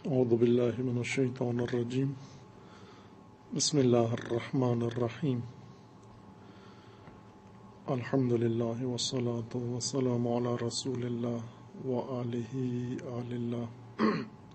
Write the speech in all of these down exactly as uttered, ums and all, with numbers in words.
اعوذ باللہ من الشیطان الرجیم بسم اللہ الرحمن الرحیم الحمد للہ والصلاة والسلام علی رسول اللہ وآلہ آل اللہ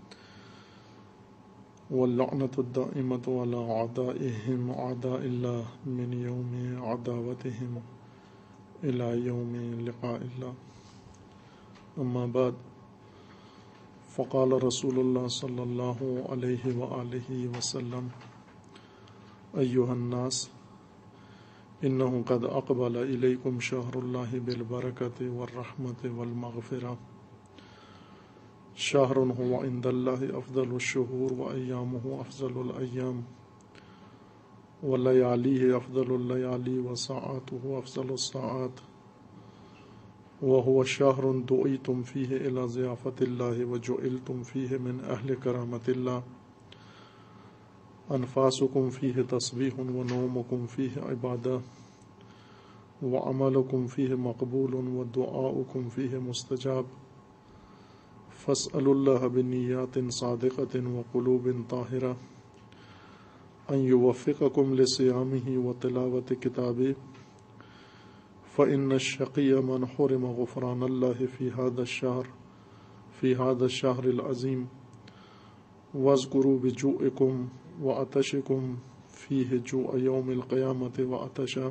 واللعنة الدائمة على أعدائهم أعداء الله من يوم عداوتهم إلى يوم لقاء الله أما بعد فقال رسول الله صلى الله عليه وآله وسلم أيها الناس إنه قد أقبل إليكم شهر الله بالبركة والرحمة والمغفرة شهر هو عند الله أفضل الشهور وأيامه أفضل الأيام ولياليه أفضل الليالي وساعاته أفضل الساعات وهو شهر دعيتم فيه إلى ضيافة الله وجعلتم فيه من أهل كرامة الله أنفاسكم فيه تسبيح ونومكم فيه عبادة وعملكم فيه مقبول ودعاؤكم فيه مستجاب فاسألوا الله بنيات صادقة وقلوب طاهرة أن يوفقكم لصيامه وتلاوة كتابه فإن الشقي من حرم غفران الله في هذا الشهر في هذا الشهر العظيم واذكروا بجوعكم وعطشكم فيه جوع يوم القيامة وعطشا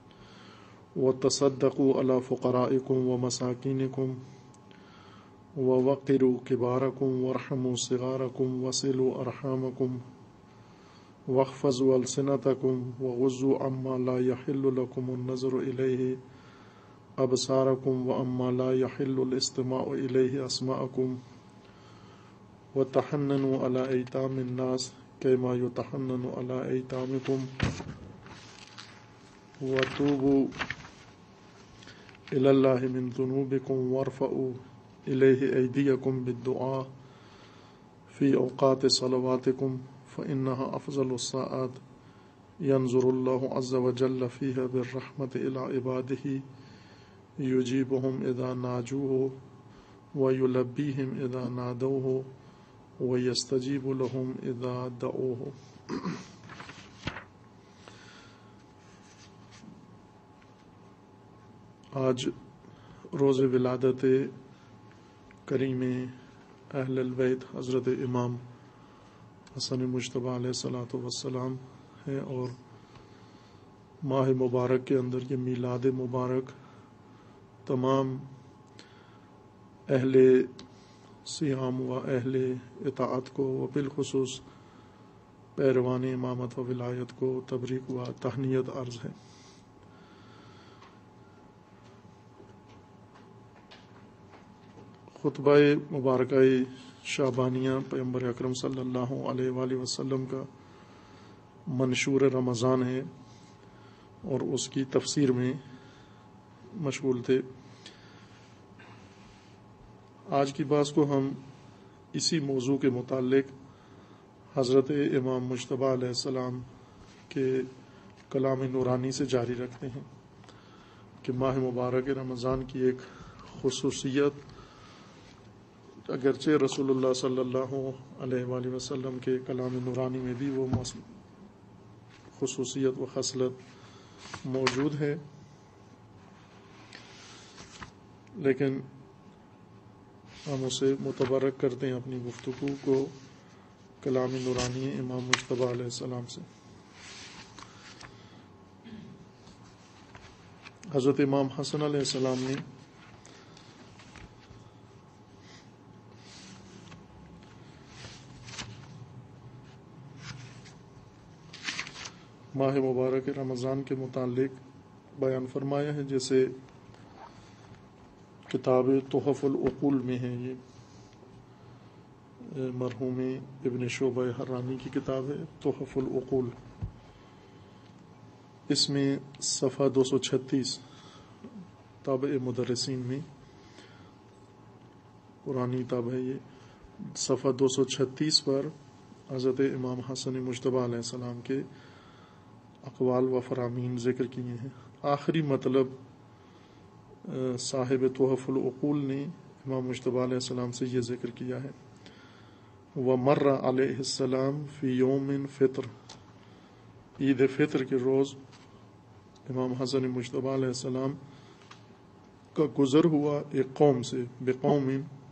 وتصدقوا على فقرائكم ومساكينكم ووقروا كباركم وارحموا صغاركم وصلوا أرحامكم واحفظوا ألسنتكم وغضوا عما لا يحل لكم النظر إليه أبصاركم وأما لا يحل الاستماع إليه أسماءكم وتحننوا على أيتام الناس كما يتحنن على أيتامكم وتوبوا إلى الله من ذنوبكم وارفعوا إليه أيديكم بالدعاء في أوقات صلواتكم فإنها أفضل الساعات ينظر الله عز وجل فيها بالرحمة إلى عباده يجيبهم إذا ناجوه ويلبيهم إذا نادوه ويستجيب لهم إذا دعوه. آج روز ولادت کریم اہل البیت حضرت امام حسن مجتبیٰ علیہ الصلاۃ والسلام ہے، اور ماہ مبارک کے اندر یہ میلاد مبارک تمام اہل صیام و اہل اطاعت کو و بالخصوص پیروان امامت و ولایت کو تبریک و تہنیت عرض ہے۔ خطبہ مبارکہ شعبانیہ پیغمبر اکرم صلی اللہ علیہ وآلہ وسلم کا منشور رمضان ہے، اور اس کی تفسیر میں مشغول تھے۔ آج کی بات کو ہم اسی موضوع کے متعلق حضرت امام مجتبیٰ علیہ السلام کے کلام نورانی سے جاری رکھتے ہیں کہ ماہ مبارک رمضان کی ایک خصوصیت، اگرچہ رسول اللہ صلی اللہ علیہ وآلہ وسلم کے کلام نورانی میں بھی وہ خصوصیت و خصلت موجود ہے، لیکن ہم اسے متبرک کرتے ہیں اپنی گفتگو کو کلام نورانی امام مجتبیٰ علیہ السلام سے۔ حضرت امام حسن علیہ السلام نے ماہ مبارک رمضان کے متعلق بیان فرمایا ہے، جیسے کتاب تحف العقول میں ہے، یہ مرحوم ابن شعبہ حرانی کی کتاب ہے تحف العقول، اس میں صفحہ دو سو چھتیس طابع مدرسین میں پرانی طابع ہے، یہ صفحہ دو سو چھتیس پر حضرت امام حسن مجتبیٰ علیہ السلام کے اقوال و فرامین ذکر کیے ہیں۔ آخری مطلب صاحب تحف العقول نے امام مجتبیٰ علیہ السلام سے یہ ذکر کیا ہے ومر علیہ السلام فی یوم فطر، عید فطر کے روز امام حسن مجتبیٰ علیہ السلام کا گزر ہوا ایک قوم سے، بقوم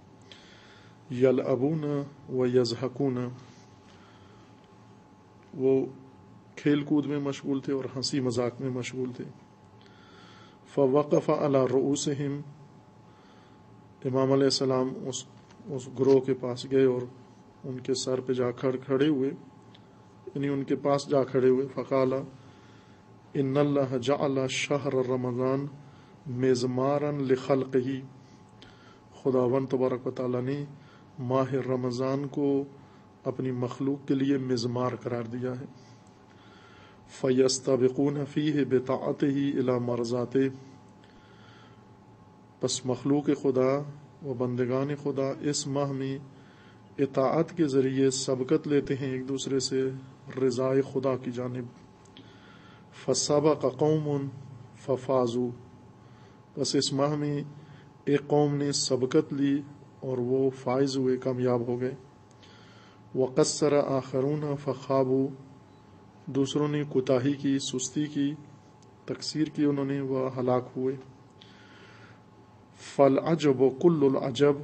یلعبون و یضحکون، وہ کھیل کود میں مشغول تھے اور ہنسی مذاق میں مشغول تھے۔ فوقف علی رؤوسہم، امام علیہ السلام اس اس گروہ کے پاس گئے اور ان کے سر پہ جا کھڑ کھڑے ہوئے، یعنی ان کے پاس جا کھڑے ہوئے۔ فقال ان اللہ جعل شہر رمضان مزمارا لخلقہ، خداوند تبارک و تعالیٰ نے ماہ رمضان کو اپنی مخلوق کے لیے مزمار قرار دیا ہے۔ فَيَسْتَبِقُونَ فِيهِ بِطَاعَتِهِ إِلَى مَرْضَاتِهِ، پس مخلوق خدا و بندگان خدا اس ماہ میں اطاعت کے ذریعے سبقت لیتے ہیں ایک دوسرے سے رضائے خدا کی جانب۔ فَسَبَقَ قَوْمٌ فَفَازُوا، بس اس ماہ میں ایک قوم نے سبقت لی اور وہ فائز ہوئے، کامیاب ہو گئے۔ وَقَصَّرَ آخَرُونَ فَخَابُوا، دوسروں نے کوتاہی کی، سستی کی، تقصیر کی انہوں نے، وہ ہلاک ہوئے۔ فَالْعَجَبُ كُلُّ الْعَجَبِ،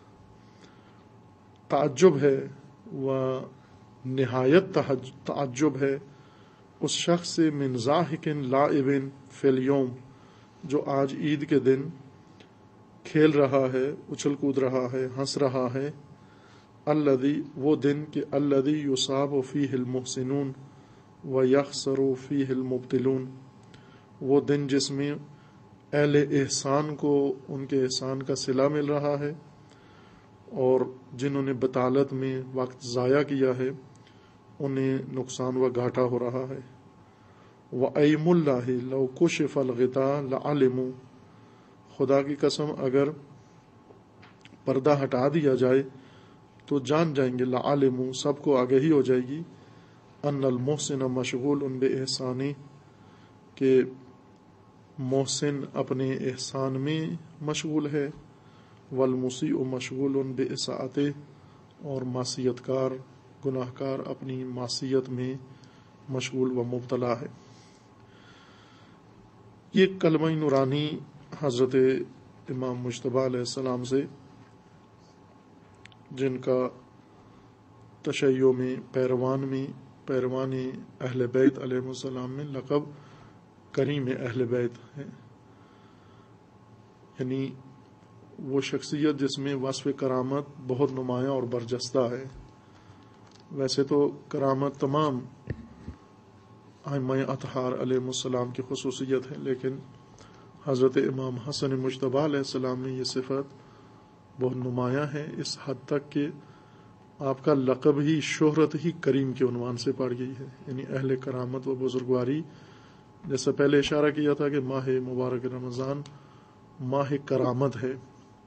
تعجب ہے و نہایت تعجب ہے اس شخص سے، من ضاحک لاعب فی الیوم، جو آج عید کے دن کھیل رہا ہے، اچھل کود رہا ہے، ہنس رہا ہے۔ الذی، وہ دن کہ الذی یصاب فیہ المحسنون ویخسر فیہ المبطلون، وہ دن جس میں اہل احسان کو ان کے احسان کا صلہ مل رہا ہے اور جنہوں نے بطالت میں وقت ضائع کیا ہے انہیں نقصان و گھاٹا ہو رہا ہے۔ وَأَيْمُ اللَّهِ لَوْ كُشِفَ الْغِطَاءَ لَعَلِمُوا، خدا کی قسم اگر پردہ ہٹا دیا جائے تو جان جائیں گے، لَعَلِمُوا، سب کو آگہی ہو جائے گی، ان المحسن مشغول بِإِحسانِہ، کہ محسن اپنے احسان میں مشغول ہے، والمسیء مشغول بِإِسَاءَتِہ، اور معصیت کار، گناہ کار اپنی معصیت میں مشغول و مبتلا ہے۔ یہ کلمہ نورانی حضرت امام مجتبیٰ علیہ السلام سے، جن کا تشیع میں پیروان میں پیروان اہل بیت علیہ السلام میں لقب کریم اہل بیت ہے، یعنی وہ شخصیت جس میں وصف کرامت بہت نمایاں اور برجستہ ہے۔ ویسے تو کرامت تمام ائمہ اطہار علیہ السلام کی خصوصیت ہے، لیکن حضرت امام حسن مجتبیٰ علیہ السلام میں یہ صفت بہت نمایاں ہے، اس حد تک کہ آپ کا لقب ہی، شہرت ہی کریم کے عنوان سے پڑ گئی ہے، یعنی اہل کرامت و بزرگواری۔ جیسا پہلے اشارہ کیا تھا کہ ماہ مبارک رمضان ماہ کرامت ہے،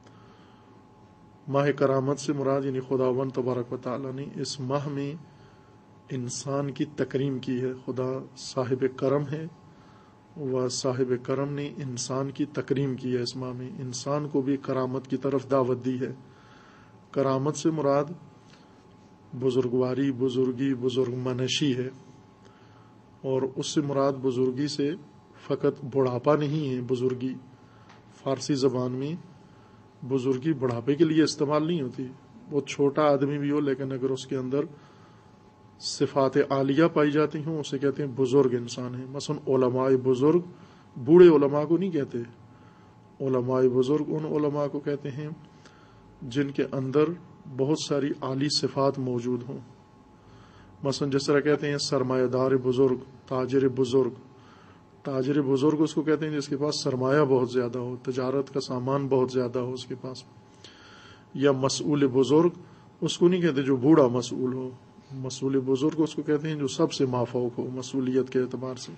ماہ کرامت سے مراد یعنی خداوند تبارک و تعالیٰ نے اس ماہ میں انسان کی تکریم کی ہے۔ خدا صاحب کرم ہے و صاحب کرم نے انسان کی تکریم کی ہے، اس ماہ میں انسان کو بھی کرامت کی طرف دعوت دی ہے۔ کرامت سے مراد بزرگواری، بزرگی، بزرگ منشی ہے، اور اس سے مراد بزرگی سے فقط بڑھاپا نہیں ہے۔ بزرگی فارسی زبان میں بزرگی بڑھاپے کے لیے استعمال نہیں ہوتی، وہ چھوٹا آدمی بھی ہو لیکن اگر اس کے اندر صفات عالیہ پائی جاتی ہوں اسے کہتے ہیں بزرگ انسان ہے۔ مثلا علماء بزرگ بوڑھے علماء کو نہیں کہتے، علماء بزرگ ان علماء کو کہتے ہیں جن کے اندر بہت ساری عالی صفات موجود ہوں۔ مثلا جس طرح کہتے ہیں سرمایہ دار بزرگ، تاجر بزرگ، تاجر بزرگ اس کو کہتے ہیں جس کے پاس سرمایہ بہت زیادہ ہو، تجارت کا سامان بہت زیادہ ہو اس کے پاس۔ یا مسئول بزرگ اس کو نہیں کہتے جو بوڑھا مسئول ہو، مسئول بزرگ اس کو کہتے ہیں جو سب سے مافوق ہو مسئولیت کے اعتبار سے۔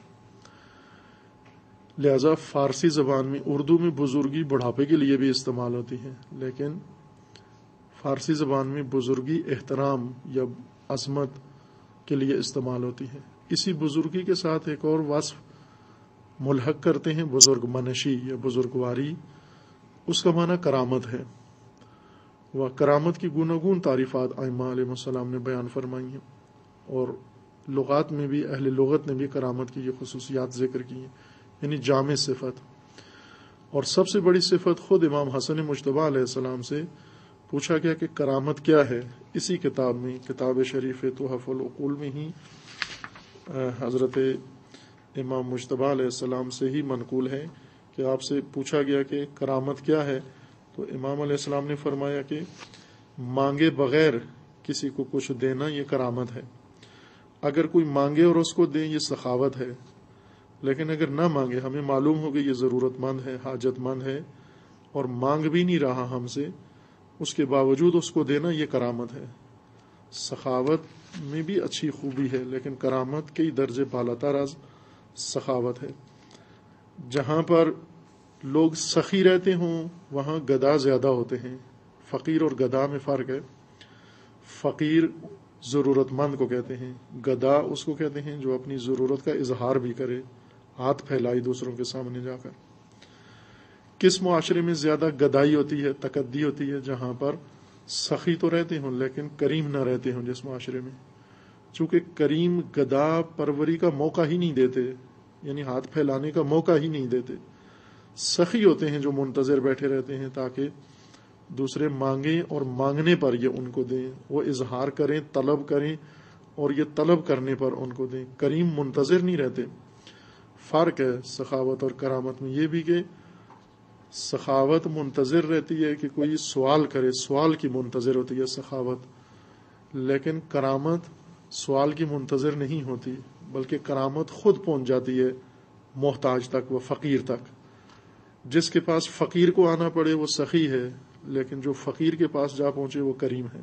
لہذا فارسی زبان میں، اردو میں بزرگی بڑھاپے کے لیے بھی استعمال ہوتی ہے، لیکن فارسی زبان میں بزرگی احترام یا عظمت کے لیے استعمال ہوتی ہے۔ اسی بزرگی کے ساتھ ایک اور وصف ملحق کرتے ہیں، بزرگ منشی یا بزرگواری، اس کا معنی کرامت ہے۔ و کرامت کی گوناگون تعریفات ائمہ علیہ السلام نے بیان فرمائی ہیں، اور لغات میں بھی اہل لغت نے بھی کرامت کی یہ خصوصیات ذکر کی ہیں، یعنی جامع صفت۔ اور سب سے بڑی صفت خود امام حسن مجتبیٰ علیہ السلام سے پوچھا گیا کہ کرامت کیا ہے۔ اسی کتاب میں، کتاب شریف تحف العقول میں ہی حضرت امام مجتبیٰ علیہ السلام سے ہی منقول ہے کہ آپ سے پوچھا گیا کہ کرامت کیا ہے، تو امام علیہ السلام نے فرمایا کہ مانگے بغیر کسی کو کچھ دینا یہ کرامت ہے۔ اگر کوئی مانگے اور اس کو دیں یہ سخاوت ہے، لیکن اگر نہ مانگے، ہمیں معلوم ہو کہ یہ ضرورت مند ہے، حاجت مند ہے، اور مانگ بھی نہیں رہا ہم سے، اس کے باوجود اس کو دینا یہ کرامت ہے۔ سخاوت میں بھی اچھی خوبی ہے، لیکن کرامت کئی درجے بالاتر از سخاوت ہے۔ جہاں پر لوگ سخی رہتے ہوں وہاں گدا زیادہ ہوتے ہیں۔ فقیر اور گدا میں فرق ہے۔ فقیر ضرورت مند کو کہتے ہیں، گدا اس کو کہتے ہیں جو اپنی ضرورت کا اظہار بھی کرے، ہاتھ پھیلائی دوسروں کے سامنے جا کر۔ کس معاشرے میں زیادہ گدائی ہوتی ہے، تکدی ہوتی ہے؟ جہاں پر سخی تو رہتے ہوں لیکن کریم نہ رہتے ہوں جس معاشرے میں۔ چونکہ کریم گدا پروری کا موقع ہی نہیں دیتے، یعنی ہاتھ پھیلانے کا موقع ہی نہیں دیتے۔ سخی ہوتے ہیں جو منتظر بیٹھے رہتے ہیں تاکہ دوسرے مانگیں اور مانگنے پر یہ ان کو دیں، وہ اظہار کریں، طلب کریں اور یہ طلب کرنے پر ان کو دیں۔ کریم منتظر نہیں رہتے۔ فرق ہے سخاوت اور کرامت میں یہ بھی کہ سخاوت منتظر رہتی ہے کہ کوئی سوال کرے، سوال کی منتظر ہوتی ہے سخاوت، لیکن کرامت سوال کی منتظر نہیں ہوتی، بلکہ کرامت خود پہنچ جاتی ہے محتاج تک، وہ فقیر تک۔ جس کے پاس فقیر کو آنا پڑے وہ سخی ہے، لیکن جو فقیر کے پاس جا پہنچے وہ کریم ہے۔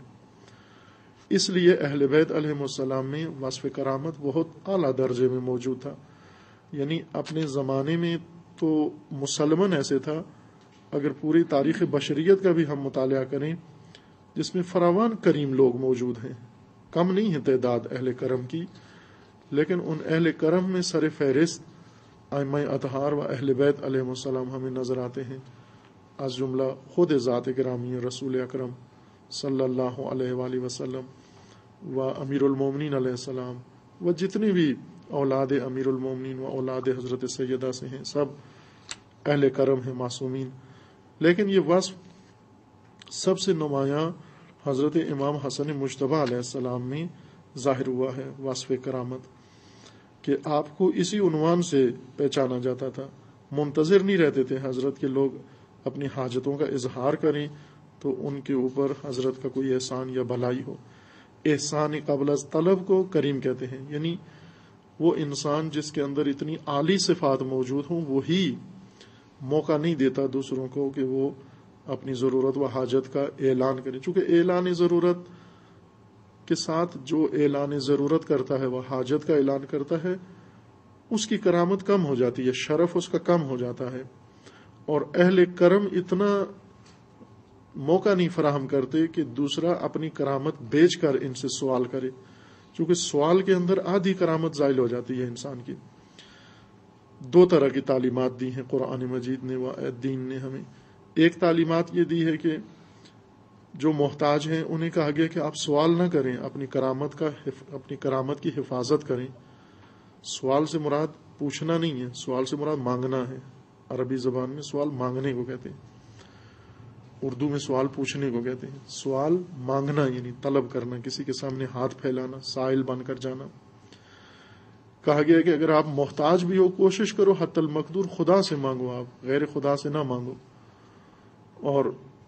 اس لیے اہل بیت علیہم السلام میں وصف کرامت بہت اعلیٰ درجے میں موجود تھا۔ یعنی اپنے زمانے میں تو مسلمان ایسے تھا، اگر پوری تاریخ بشریت کا بھی ہم مطالعہ کریں جس میں فراوان کریم لوگ موجود ہیں، کم نہیں ہے تعداد اہل کرم کی، لیکن ان اہل کرم میں سر فہرست ائمہ اطہار و اہل بیت علیہم السلام ہمیں نظر آتے ہیں، از جملہ خود ذات گرامی رسول اکرم صلی اللہ علیہ وآلہ وسلم و امیر المومنین علیہ السلام و جتنے بھی اولاد امیر المومنین و اولاد حضرت سیدہ سے ہیں، سب اہل کرم ہیں، معصومین۔ لیکن یہ وصف سب سے نمایاں حضرت امام حسن مجتبیٰ علیہ السلام میں ظاہر ہوا ہے، وصف کرامت، کہ آپ کو اسی عنوان سے پہچانا جاتا تھا۔ منتظر نہیں رہتے تھے حضرت کے لوگ اپنی حاجتوں کا اظہار کریں تو ان کے اوپر حضرت کا کوئی احسان یا بھلائی ہو۔ احسان قبل از طلب کو کریم کہتے ہیں، یعنی وہ انسان جس کے اندر اتنی عالی صفات موجود ہوں وہی موقع نہیں دیتا دوسروں کو کہ وہ اپنی ضرورت و حاجت کا اعلان کرے۔ چونکہ اعلان ضرورت کے ساتھ جو اعلان ضرورت کرتا ہے وہ حاجت کا اعلان کرتا ہے، اس کی کرامت کم ہو جاتی ہے، شرف اس کا کم ہو جاتا ہے۔ اور اہل کرم اتنا موقع نہیں فراہم کرتے کہ دوسرا اپنی کرامت بیچ کر ان سے سوال کرے، چونکہ سوال کے اندر آدھی کرامت زائل ہو جاتی ہے انسان کی۔ دو طرح کی تعلیمات دی ہیں قرآن مجید نے و دین نے ہمیں۔ ایک تعلیمات یہ دی ہے کہ جو محتاج ہیں انہیں کہا گیا کہ آپ سوال نہ کریں، اپنی کرامت کا اپنی کرامت کی حفاظت کریں۔ سوال سے مراد پوچھنا نہیں ہے، سوال سے مراد مانگنا ہے۔ عربی زبان میں سوال مانگنے کو کہتے ہیں، اردو میں سوال پوچھنے کو کہتے ہیں۔ سوال مانگنا یعنی طلب کرنا، کسی کے سامنے ہاتھ پھیلانا، سائل بن کر جانا۔ کہا گیا کہ اگر آپ محتاج بھی ہو کوشش کرو حتی المقدور خدا سے مانگو، آپ غیر خدا سے نہ مانگو۔ اور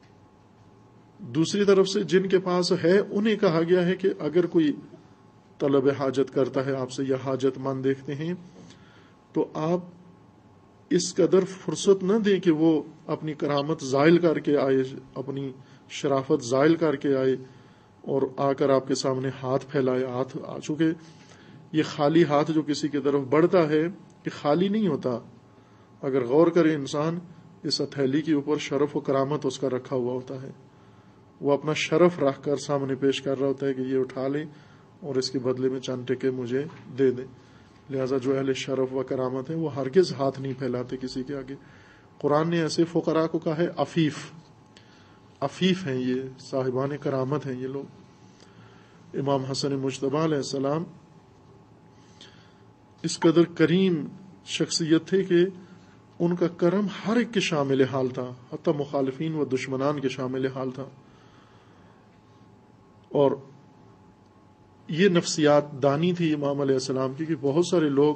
دوسری طرف سے جن کے پاس ہے انہیں کہا گیا ہے کہ اگر کوئی طلب حاجت کرتا ہے آپ سے یا حاجت مند دیکھتے ہیں تو آپ اس قدر فرصت نہ دیں کہ وہ اپنی کرامت زائل کر کے آئے، اپنی شرافت زائل کر کے آئے اور آ کر آپ کے سامنے ہاتھ پھیلائے۔ ہاتھ چونکہ یہ خالی ہاتھ جو کسی کی طرف بڑھتا ہے یہ خالی نہیں ہوتا، اگر غور کرے انسان اس ہتھیلی کے اوپر شرف و کرامت اس کا رکھا ہوا ہوتا ہے، وہ اپنا شرف رکھ کر سامنے پیش کر رہا ہوتا ہے کہ یہ اٹھا لیں اور اس کے بدلے میں چند ٹکے مجھے دے دیں۔ لہٰذا جو اہل شرف و کرامت ہیں وہ ہرگز ہاتھ نہیں پھیلاتے کسی کے آگے۔ قرآن نے ایسے فقراء کو کہا ہے عفیف۔ عفیف ہیں، یہ صاحبان کرامت ہیں یہ لوگ. امام حسن مجتبی علیہ السلام اس قدر کریم شخصیت تھے کہ ان کا کرم ہر ایک کے شامل حال تھا، حتی مخالفین و دشمنان کے شامل حال تھا. اور یہ نفسیات دانی تھی امام علیہ السلام کی کہ بہت سارے لوگ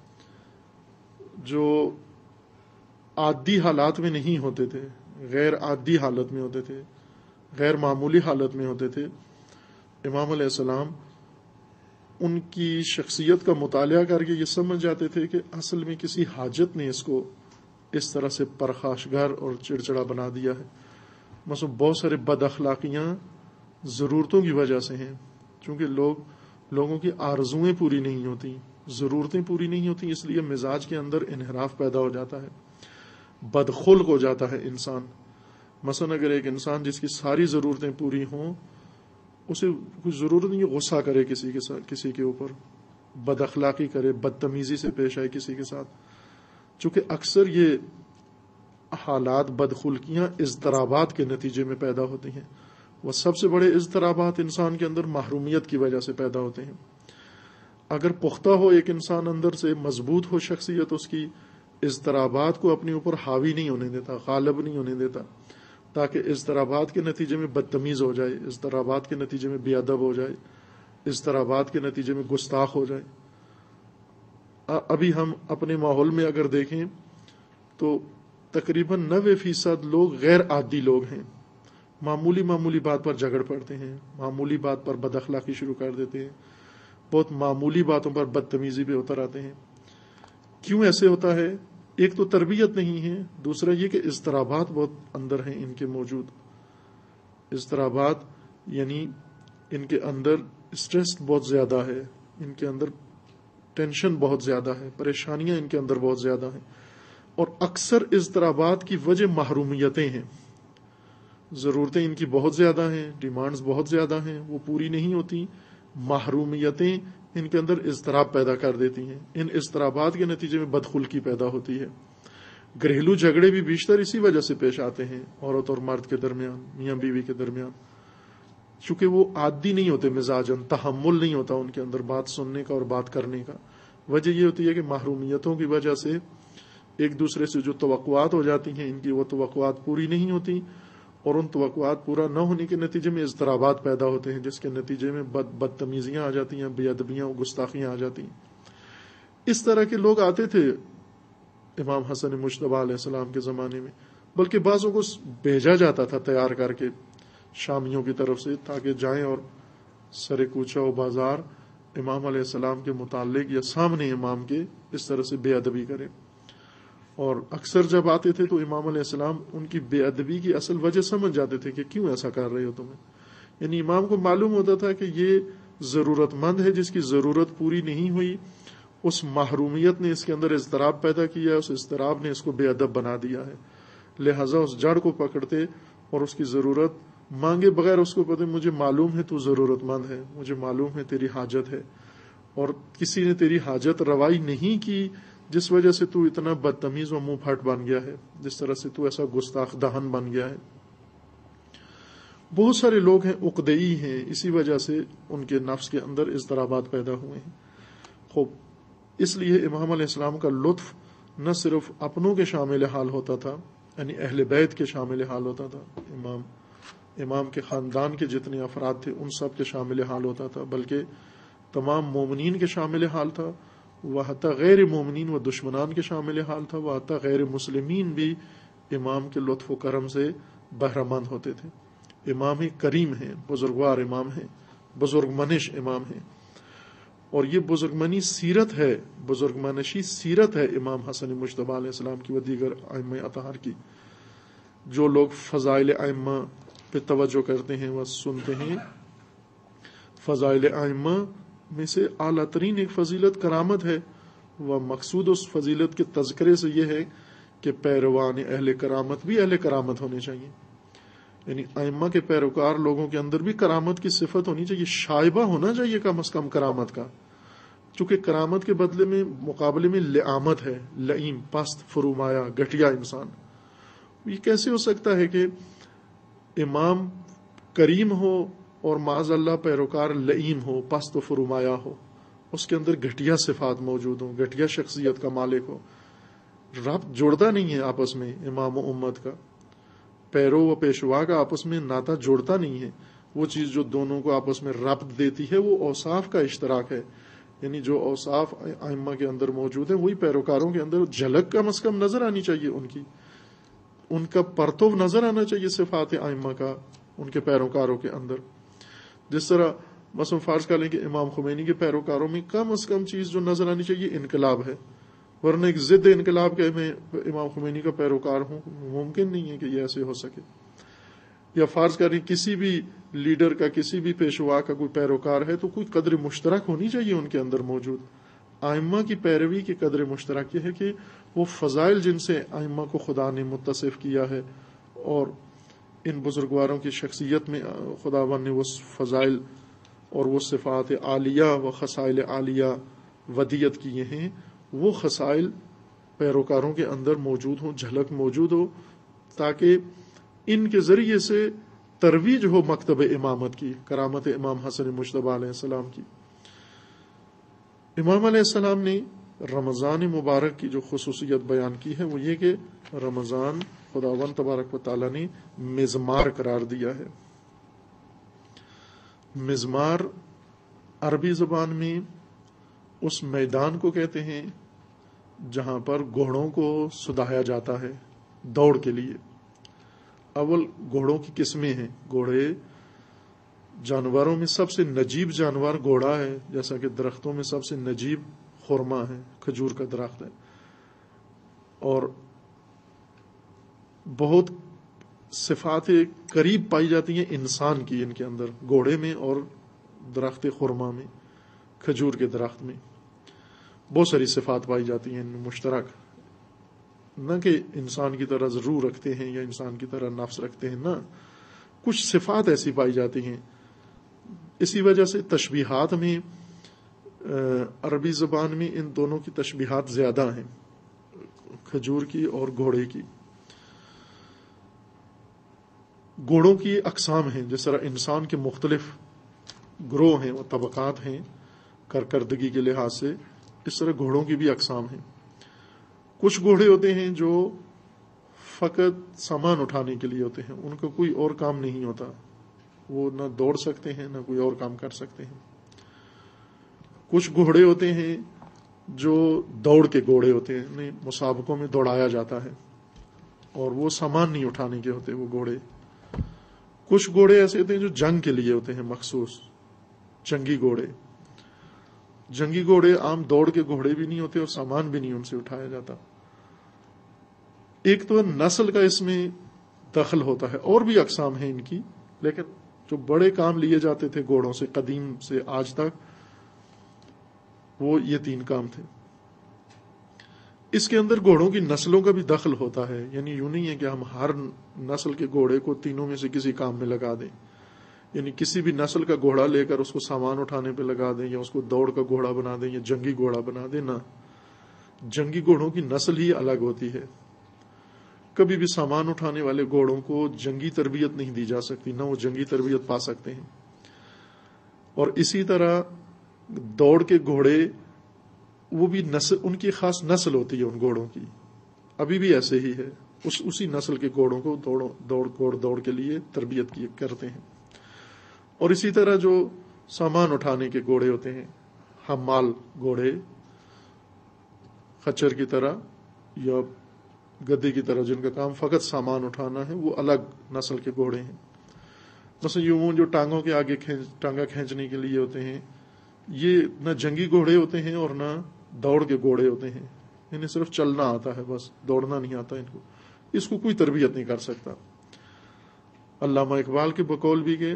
جو عادی حالات میں نہیں ہوتے تھے، غیر عادی حالت میں ہوتے تھے، غیر معمولی حالت میں ہوتے تھے، امام علیہ السلام ان کی شخصیت کا مطالعہ کر کے یہ سمجھ جاتے تھے کہ اصل میں کسی حاجت نے اس کو اس طرح سے پرخاشگر اور چڑچڑا بنا دیا ہے. مثلا بہت سارے بد اخلاقیاں ضرورتوں کی وجہ سے ہیں، چونکہ لوگ لوگوں کی آرزویں پوری نہیں ہوتی، ضرورتیں پوری نہیں ہوتی، اس لیے مزاج کے اندر انحراف پیدا ہو جاتا ہے، بدخلق ہو جاتا ہے انسان. مثلا اگر ایک انسان جس کی ساری ضرورتیں پوری ہوں، اسے کوئی ضرورت نہیں غصہ کرے کسی کے ساتھ، کسی کے اوپر بد اخلاقی کرے، بدتمیزی سے پیش آئے کسی کے ساتھ. چونکہ اکثر یہ حالات بدخلقیاں اضطرابات کے نتیجے میں پیدا ہوتی ہیں. وہ سب سے بڑے اضطرابات انسان کے اندر محرومیت کی وجہ سے پیدا ہوتے ہیں. اگر پختہ ہو ایک انسان اندر سے، مضبوط ہو شخصیت اس کی، اضطرابات کو اپنے اوپر حاوی نہیں ہونے دیتا، غالب نہیں ہونے دیتا، تاکہ اضطرابات کے نتیجے میں بدتمیز ہو جائے، اضطرابات کے نتیجے میں بے ادب ہو جائے، اضطرابات کے نتیجے میں گستاخ ہو جائے. ابھی ہم اپنے ماحول میں اگر دیکھیں تو تقریباً نوے فیصد لوگ غیر عادی لوگ ہیں. معمولی معمولی بات پر جھگڑ پڑتے ہیں، معمولی بات پر بد اخلاقی شروع کر دیتے ہیں، بہت معمولی باتوں پر بدتمیزی پہ اتر آتے ہیں. کیوں ایسے ہوتا ہے؟ ایک تو تربیت نہیں ہے، دوسرا یہ کہ اضطرابات بہت اندر ہیں ان کے موجود. اضطرابات یعنی ان کے اندر اسٹریس بہت زیادہ ہے، ان کے اندر ٹینشن بہت زیادہ ہے، پریشانیاں ان کے اندر بہت زیادہ ہیں. اور اکثر اضطرابات کی وجہ محرومیتیں ہیں. ضرورتیں ان کی بہت زیادہ ہیں، ڈیمانڈز بہت زیادہ ہیں، وہ پوری نہیں ہوتی. محرومیتیں ان کے اندر اضطراب پیدا کر دیتی ہیں. ان اضطرابات کے نتیجے میں بدخلقی پیدا ہوتی ہے. گھریلو جھگڑے بھی بیشتر اسی وجہ سے پیش آتے ہیں، عورت اور مرد کے درمیان، میاں بیوی کے درمیان. چونکہ وہ عادی نہیں ہوتے مزاجن، تحمل نہیں ہوتا ان کے اندر بات سننے کا اور بات کرنے کا. وجہ یہ ہوتی ہے کہ محرومیتوں کی وجہ سے ایک دوسرے سے جو توقعات ہو جاتی ہیں ان کی وہ توقعات پوری نہیں ہوتی، اور ان توقعات پورا نہ ہونے کے نتیجے میں اضطرابات پیدا ہوتے ہیں، جس کے نتیجے میں بد بدتمیزیاں آ جاتی ہیں، بے ادبیاں اور گستاخیاں آ جاتی ہیں. اس طرح کے لوگ آتے تھے امام حسن مجتبی علیہ السلام کے زمانے میں، بلکہ بعضوں کو بھیجا جاتا تھا تیار کر کے شامیوں کی طرف سے، تاکہ جائیں اور سر کوچہ و بازار امام علیہ السلام کے متعلق یا سامنے امام کے اس طرح سے بے ادبی کریں. اور اکثر جب آتے تھے تو امام علیہ السلام ان کی بے ادبی کی اصل وجہ سمجھ جاتے تھے کہ کیوں ایسا کر رہے ہو تمہیں. یعنی امام کو معلوم ہوتا تھا کہ یہ ضرورت مند ہے جس کی ضرورت پوری نہیں ہوئی، اس محرومیت نے اس کے اندر اضطراب پیدا کیا، اس اضطراب نے اس کو بے ادب بنا دیا ہے. لہٰذا اس جڑ کو پکڑتے اور اس کی ضرورت مانگے بغیر اس کو پتہ مجھے معلوم ہے تو ضرورت مند ہے، مجھے معلوم ہے تیری حاجت ہے، اور کسی نے تیری حاجت روائی نہیں کی جس وجہ سے تو اتنا بدتمیز و منہ پھٹ بن گیا ہے، جس طرح سے تو ایسا گستاخ دہن بن گیا ہے. بہت سارے لوگ ہیں عقدئی ہیں، اسی وجہ سے ان کے نفس کے اندر اضطرابات پیدا ہوئے ہیں. خوب اس لیے امام علیہ السلام کا لطف نہ صرف اپنوں کے شامل حال ہوتا تھا، یعنی اہل بیت کے شامل حال ہوتا تھا، امام امام کے خاندان کے جتنے افراد تھے ان سب کے شامل حال ہوتا تھا، بلکہ تمام مومنین کے شامل حال تھا. وہ حتی غیر مومنین و دشمنان کے شامل حال تھا. وہ حتی غیر مسلمین بھی امام کے لطف و کرم سے بہرہ مند ہوتے تھے. امام ہی کریم ہیں، بزرگوار امام ہیں، بزرگ منش امام ہیں. اور یہ بزرگ منی سیرت ہے، بزرگ منشی سیرت ہے امام حسن مجتبی علیہ السلام کی و دیگر ائمہ اطہار کی. جو لوگ فضائل ائمہ پہ توجہ کرتے ہیں وہ سنتے ہیں فضائل ائمہ میں سے اعلیٰ ترین ایک فضیلت کرامت ہے. وہ مقصود اس فضیلت کے تذکرے سے یہ ہے کہ پیروان اہل کرامت بھی اہل کرامت ہونے چاہیے. یعنی ائمہ کے پیروکار لوگوں کے اندر بھی کرامت کی صفت ہونی چاہیے، شائبہ ہونا چاہیے کم از کم کرامت کا. چونکہ کرامت کے بدلے میں مقابلے میں لعامت ہے، لئیم، پست، فرومایا، گھٹیا انسان. یہ کیسے ہو سکتا ہے کہ امام کریم ہو اور معاذ اللہ پیروکار لئیم ہو، پست و فرومایا ہو، اس کے اندر گھٹیا صفات موجود ہوں، گھٹیا شخصیت کا مالک ہو، ربط جوڑتا نہیں ہے آپس میں امام و امت کا، پیرو و پیشوا کا آپس میں ناطہ جوڑتا نہیں ہے. وہ چیز جو دونوں کو آپس میں ربط دیتی ہے وہ اوصاف کا اشتراک ہے. یعنی جو اوصاف ائمہ کے اندر موجود ہیں وہی پیروکاروں کے اندر جھلک کم از کم نظر آنی چاہیے، ان کی ان کا پرتو نظر آنا چاہیے صفات ائمہ کا ان کے پیروکاروں کے اندر. جس طرح مثلا فرض کر لیں کہ امام خمینی کے پیروکاروں میں کم از کم چیز جو نظر آنی چاہیے انقلاب ہے، ورنہ ایک ضد انقلاب کے میں امام خمینی کا پیروکار ہوں ممکن نہیں ہے کہ یہ ایسے ہو سکے. یا فرض کریں کسی بھی لیڈر کا، کسی بھی پیشوا کا کوئی پیروکار ہے تو کوئی قدر مشترک ہونی چاہیے ان کے اندر موجود. ائمہ کی پیروی کی قدر مشترک یہ ہے کہ وہ فضائل جن سے ائمہ کو خدا نے متصف کیا ہے اور ان بزرگواروں کی شخصیت میں خداوند نے وہ فضائل اور وہ صفات عالیہ و خصائل عالیہ ودیت کیے ہیں، وہ خصائل پیروکاروں کے اندر موجود ہوں، جھلک موجود ہو، تاکہ ان کے ذریعے سے ترویج ہو مکتب امامت کی، کرامت امام حسن مجتبی علیہ السلام کی. امام علیہ السلام نے رمضان مبارک کی جو خصوصیت بیان کی ہے وہ یہ کہ رمضان خداوند تبارک و تعالیٰ نے مزمار قرار دیا ہے. مزمار عربی زبان میں اس میدان کو کہتے ہیں جہاں پر گھوڑوں کو سدھایا جاتا ہے دوڑ کے لیے. اول گھوڑوں کی قسمیں ہیں، گھوڑے جانوروں میں سب سے نجیب جانور گھوڑا ہے، جیسا کہ درختوں میں سب سے نجیب خرما ہے، کھجور کا درخت ہے، اور بہت صفات قریب پائی جاتی ہیں انسان کی ان کے اندر، گھوڑے میں اور درخت خرما میں، کھجور کے درخت میں بہت ساری صفات پائی جاتی ہیں مشترک. نہ کہ انسان کی طرح روح رکھتے ہیں یا انسان کی طرح نفس رکھتے ہیں، نہ، کچھ صفات ایسی پائی جاتی ہیں. اسی وجہ سے تشبیہات میں عربی زبان میں ان دونوں کی تشبیہات زیادہ ہیں، کھجور کی اور گھوڑے کی. گھوڑوں کی اقسام ہیں، جس طرح انسان کے مختلف گروہ ہیں اور طبقات ہیں کارکردگی کے لحاظ سے، اس طرح گھوڑوں کی بھی اقسام ہیں. کچھ گھوڑے ہوتے ہیں جو فقط سامان اٹھانے کے لیے ہوتے ہیں، ان کا کوئی اور کام نہیں ہوتا، وہ نہ دوڑ سکتے ہیں نہ کوئی اور کام کر سکتے ہیں. کچھ گھوڑے ہوتے ہیں جو دوڑ کے گھوڑے ہوتے ہیں، انہیں مسابقوں میں دوڑایا جاتا ہے اور وہ سامان نہیں اٹھانے کے ہوتے وہ گھوڑے. کچھ گھوڑے ایسے ہوتے ہیں جو جنگ کے لیے ہوتے ہیں، مخصوص جنگی گھوڑے. جنگی گھوڑے عام دوڑ کے گھوڑے بھی نہیں ہوتے اور سامان بھی نہیں ان سے اٹھایا جاتا. ایک تو نسل کا اس میں دخل ہوتا ہے، اور بھی اقسام ہیں ان کی، لیکن جو بڑے کام لیے جاتے تھے گھوڑوں سے قدیم سے آج تک وہ یہ تین کام تھے. اس کے اندر گھوڑوں کی نسلوں کا بھی دخل ہوتا ہے، یعنی یوں نہیں ہے کہ ہم ہر نسل کے گھوڑے کو تینوں میں سے کسی کام میں لگا دیں، یعنی کسی بھی نسل کا گھوڑا لے کر اس کو سامان اٹھانے پہ لگا دیں یا اس کو دوڑ کا گھوڑا بنا دیں یا جنگی گھوڑا بنا دیں. نہ، جنگی گھوڑوں کی نسل ہی الگ ہوتی ہے. کبھی بھی سامان اٹھانے والے گھوڑوں کو جنگی تربیت نہیں دی جا سکتی، نہ وہ جنگی تربیت پا سکتے ہیں. اور اسی طرح دوڑ کے گھوڑے، وہ بھی نسل، ان کی خاص نسل ہوتی ہے ان گھوڑوں کی، ابھی بھی ایسے ہی ہے، اس اسی نسل کے گھوڑوں کو دوڑ دوڑ گھوڑ دوڑ کے لیے تربیت کی کرتے ہیں. اور اسی طرح جو سامان اٹھانے کے گھوڑے ہوتے ہیں، حمال گھوڑے، خچر کی طرح یا گدے کی طرح جن کا کام فقط سامان اٹھانا ہے، وہ الگ نسل کے گھوڑے ہیں. مثلا یوں جو ٹانگوں کے آگے کھینچ ٹانگا کھینچنے کے لیے ہوتے ہیں، یہ نہ جنگی گھوڑے ہوتے ہیں اور نہ دوڑ کے گھوڑے ہوتے ہیں، انہیں صرف چلنا آتا ہے، بس دوڑنا نہیں آتا ان کو، اس کو کوئی تربیت نہیں کر سکتا. علامہ اقبال کے بقول بھی کہ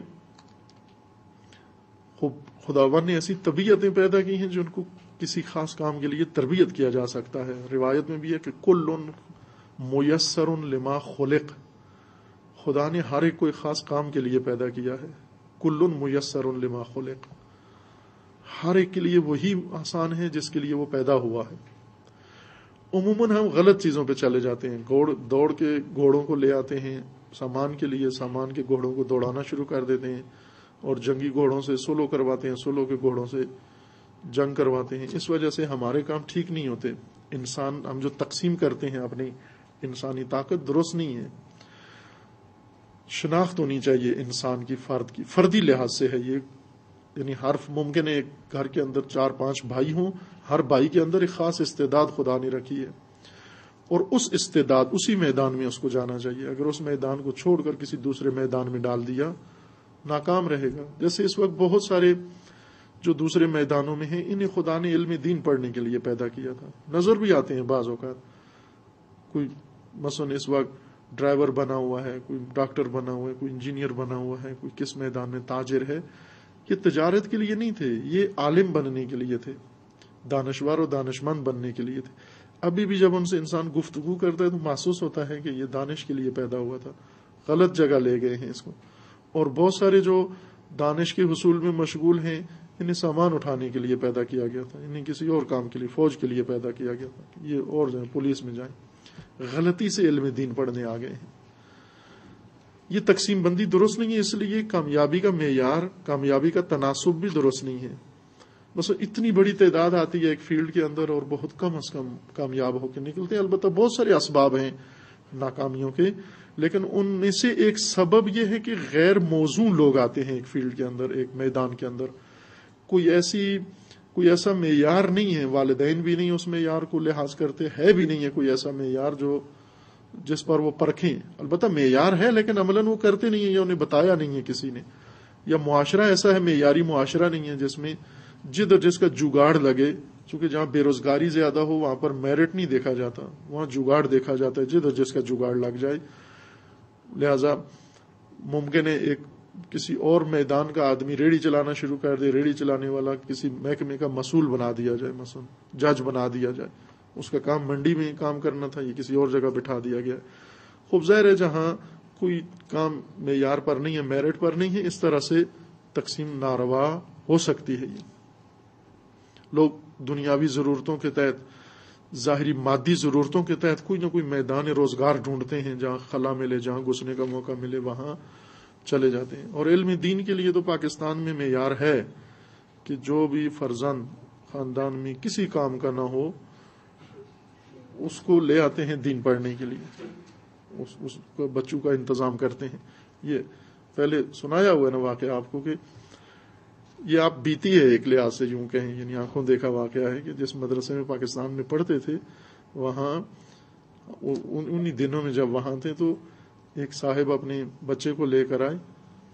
خداوند نے ایسی طبیعتیں پیدا کی ہیں جن کو کسی خاص کام کے لیے تربیت کیا جا سکتا ہے. روایت میں بھی ہے کہ کل میسر لما خلق، خدا نے ہر ایک کو ایک خاص کام کے لیے پیدا کیا ہے. کل میسر لما خلق، ہر ایک کے لیے وہی آسان ہے جس کے لیے وہ پیدا ہوا ہے. عموماً ہم غلط چیزوں پہ چلے جاتے ہیں، گھوڑ دوڑ کے گھوڑوں کو لے آتے ہیں سامان کے لیے سامان کے گھوڑوں کو دوڑانا شروع کر دیتے ہیں اور جنگی گھوڑوں سے سولو کرواتے ہیں، سولو کے گھوڑوں سے جنگ کرواتے ہیں. اس وجہ سے ہمارے کام ٹھیک نہیں ہوتے. انسان ہم جو تقسیم کرتے ہیں اپنی انسانی طاقت درست نہیں ہے. شناخت ہونی چاہیے انسان کی، فرد کی، فردی لحاظ سے ہے یہ. یعنی ہر ممکن ہے ایک گھر کے اندر چار پانچ بھائی ہوں، ہر بھائی کے اندر ایک خاص استعداد خدا نے رکھی ہے اور اس استعداد اسی میدان میں اس کو جانا چاہیے. اگر اس میدان کو چھوڑ کر کسی دوسرے میدان میں ڈال دیا ناکام رہے گا. جیسے اس وقت بہت سارے جو دوسرے میدانوں میں ہیں انہیں خدا نے علم دین پڑھنے کے لیے پیدا کیا تھا. نظر بھی آتے ہیں بعض اوقات، کوئی مثلا اس وقت ڈرائیور بنا ہوا ہے، کوئی ڈاکٹر بنا ہوا ہے، کوئی انجینئر بنا ہوا ہے، کوئی کس میدان میں تاجر ہے. یہ تجارت کے لیے نہیں تھے، یہ عالم بننے کے لیے تھے، دانشور اور دانشمند بننے کے لیے تھے. ابھی بھی جب ان سے انسان گفتگو کرتا ہے تو محسوس ہوتا ہے کہ یہ دانش کے لیے پیدا ہوا تھا. غلط جگہ لے گئے ہیں اس کو. اور بہت سارے جو دانش کے حصول میں مشغول ہیں انہیں سامان اٹھانے کے لیے پیدا کیا گیا تھا، انہیں کسی اور کام کے لیے، فوج کے لیے پیدا کیا گیا تھا، یہ اور جائیں پولیس میں جائیں. غلطی سے علم دین پڑھنے آ گئے ہیں. یہ تقسیم بندی درست نہیں ہے. اس لیے کامیابی کا معیار، کامیابی کا تناسب بھی درست نہیں ہے. بس اتنی بڑی تعداد آتی ہے ایک فیلڈ کے اندر اور بہت کم از کم کامیاب ہو کے نکلتے ہیں. البتہ بہت سارے اسباب ہیں ناکامیوں کے، لیکن ان میں سے ایک سبب یہ ہے کہ غیر موزوں لوگ آتے ہیں ایک فیلڈ کے اندر، ایک میدان کے اندر. کوئی ایسی کوئی ایسا معیار نہیں ہے، والدین بھی نہیں اس معیار کو لحاظ کرتے، ہے بھی نہیں ہے کوئی ایسا معیار جو جس پر وہ پرکھیں. البتہ معیار ہے لیکن عملاً وہ کرتے نہیں ہیں یا انہیں بتایا نہیں ہے کسی نے. یا معاشرہ ایسا ہے، معیاری معاشرہ نہیں ہے جس میں جدھر جس کا جگاڑ لگے. چونکہ جہاں بے روزگاری زیادہ ہو وہاں پر میرٹ نہیں دیکھا جاتا، وہاں جگاڑ دیکھا جاتا ہے، جدھر جس کا جگاڑ لگ جائے. لہذا ممکن ہے ایک کسی اور میدان کا آدمی ریڑھی چلانا شروع کر دے، ریڑھی چلانے والا کسی محکمے کا مسئول بنا دیا جائے، مثلا جج بنا دیا جائے. اس کا کام منڈی میں کام کرنا تھا، یہ کسی اور جگہ بٹھا دیا گیا. خوب ظاہر ہے جہاں کوئی کام معیار پر نہیں ہے، میرٹ پر نہیں ہے، اس طرح سے تقسیم ناروا ہو سکتی ہے. یہ لوگ دنیاوی ضرورتوں کے تحت، ظاہری مادی ضرورتوں کے تحت کوئی نہ کوئی میدان روزگار ڈھونڈتے ہیں، جہاں خلا ملے، جہاں گھسنے کا موقع ملے وہاں چلے جاتے ہیں. اور علم دین کے لیے تو پاکستان میں معیار ہے کہ جو بھی فرزند خاندان میں کسی کام کا نہ ہو اس کو لے آتے ہیں دین پڑھنے کے لیے، اس, اس کو بچوں کا انتظام کرتے ہیں. یہ پہلے سنایا ہوا ہے نا واقعہ آپ کو، کہ یہ آپ بیتی ہے ایک لحاظ سے یوں کہیں، یعنی آنکھوں دیکھا واقعہ ہے کہ جس مدرسے میں پاکستان میں پڑھتے تھے وہاں انہی دنوں میں جب وہاں تھے تو ایک صاحب اپنے بچے کو لے کر آئے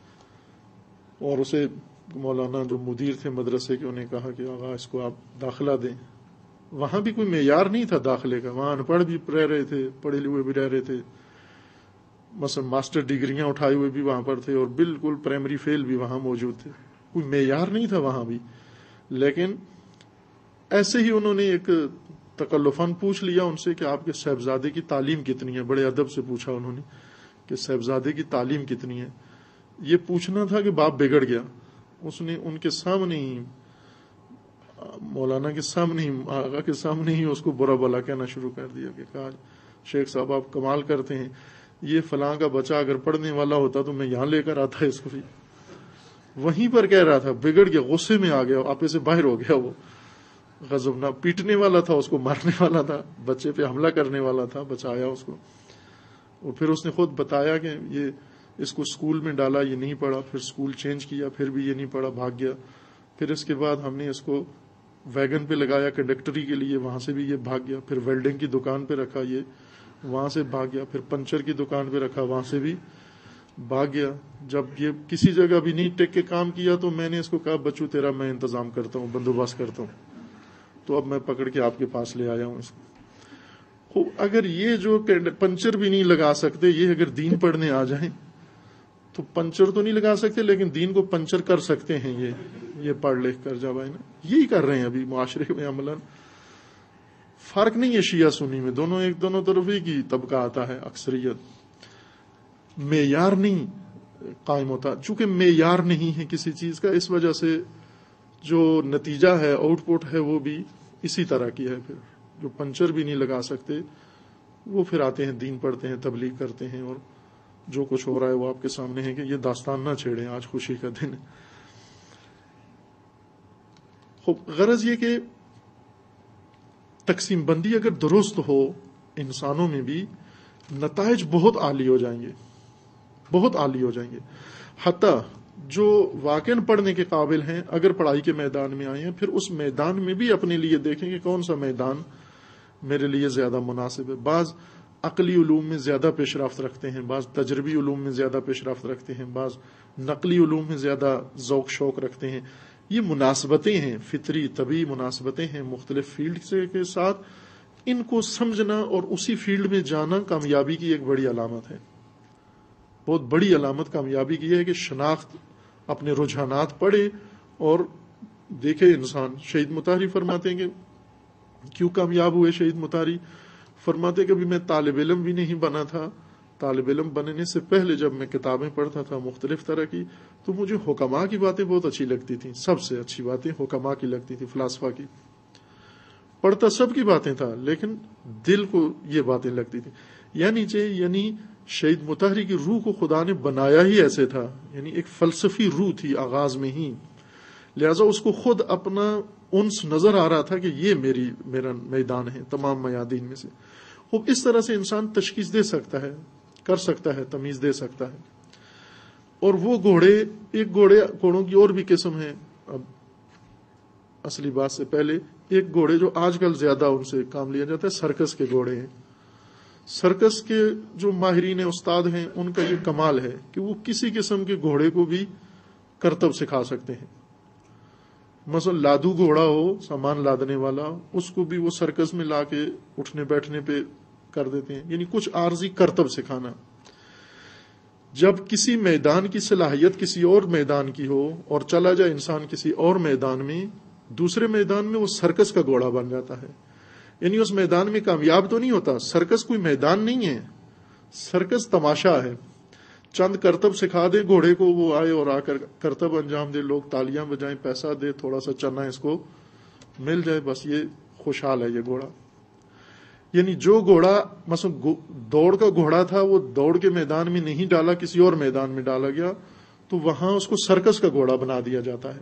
اور اسے مولانا جو مدیر تھے مدرسے کے انہیں کہا کہ آغا اس کو آپ داخلہ دیں. وہاں بھی کوئی معیار نہیں تھا داخلے کا، وہاں ان پڑھ بھی رہ رہے تھے، پڑھے ہوئے بھی رہ رہے تھے، مثلا ماسٹر ڈگریاں اٹھائے ہوئے بھی وہاں پر تھے اور بالکل پرائمری فیل بھی وہاں موجود تھے. کوئی معیار نہیں تھا وہاں بھی. لیکن ایسے ہی انہوں نے ایک تکلفاً پوچھ لیا ان سے کہ آپ کے صاحبزادے کی تعلیم کتنی ہے. بڑے ادب سے پوچھا انہوں نے کہ صاحبزادے کی تعلیم کتنی ہے. یہ پوچھنا تھا کہ باپ بگڑ گیا. اس نے ان کے سامنے ہی، مولانا کے سامنے ہی، آقا کے سامنے ہی اس کو برا بلا کہنا شروع کر دیا کہ کہا شیخ صاحب آپ کمال کرتے ہیں، یہ فلاں کا بچہ اگر پڑھنے والا ہوتا تو میں یہاں لے کر آتا اس کو بھی. وہیں پر کہہ رہا تھا، بگڑ گیا، غصے میں آ گیا، آپے سے باہر ہو گیا. وہ غضبناک پیٹنے والا تھا، اس کو مارنے والا تھا، بچے پہ حملہ کرنے والا تھا، بچایا اس کو. اور پھر اس نے خود بتایا کہ یہ اس کو اسکول میں ڈالا، یہ نہیں پڑھا، پھر اسکول چینج کیا، پھر بھی یہ نہیں پڑھا، بھاگ گیا. پھر اس کے بعد ہم نے اس کو ویگن پہ لگایا کنڈکٹری کے لیے، وہاں سے بھی یہ بھاگ گیا. پھر ویلڈنگ کی دکان پہ رکھا، یہ وہاں سے بھاگ گیا. پھر پنچر کی دکان پہ رکھا، وہاں سے بھی بھاگ گیا. جب یہ کسی جگہ بھی نہیں ٹک کے کام کیا تو میں نے اس کو کہا بچو تیرا میں انتظام کرتا ہوں، بندوبست کرتا ہوں، تو اب میں پکڑ کے آپ کے پاس لے آیا ہوں اس کو. اگر یہ جو پنچر بھی نہیں لگا سکتے، یہ اگر دین پڑھنے آ جائیں تو پنچر تو نہیں لگا سکتے لیکن دین کو پنچر کر سکتے ہیں. یہ یہ پڑھ لکھ کر جب آئے نا، یہی کر رہے ہیں ابھی معاشرے میں عملاً. فرق نہیں ہے شیعہ سنی میں، دونوں ایک دونوں طرف ہی کی طبقہ آتا ہے اکثریت. معیار نہیں قائم ہوتا، چونکہ معیار نہیں ہے کسی چیز کا، اس وجہ سے جو نتیجہ ہے، آؤٹ پٹ ہے، وہ بھی اسی طرح کی ہے. پھر جو پنچر بھی نہیں لگا سکتے وہ پھر آتے ہیں دین پڑھتے ہیں، تبلیغ کرتے ہیں اور جو کچھ ہو رہا ہے وہ آپ کے سامنے ہے کہ یہ داستان نہ چھیڑیں، آج خوشی کا دن ہے۔ خوب غرض یہ کہ تقسیم بندی اگر درست ہو انسانوں میں بھی، نتائج بہت عالی ہو جائیں گے، بہت عالی ہو جائیں گے۔ حتیٰ جو واقعاً پڑھنے کے قابل ہیں اگر پڑھائی کے میدان میں آئے ہیں، پھر اس میدان میں بھی اپنے لیے دیکھیں کہ کون سا میدان میرے لیے زیادہ مناسب ہے۔ بعض عقلی علوم میں زیادہ پیش رفت رکھتے ہیں، بعض تجربی علوم میں زیادہ پیش رفت رکھتے ہیں، بعض نقلی علوم میں زیادہ ذوق شوق رکھتے ہیں۔ یہ مناسبتیں ہیں، فطری طبعی مناسبتیں ہیں مختلف فیلڈ سے کے ساتھ، ان کو سمجھنا اور اسی فیلڈ میں جانا کامیابی کی ایک بڑی علامت ہے۔ بہت بڑی علامت کامیابی کی ہے کہ شناخت، اپنے رجحانات پڑھے اور دیکھے انسان۔ شہید مطہری فرماتے ہیں کہ کیوں کامیاب ہوئے شہید مطہری؟ فرماتے کہ بھی میں طالب علم بھی نہیں بنا تھا، طالب علم بننے سے پہلے جب میں کتابیں پڑھتا تھا مختلف طرح کی، تو مجھے حکماء کی باتیں بہت اچھی لگتی تھیں، سب سے اچھی باتیں حکماء کی لگتی تھی، فلاسفہ کی۔ پڑھتا سب کی باتیں تھا لیکن دل کو یہ باتیں لگتی تھی۔ یعنی یعنی شہید مطہری کی روح کو خدا نے بنایا ہی ایسے تھا، یعنی ایک فلسفی روح تھی آغاز میں ہی، لہذا اس کو خود اپنا انس نظر آ رہا تھا کہ یہ میری میرا میدان ہے تمام میادین میں سے۔ خوب اس طرح سے انسان تشخیص دے سکتا ہے، کر سکتا ہے، تمیز دے سکتا ہے۔ اور وہ گھوڑے، ایک گھوڑے گھوڑوں کی اور بھی قسم ہے۔ اب اصلی بات سے پہلے ایک گھوڑے جو آج کل زیادہ ان سے کام لیا جاتا ہے، سرکس کے گھوڑے ہیں۔ سرکس کے جو ماہرین استاد ہیں ان کا یہ کمال ہے کہ وہ کسی قسم کے گھوڑے کو بھی کرتب سکھا سکتے ہیں۔ مثلا لادو گھوڑا ہو، سامان لادنے والا، اس کو بھی وہ سرکس میں لا کے اٹھنے بیٹھنے پہ کر دیتے ہیں، یعنی کچھ عارضی کرتب سکھانا۔ جب کسی میدان کی صلاحیت کسی اور میدان کی ہو اور چلا جائے انسان کسی اور میدان میں، دوسرے میدان میں وہ سرکس کا گھوڑا بن جاتا ہے، یعنی اس میدان میں کامیاب تو نہیں ہوتا۔ سرکس کوئی میدان نہیں ہے، سرکس تماشا ہے۔ چند کرتب سکھا دے گھوڑے کو، وہ آئے اور آ کر کرتب انجام دے، لوگ تالیاں بجائیں، پیسہ دے، تھوڑا سا چنا اس کو مل جائے، بس یہ خوشحال ہے یہ گھوڑا۔ یعنی جو گھوڑا مثلا دوڑ کا گھوڑا تھا وہ دوڑ کے میدان میں نہیں ڈالا، کسی اور میدان میں ڈالا گیا، تو وہاں اس کو سرکس کا گھوڑا بنا دیا جاتا ہے۔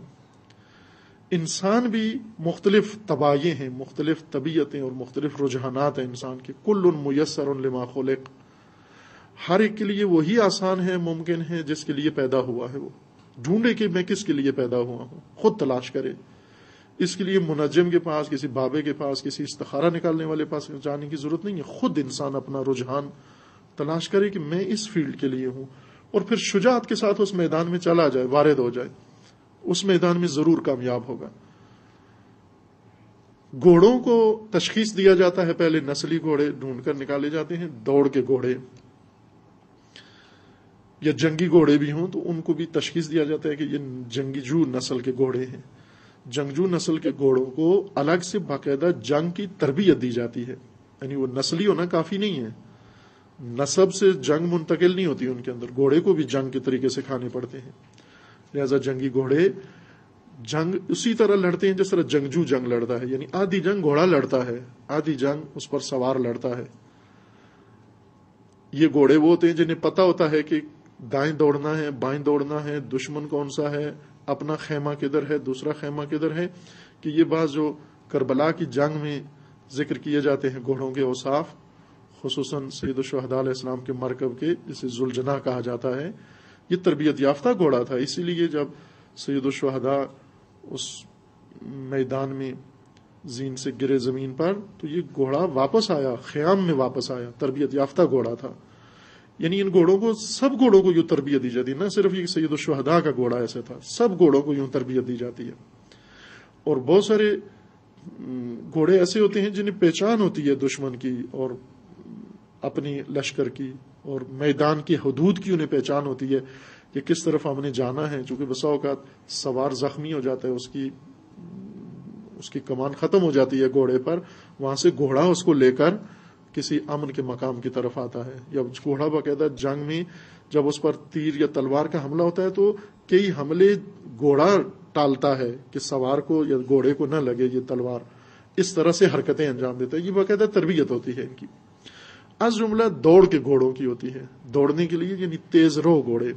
انسان بھی مختلف طباعیں ہیں، مختلف طبیعتیں اور مختلف رجحانات ہیں انسان کے۔ کل میسر لما خلق، ہر ایک کے لیے وہی آسان ہے، ممکن ہے جس کے لیے پیدا ہوا ہے۔ وہ ڈھونڈے کہ میں کس کے لیے پیدا ہوا ہوں، خود تلاش کرے۔ اس کے لیے منجم کے پاس، کسی بابے کے پاس، کسی استخارہ نکالنے والے پاس جانے کی ضرورت نہیں ہے۔ خود انسان اپنا رجحان تلاش کرے کہ میں اس فیلڈ کے لیے ہوں، اور پھر شجاعت کے ساتھ اس میدان میں چلا جائے، وارد ہو جائے، اس میدان میں ضرور کامیاب ہوگا۔ گھوڑوں کو تشخیص دیا جاتا ہے، پہلے نسلی گھوڑے ڈھونڈ کر نکالے جاتے ہیں، دوڑ کے گھوڑے یا جنگی گھوڑے بھی ہوں تو ان کو بھی تشخیص دیا جاتا ہے کہ یہ جنگجو نسل کے گھوڑے ہیں۔ جنگجو نسل کے گھوڑوں کو الگ سے باقاعدہ جنگ کی تربیت دی جاتی ہے، یعنی وہ نسلی ہونا کافی نہیں ہے، نسب سے جنگ منتقل نہیں ہوتی ان کے اندر، گھوڑے کو بھی جنگ کے طریقے سکھانے پڑتے ہیں۔ لہذا جنگی گھوڑے جنگ اسی طرح لڑتے ہیں جس طرح جنگجو جنگ لڑتا ہے، یعنی آدھی جنگ گھوڑا لڑتا ہے، آدھی جنگ اس پر سوار لڑتا ہے۔ یہ گھوڑے وہ ہوتے ہیں جنہیں پتہ ہوتا ہے کہ دائیں دوڑنا ہے، بائیں دوڑنا ہے، دشمن کون سا ہے، اپنا خیمہ کدھر ہے، دوسرا خیمہ کدھر ہے، کہ یہ بعض جو کربلا کی جنگ میں ذکر کیے جاتے ہیں گھوڑوں کے اوصاف، خصوصاً سید الشہداء علیہ السلام کے مرکب کے، جسے ذوالجناح کہا جاتا ہے، یہ تربیت یافتہ گھوڑا تھا۔ اسی لیے جب سید الشہداء اس میدان میں زین سے گرے زمین پر تو یہ گھوڑا واپس آیا، خیام میں واپس آیا، تربیت یافتہ گھوڑا تھا۔ یعنی ان گھوڑوں کو، سب گھوڑوں کو یوں تربیت دی جاتی ہے، نہ صرف یہ سید الشہداء کا گھوڑا ایسا تھا، سب گھوڑوں کو یوں تربیت دی جاتی ہے۔ اور بہت سارے گھوڑے ایسے ہوتے ہیں جنہیں پہچان ہوتی ہے دشمن کی اور اپنی لشکر کی، اور میدان کی حدود کی انہیں پہچان ہوتی ہے کہ کس طرف ہم نے جانا ہے، چونکہ بسا اوقات سوار زخمی ہو جاتا ہے، اس کی اس کی کمان ختم ہو جاتی ہے گھوڑے پر، وہاں سے گھوڑا اس کو لے کر کسی امن کے مقام کی طرف آتا ہے۔ یا گھوڑا باقاعدہ جنگ میں جب اس پر تیر یا تلوار کا حملہ ہوتا ہے تو کئی حملے گھوڑا ٹالتا ہے کہ سوار کو یا گھوڑے کو نہ لگے یہ تلوار، اس طرح سے حرکتیں انجام دیتا ہے۔ یہ باقاعدہ تربیت ہوتی ہے ان کی۔ از جملہ دوڑ کے گھوڑوں کی ہوتی ہے، دوڑنے کے لیے یعنی تیز رو گھوڑے.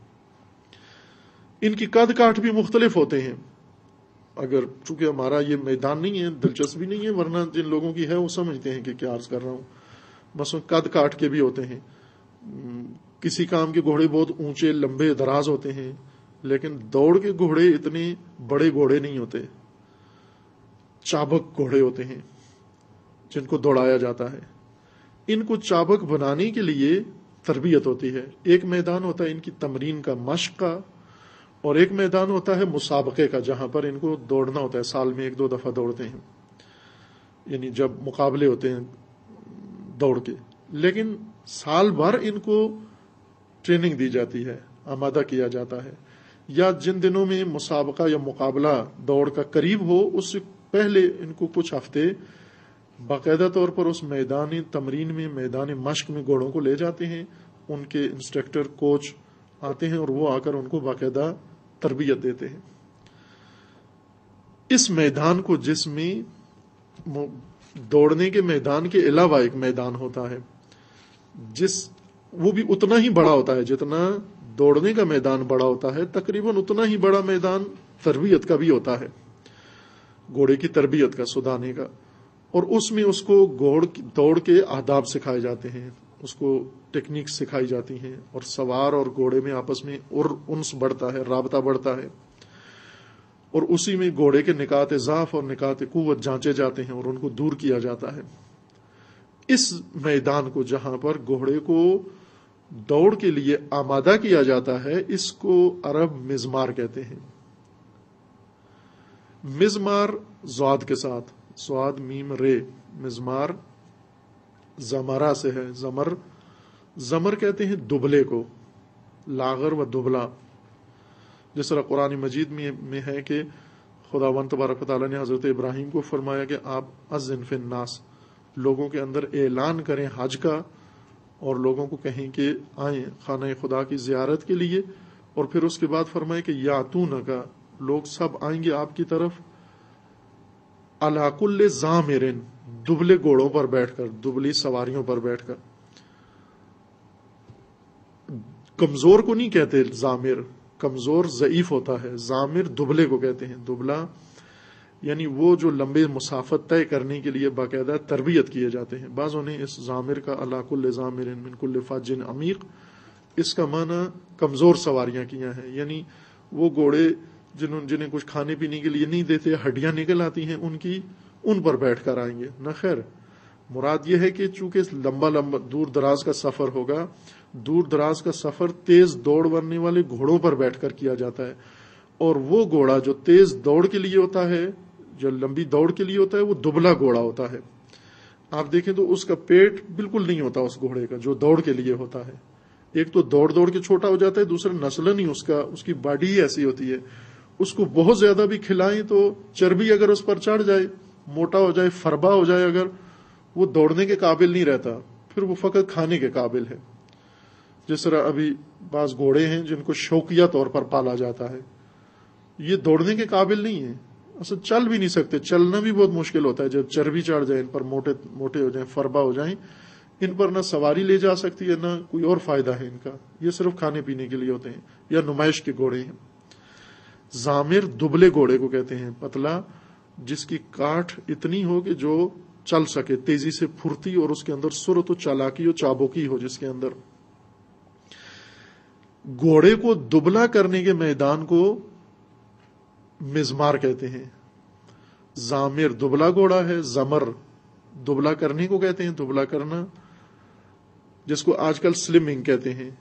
ان کی قد کاٹ بھی مختلف ہوتے ہیں. اگر چونکہ ہمارا یہ میدان نہیں ہے، دلچسپی نہیں ہے، ورنہ جن لوگوں کی ہے وہ سمجھتے ہیں کہ کیا عرض کر رہا ہوں. مثلا قد کاٹ کے بھی ہوتے ہیں. کسی کام کے گھوڑے بہت اونچے لمبے دراز ہوتے ہیں، لیکن دوڑ کے گھوڑے اتنے بڑے گھوڑے نہیں ہوتے، چابک گھوڑے ہوتے ہیں جن کو دوڑایا جاتا ہے. ان کو چابک بنانے کے لیے تربیت ہوتی ہے. ایک میدان ہوتا ہے ان کی تمرین کا، مشق کا، اور ایک میدان ہوتا ہے مسابقے کا، جہاں پر ان کو دوڑنا ہوتا ہے. سال میں ایک دو دفعہ دوڑتے ہیں، یعنی جب مقابلے ہوتے ہیں دوڑ کے. لیکن سال بھر ان کو ٹریننگ دی جاتی ہے، آمادہ کیا جاتا ہے. یا جن دنوں میں مسابقہ یا مقابلہ دوڑ کا قریب ہو، اس سے پہلے ان کو کچھ ہفتے باقاعدہ طور پر اس میدان تمرین میں، میدان مشق میں گھوڑوں کو لے جاتے ہیں. ان کے انسٹرکٹر، کوچ آتے ہیں اور وہ آ کر ان کو باقاعدہ تربیت دیتے ہیں. اس میدان کو، جس میں دوڑنے کے میدان کے علاوہ ایک میدان ہوتا ہے، جس وہ بھی اتنا ہی بڑا ہوتا ہے جتنا دوڑنے کا میدان بڑا ہوتا ہے، تقریباً اتنا ہی بڑا میدان تربیت کا بھی ہوتا ہے، گھوڑے کی تربیت کا، سدھانے کا. اور اس میں اس کو گھوڑ دوڑ کے آداب سکھائے جاتے ہیں، اس کو ٹیکنیک سکھائی جاتی ہیں، اور سوار اور گھوڑے میں آپس میں اور انس بڑھتا ہے، رابطہ بڑھتا ہے. اور اسی میں گھوڑے کے نکات ضعف اور نکات قوت جانچے جاتے ہیں اور ان کو دور کیا جاتا ہے. اس میدان کو، جہاں پر گھوڑے کو دوڑ کے لیے آمادہ کیا جاتا ہے، اس کو عرب مزمار کہتے ہیں. مزمار زواد کے ساتھ، سواد میم رے، مزمار زمرہ سے ہے. زمر زمر کہتے ہیں دبلے کو، لاغر و دبلا. جس طرح قرآن مجید میں ہے کہ خداوند تبارک و تعالیٰ نے حضرت ابراہیم کو فرمایا کہ آپ اذن فی الناس، لوگوں کے اندر اعلان کریں حج کا، اور لوگوں کو کہیں کہ آئیں خانہ خدا کی زیارت کے لیے. اور پھر اس کے بعد فرمائے کہ یاتونک، لوگ سب آئیں گے آپ کی طرف، علی کل ضامر، دبلے گھوڑوں پر بیٹھ کر، دبلی سواریوں پر بیٹھ کر. کمزور کو نہیں کہتے ضامر، کمزور ضعیف ہوتا ہے. ضامر دبلے کو کہتے ہیں. دبلا یعنی وہ جو لمبے مسافت طے کرنے کے لیے باقاعدہ تربیت کیے جاتے ہیں. بعضوں نے اس ضامر کا علی کل ضامر من کل فج عمیق، اس کا معنی کمزور سواریاں کیا ہیں، یعنی وہ گھوڑے جنہوں جنہیں کچھ کھانے پینے کے لیے نہیں دیتے، ہڈیاں نکل آتی ہیں ان کی، ان پر بیٹھ کر آئیں گے. نہ خیر، مراد یہ ہے کہ چونکہ لمبا لمبا دور دراز کا سفر ہوگا، دور دراز کا سفر تیز دوڑ بننے والے گھوڑوں پر بیٹھ کر کیا جاتا ہے. اور وہ گھوڑا جو تیز دوڑ کے لیے ہوتا ہے، جو لمبی دوڑ کے لیے ہوتا ہے، وہ دبلا گھوڑا ہوتا ہے. آپ دیکھیں تو اس کا پیٹ بالکل نہیں ہوتا اس گھوڑے کا جو دوڑ کے لیے ہوتا ہے. ایک تو دوڑ دوڑ کے چھوٹا ہو جاتا ہے، دوسرا نسل نہیں، اس کا اس کی باڈی ہی ایسی ہوتی ہے. اس کو بہت زیادہ بھی کھلائیں تو چربی اگر اس پر چڑھ جائے، موٹا ہو جائے، فربا ہو جائے، اگر وہ دوڑنے کے قابل نہیں رہتا، پھر وہ فقط کھانے کے قابل ہے. جس طرح ابھی بعض گھوڑے ہیں جن کو شوقیہ طور پر پالا جاتا ہے، یہ دوڑنے کے قابل نہیں ہیں، اصل چل بھی نہیں سکتے. چلنا بھی بہت مشکل ہوتا ہے جب چربی چڑھ جائے ان پر، موٹے موٹے ہو جائیں، فربا ہو جائیں. ان پر نہ سواری لے جا سکتی ہے، نہ کوئی اور فائدہ ہے ان کا. یہ صرف کھانے پینے کے لیے ہوتے ہیں یا نمائش کے گھوڑے ہیں. ضامر دبلے گھوڑے کو کہتے ہیں، پتلا، جس کی کاٹھ اتنی ہو کہ جو چل سکے، تیزی سے پھرتی، اور اس کے اندر سرعت و چالاکی و چابوکی ہو جس کے اندر. گھوڑے کو دبلا کرنے کے میدان کو مزمار کہتے ہیں. ضامر دبلا گھوڑا ہے، زمر دبلا کرنے کو کہتے ہیں، دبلا کرنا، جس کو آج کل سلمنگ کہتے ہیں.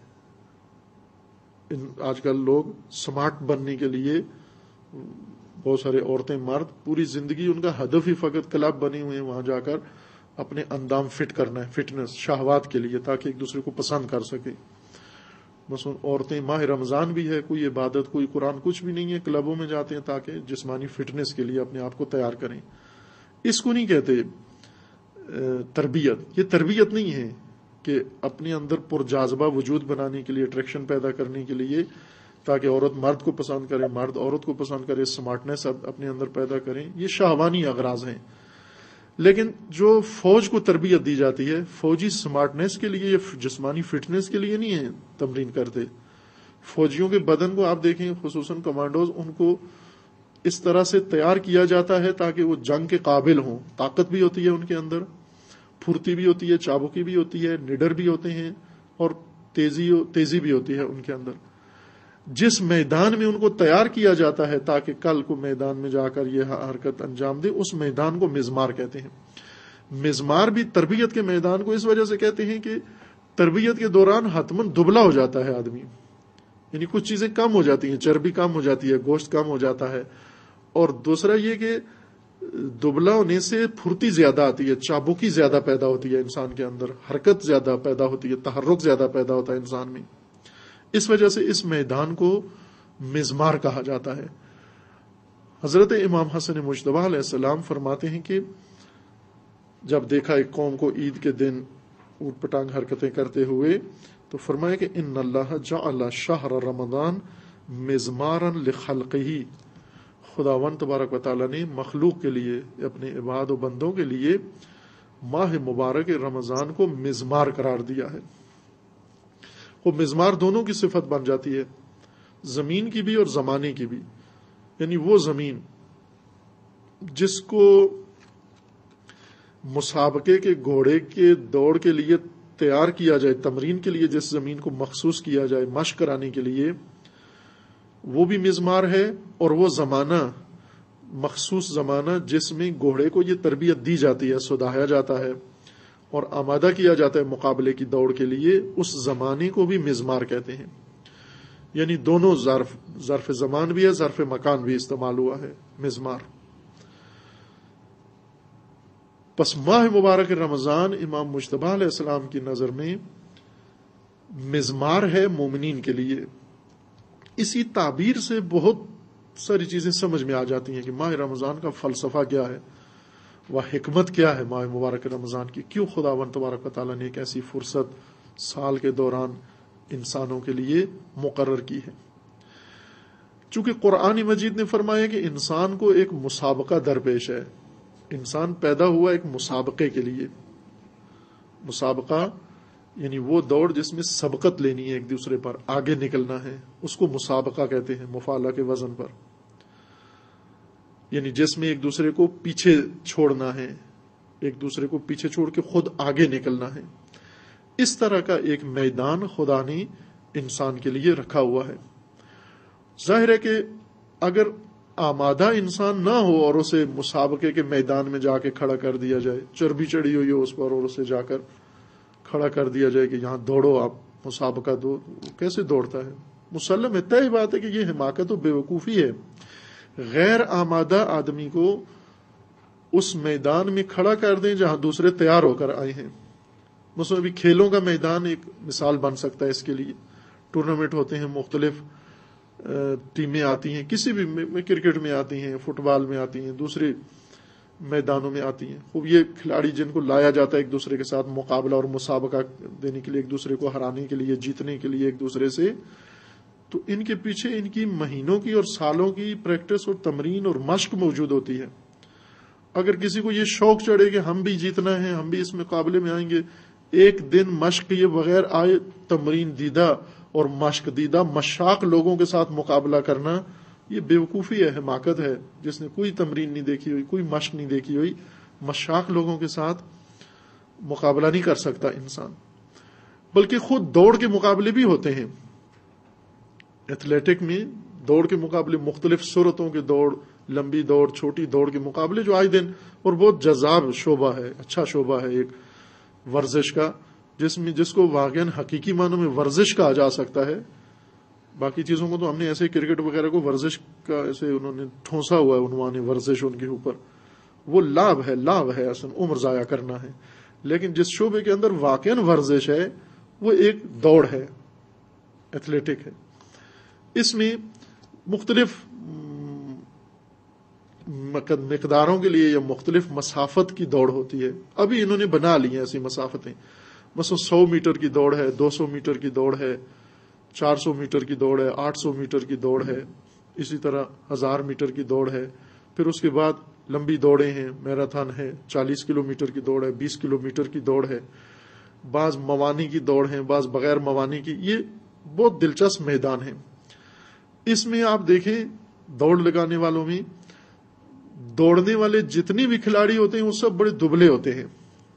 آج کل لوگ سمارٹ بننے کے لیے، بہت سارے عورتیں، مرد، پوری زندگی ان کا ہدف ہی فقط کلب بنے ہوئے ہیں، وہاں جا کر اپنے اندام فٹ کرنا ہے، فٹنس، شہوات کے لیے، تاکہ ایک دوسرے کو پسند کر سکے. بس عورتیں، ماہ رمضان بھی ہے، کوئی عبادت، کوئی قرآن، کچھ بھی نہیں ہے، کلبوں میں جاتے ہیں تاکہ جسمانی فٹنس کے لیے اپنے آپ کو تیار کریں. اس کو نہیں کہتے تربیت. یہ تربیت نہیں ہے کہ اپنے اندر پرجاذبہ وجود بنانے کے لیے، اٹریکشن پیدا کرنے کے لیے، تاکہ عورت مرد کو پسند کرے، مرد عورت کو پسند کرے، سمارٹنس اپنے اندر پیدا کریں. یہ شہوانی اغراض ہیں. لیکن جو فوج کو تربیت دی جاتی ہے، فوجی سمارٹنیس کے لیے یا جسمانی فٹنس کے لیے نہیں ہے تمرین کرتے. فوجیوں کے بدن کو آپ دیکھیں، خصوصاً کمانڈوز، ان کو اس طرح سے تیار کیا جاتا ہے تاکہ وہ جنگ کے قابل ہوں. طاقت بھی ہوتی ہے ان کے اندر، پھرتی بھی ہوتی ہے، چابکی بھی ہوتی ہے، نڈر بھی ہوتے ہیں، اور تیزی تیزی بھی ہوتی ہے ان کے اندر. جس میدان میں ان کو تیار کیا جاتا ہے تاکہ کل کو میدان میں جا کر یہ حرکت انجام دے، اس میدان کو مزمار کہتے ہیں. مزمار بھی تربیت کے میدان کو اس وجہ سے کہتے ہیں کہ تربیت کے دوران حتماً دبلا ہو جاتا ہے آدمی، یعنی کچھ چیزیں کم ہو جاتی ہیں، چربی کم ہو جاتی ہے، گوشت کم ہو جاتا ہے. اور دوسرا یہ کہ دبلا ہونے سے پھرتی زیادہ آتی ہے، چابکی زیادہ پیدا ہوتی ہے انسان کے اندر، حرکت زیادہ پیدا ہوتی ہے، تحرک زیادہ پیدا ہوتا ہے انسان میں. اس وجہ سے اس میدان کو مزمار کہا جاتا ہے. حضرت امام حسن مجتبی علیہ السلام فرماتے ہیں کہ جب دیکھا ایک قوم کو عید کے دن اوٹ پٹانگ حرکتیں کرتے ہوئے تو فرمایا کہ ان اللہ جعل شہر رمضان مزمارا لخلقہ، خداوند تبارک و تعالیٰ نے مخلوق کے لیے، اپنے عباد و بندوں کے لیے ماہ مبارک رمضان کو مزمار قرار دیا ہے. وہ مزمار دونوں کی صفت بن جاتی ہے، زمین کی بھی اور زمانے کی بھی. یعنی وہ زمین جس کو مسابقے کے گھوڑے کے دوڑ کے لیے تیار کیا جائے، تمرین کے لیے جس زمین کو مخصوص کیا جائے مشق کرانے کے لیے، وہ بھی مزمار ہے. اور وہ زمانہ، مخصوص زمانہ جس میں گھوڑے کو یہ تربیت دی جاتی ہے، سدھایا جاتا ہے اور آمادہ کیا جاتا ہے مقابلے کی دوڑ کے لیے، اس زمانے کو بھی مزمار کہتے ہیں. یعنی دونوں ظرف ظرف زمان بھی ہے، ظرف مکان بھی استعمال ہوا ہے مزمار. پس ماہ مبارک رمضان امام مجتبی علیہ السلام کی نظر میں مزمار ہے مومنین کے لیے. اسی تعبیر سے بہت ساری چیزیں سمجھ میں آ جاتی ہیں کہ ماہ رمضان کا فلسفہ کیا ہے، وہ حکمت کیا ہے ماہ مبارک رمضان کی، کیوں خداوند تبارک و تعالیٰ نے ایک ایسی فرصت سال کے دوران انسانوں کے لیے مقرر کی ہے. چونکہ قرآن مجید نے فرمایا کہ انسان کو ایک مسابقہ درپیش ہے، انسان پیدا ہوا ایک مسابقے کے لیے. مسابقہ یعنی وہ دوڑ جس میں سبقت لینی ہے، ایک دوسرے پر آگے نکلنا ہے، اس کو مسابقہ کہتے ہیں مفاعلہ کے وزن پر. یعنی جس میں ایک دوسرے کو پیچھے چھوڑنا ہے، ایک دوسرے کو پیچھے چھوڑ کے خود آگے نکلنا ہے. اس طرح کا ایک میدان خدا نے انسان کے لیے رکھا ہوا ہے. ظاہر ہے کہ اگر آمادہ انسان نہ ہو اور اسے مسابقے کے میدان میں جا کے کھڑا کر دیا جائے، چربی چڑھی ہوئی ہو اس پر اور اسے جا کر کھڑا کر دیا جائے کہ یہاں دوڑو، آپ مسابقہ دو، کیسے دوڑتا ہے؟ مسلم ہے، طے بات ہے کہ یہ حماقت و بیوقوفی ہے. غیر آمادہ آدمی کو اس میدان میں کھڑا کر دیں جہاں دوسرے تیار ہو کر آئے ہیں. مثلا ابھی کھیلوں کا میدان ایک مثال بن سکتا ہے اس کے لیے. ٹورنامنٹ ہوتے ہیں، مختلف ٹیمیں آتی ہیں، کسی بھی کرکٹ میں آتی ہیں، فٹ بال میں آتی ہیں، دوسرے میدانوں میں آتی ہیں. خوب یہ کھلاڑی جن کو لایا جاتا ہے ایک دوسرے کے ساتھ مقابلہ اور مسابقہ دینے کے لیے، ایک دوسرے کو ہرانے کے لیے، جیتنے کے لیے ایک دوسرے سے، تو ان کے پیچھے ان کی مہینوں کی اور سالوں کی پریکٹس اور تمرین اور مشق موجود ہوتی ہے. اگر کسی کو یہ شوق چڑھے کہ ہم بھی جیتنا ہے، ہم بھی اس مقابلے میں آئیں گے، ایک دن مشق کیے بغیر آئے، تمرین دیدہ اور مشق دیدہ مشاق لوگوں کے ساتھ مقابلہ کرنا، یہ بیوقوفی ہے، حماقت ہے. جس نے کوئی تمرین نہیں دیکھی ہوئی، کوئی مشق نہیں دیکھی ہوئی، مشاق لوگوں کے ساتھ مقابلہ نہیں کر سکتا انسان. بلکہ خود دوڑ کے مقابلے بھی ہوتے ہیں. ایتھلیٹک میں دوڑ کے مقابلے، مختلف صورتوں کے دوڑ، لمبی دوڑ، چھوٹی دوڑ کے مقابلے جو آئے دن، اور بہت جذاب شعبہ ہے، اچھا شعبہ ہے ایک ورزش کا، جس میں جس کو واقعاً حقیقی معنوں میں ورزش کہا جا سکتا ہے. باقی چیزوں کو تو ہم نے ایسے کرکٹ وغیرہ کو ورزش کا ایسے انہوں نے ٹھونسا ہوا ہے عنوان ورزش ان کے اوپر. وہ لاب ہے، لاب ہے، اصل عمر ضائع کرنا ہے. لیکن جس شعبے کے اندر واقعاً ورزش ہے وہ ایک دوڑ ہے، ایتھلیٹک ہے. اس میں مختلف مقداروں کے لیے یا مختلف مسافت کی دوڑ ہوتی ہے. ابھی انہوں نے بنا لی ہیں ایسی مسافتیں، مثلا سو میٹر کی دوڑ ہے، دو سو میٹر کی دوڑ ہے، چار سو میٹر کی دوڑ ہے، آٹھ سو میٹر کی دوڑ ہے، اسی طرح ہزار میٹر کی دوڑ ہے. پھر اس کے بعد لمبی دوڑیں ہیں، میراتھن ہے، چالیس کلومیٹر کی دوڑ ہے، بیس کلومیٹر کی دوڑ ہے، بعض موانی کی دوڑ ہیں، بعض بغیر موانی کی. یہ بہت دلچسپ میدان ہے. اس میں آپ دیکھیں دوڑ لگانے والوں میں دوڑنے والے جتنے بھی کھلاڑی ہوتے ہیں وہ سب بڑے دبلے ہوتے ہیں.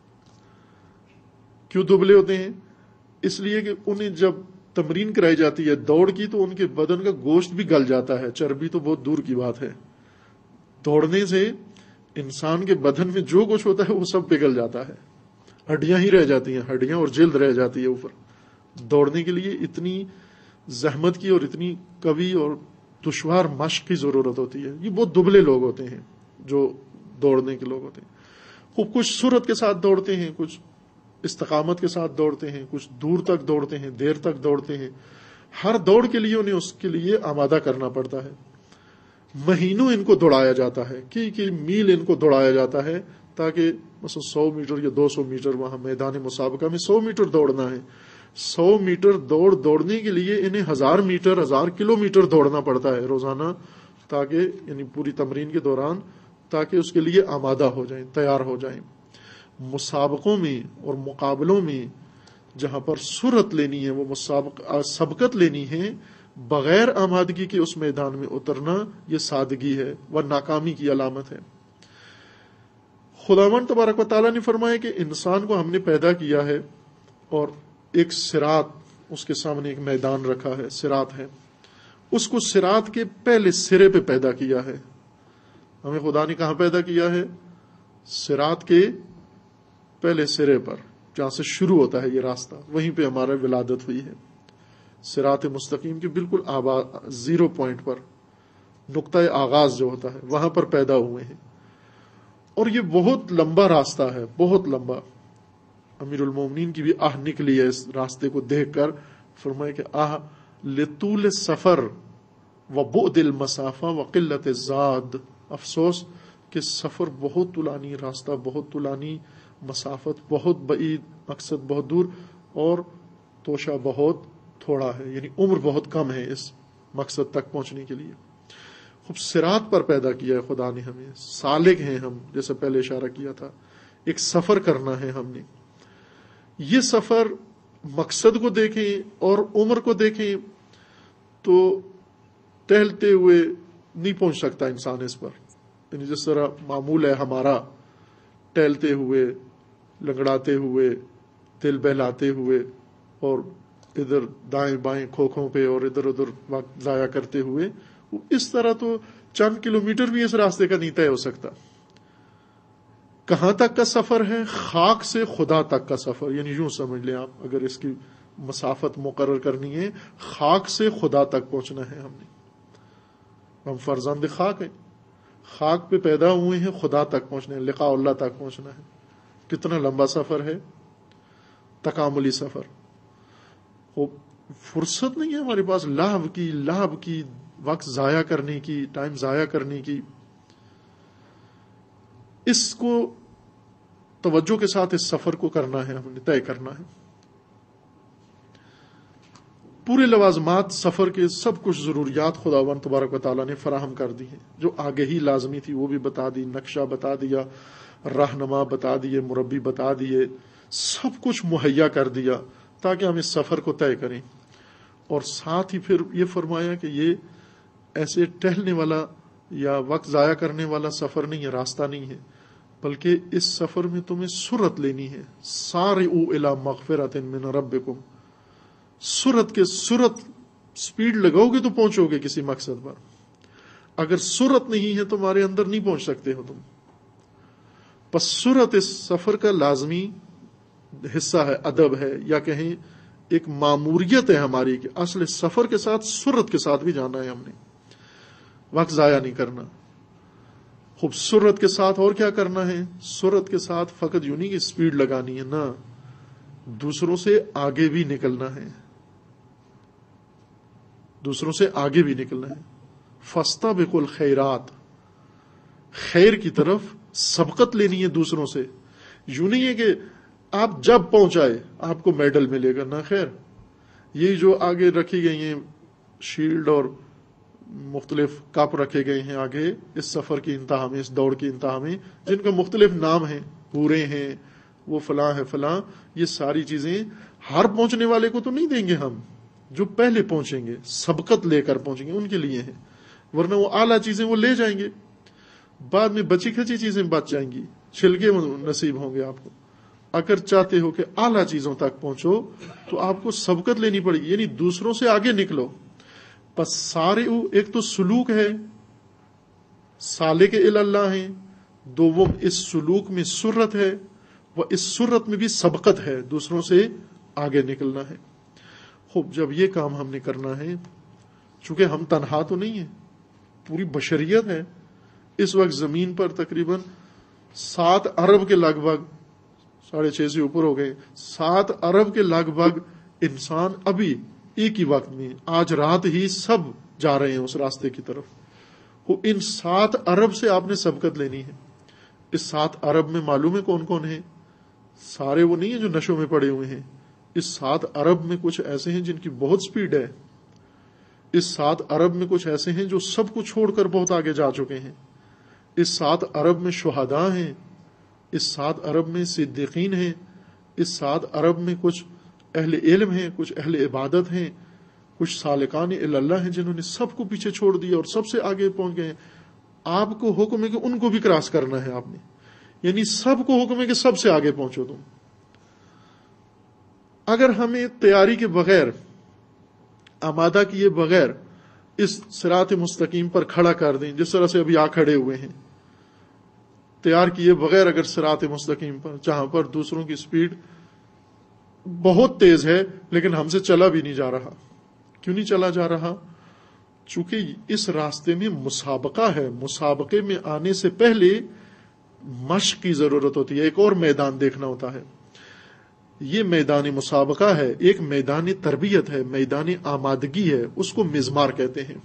کیوں دبلے ہوتے ہیں؟ اس لیے کہ انہیں جب تمرین کرائی جاتی ہے دوڑ کی تو ان کے بدن کا گوشت بھی گل جاتا ہے، چربی تو بہت دور کی بات ہے. دوڑنے سے انسان کے بدن میں جو کچھ ہوتا ہے وہ سب پگھل جاتا ہے، ہڈیاں ہی رہ جاتی ہیں، ہڈیاں اور جلد رہ جاتی ہے اوپر. دوڑنے کے لیے اتنی زحمت کی اور اتنی قوی اور دشوار مشق کی ضرورت ہوتی ہے. یہ بہت دبلے لوگ ہوتے ہیں جو دوڑنے کے لوگ ہوتے ہیں. خوب کچھ سرعت کے ساتھ دوڑتے ہیں، کچھ استقامت کے ساتھ دوڑتے ہیں، کچھ دور تک دوڑتے ہیں، دیر تک دوڑتے ہیں. ہر دوڑ کے لیے انہیں اس کے لیے آمادہ کرنا پڑتا ہے. مہینوں ان کو دوڑایا جاتا ہے، کئی کئی میل ان کو دوڑایا جاتا ہے تاکہ مثلا سو میٹر یا دو سو میٹر وہاں میدان مسابقہ میں سو میٹر دوڑنا ہے. سو میٹر دوڑ دوڑنے کے لیے انہیں ہزار میٹر ہزار کلو میٹر دوڑنا پڑتا ہے روزانہ، تاکہ یعنی پوری تمرین کے دوران، تاکہ اس کے لیے آمادہ ہو جائیں، تیار ہو جائیں. مسابقوں میں اور مقابلوں میں جہاں پر سرعت لینی ہے، وہ مسابقہ سبقت لینی ہے، بغیر آمادگی کے اس میدان میں اترنا یہ سادگی ہے وہ ناکامی کی علامت ہے. خداوند تبارک و تعالیٰ نے فرمایا کہ انسان کو ہم نے پیدا کیا ہے اور ایک صراط اس کے سامنے ایک میدان رکھا ہے، صراط ہے. اس کو صراط کے پہلے سرے پہ پیدا کیا ہے. ہمیں خدا نے کہاں پیدا کیا ہے؟ صراط کے پہلے سرے پر، جہاں سے شروع ہوتا ہے یہ راستہ، وہیں پہ ہمارا ولادت ہوئی ہے. صراط مستقیم کے بالکل آباد زیرو پوائنٹ پر، نقطۂ آغاز جو ہوتا ہے وہاں پر پیدا ہوئے ہیں. اور یہ بہت لمبا راستہ ہے، بہت لمبا. امیر المومنین کی بھی آہ نکلی ہے اس راستے کو دیکھ کر. فرمایا کہ آہ لطول سفر و بعد المسافہ و قلت الزاد. افسوس کہ سفر بہت طولانی، راستہ بہت طولانی، مسافت بہت بعید، مقصد بہت دور، اور توشہ بہت تھوڑا ہے، یعنی عمر بہت کم ہے اس مقصد تک پہنچنے کے لیے. خوب صراط پر پیدا کیا ہے خدا نے ہمیں. سالک ہیں ہم، جیسے پہلے اشارہ کیا تھا. ایک سفر کرنا ہے ہم نے. یہ سفر مقصد کو دیکھیں اور عمر کو دیکھیں تو ٹہلتے ہوئے نہیں پہنچ سکتا انسان اس پر. یعنی جس طرح معمول ہے ہمارا، ٹہلتے ہوئے، لنگڑاتے ہوئے، دل بہلاتے ہوئے، اور ادھر دائیں بائیں کھوکھوں پہ اور ادھر ادھر وقت ضائع کرتے ہوئے، اس طرح تو چند کلومیٹر بھی اس راستے کا نہیں طے ہو سکتا. کہاں تک کا سفر ہے؟ خاک سے خدا تک کا سفر. یعنی یوں سمجھ لیں آپ، اگر اس کی مسافت مقرر کرنی ہے، خاک سے خدا تک پہنچنا ہے. ہم نے ہم فرزند خاک ہیں، خاک پہ پیدا ہوئے ہیں، خدا تک پہنچنا ہے، لقاء اللہ تک پہنچنا ہے. کتنا لمبا سفر ہے، تکاملی سفر. وہ فرصت نہیں ہے ہمارے پاس لہو کی لہو کی وقت ضائع کرنے کی، ٹائم ضائع کرنے کی. اس کو توجہ کے ساتھ اس سفر کو کرنا ہے، ہم نے طے کرنا ہے. پورے لوازمات سفر کے سب کچھ ضروریات خداوند تبارک و تعالیٰ نے فراہم کر دی ہیں. جو آگے ہی لازمی تھی وہ بھی بتا دی، نقشہ بتا دیا، رہنما بتا دیے، مربی بتا دیے، سب کچھ مہیا کر دیا تاکہ ہم اس سفر کو طے کریں. اور ساتھ ہی پھر یہ فرمایا کہ یہ ایسے ٹہلنے والا یا وقت ضائع کرنے والا سفر نہیں ہے، راستہ نہیں ہے، بلکہ اس سفر میں تمہیں سرعت لینی ہے. سارعوا الی مغفرۃ من ربکم. سرعت کے سرعت سپیڈ لگاؤ گے تو پہنچو گے کسی مقصد پر. اگر سرعت نہیں ہے تمہارے اندر نہیں پہنچ سکتے ہو تم. بس سرعت اس سفر کا لازمی حصہ ہے، ادب ہے، یا کہیں ایک معموریت ہے ہماری کہ اصل سفر کے ساتھ سرعت کے ساتھ بھی جانا ہے ہم نے. وقت ضائع نہیں کرنا. خوبصورت کے ساتھ اور کیا کرنا ہے؟ سرعت کے ساتھ فقط یوں نہیں کہ سپیڈ لگانی ہے، نہ، دوسروں سے آگے بھی نکلنا ہے، دوسروں سے آگے بھی نکلنا ہے. فاستبقوا الخیرات. خیر کی طرف سبقت لینی ہے دوسروں سے. یوں نہیں ہے کہ آپ جب پہنچائے آپ کو میڈل ملے گا، نہ خیر. یہ جو آگے رکھی گئی ہیں شیلڈ اور مختلف کپ رکھے گئے ہیں آگے اس سفر کی انتہا میں، اس دوڑ کی انتہا میں، جن کا مختلف نام ہیں، پورے ہیں، وہ فلاں ہے فلاں. یہ ساری چیزیں ہر پہنچنے والے کو تو نہیں دیں گے ہم، جو پہلے پہنچیں گے، سبقت لے کر پہنچیں گے، ان کے لیے ہیں. ورنہ وہ اعلیٰ چیزیں وہ لے جائیں گے، بعد میں بچی کھچی چیزیں بچ جائیں گی، چھلکے نصیب ہوں گے آپ کو. اگر چاہتے ہو کہ اعلیٰ چیزوں تک پہنچو تو آپ کو سبقت لینی پڑے گی، یعنی دوسروں سے آگے نکلو. بس سارے ایک تو سلوک ہے، سالک الی اللہ ہیں، دوم اس سلوک میں سرت ہے، وہ اس سرت میں بھی سبقت ہے، دوسروں سے آگے نکلنا ہے. خوب جب یہ کام ہم نے کرنا ہے، چونکہ ہم تنہا تو نہیں ہیں، پوری بشریت ہے. اس وقت زمین پر تقریباً سات ارب کے لگ بھگ، ساڑھے چھ سے اوپر ہو گئے، سات ارب کے لگ بھگ انسان ابھی ایک ہی وقت میں آج رات ہی سب جا رہے ہیں اس راستے کی طرف. وہ ان سات ارب سے آپ نے سبقت لینی ہے. اس سات ارب میں معلوم ہے کون کون ہیں؟ سارے وہ نہیں ہیں جو نشوں میں پڑے ہوئے ہیں. اس سات ارب میں کچھ ایسے ہیں جن کی بہت سپیڈ ہے. اس سات ارب میں کچھ ایسے ہیں جو سب کو چھوڑ کر بہت آگے جا چکے ہیں. اس سات ارب میں شہداء ہیں، اس سات ارب میں صدیقین ہیں، اس سات ارب میں کچھ اہل علم ہیں، کچھ اہل عبادت ہیں، کچھ سالکان الی اللہ ہیں جنہوں نے سب کو پیچھے چھوڑ دیا اور سب سے آگے پہنچ گئے ہیں. آپ کو حکم ہے کہ ان کو بھی کراس کرنا ہے آپ نے، یعنی سب کو حکم ہے کہ سب سے آگے پہنچو تم. اگر ہمیں تیاری کے بغیر، آمادہ کیے بغیر اس صراط مستقیم پر کھڑا کر دیں، جس طرح سے ابھی آ کھڑے ہوئے ہیں، تیار کیے بغیر اگر صراط مستقیم پر، جہاں پر دوسروں کی سپیڈ بہت تیز ہے لیکن ہم سے چلا بھی نہیں جا رہا. کیوں نہیں چلا جا رہا؟ چونکہ اس راستے میں مسابقہ ہے. مسابقے میں آنے سے پہلے مشق کی ضرورت ہوتی ہے، ایک اور میدان دیکھنا ہوتا ہے. یہ میدان مسابقہ ہے، ایک میدان تربیت ہے، میدان آمادگی ہے، اس کو مزمار کہتے ہیں.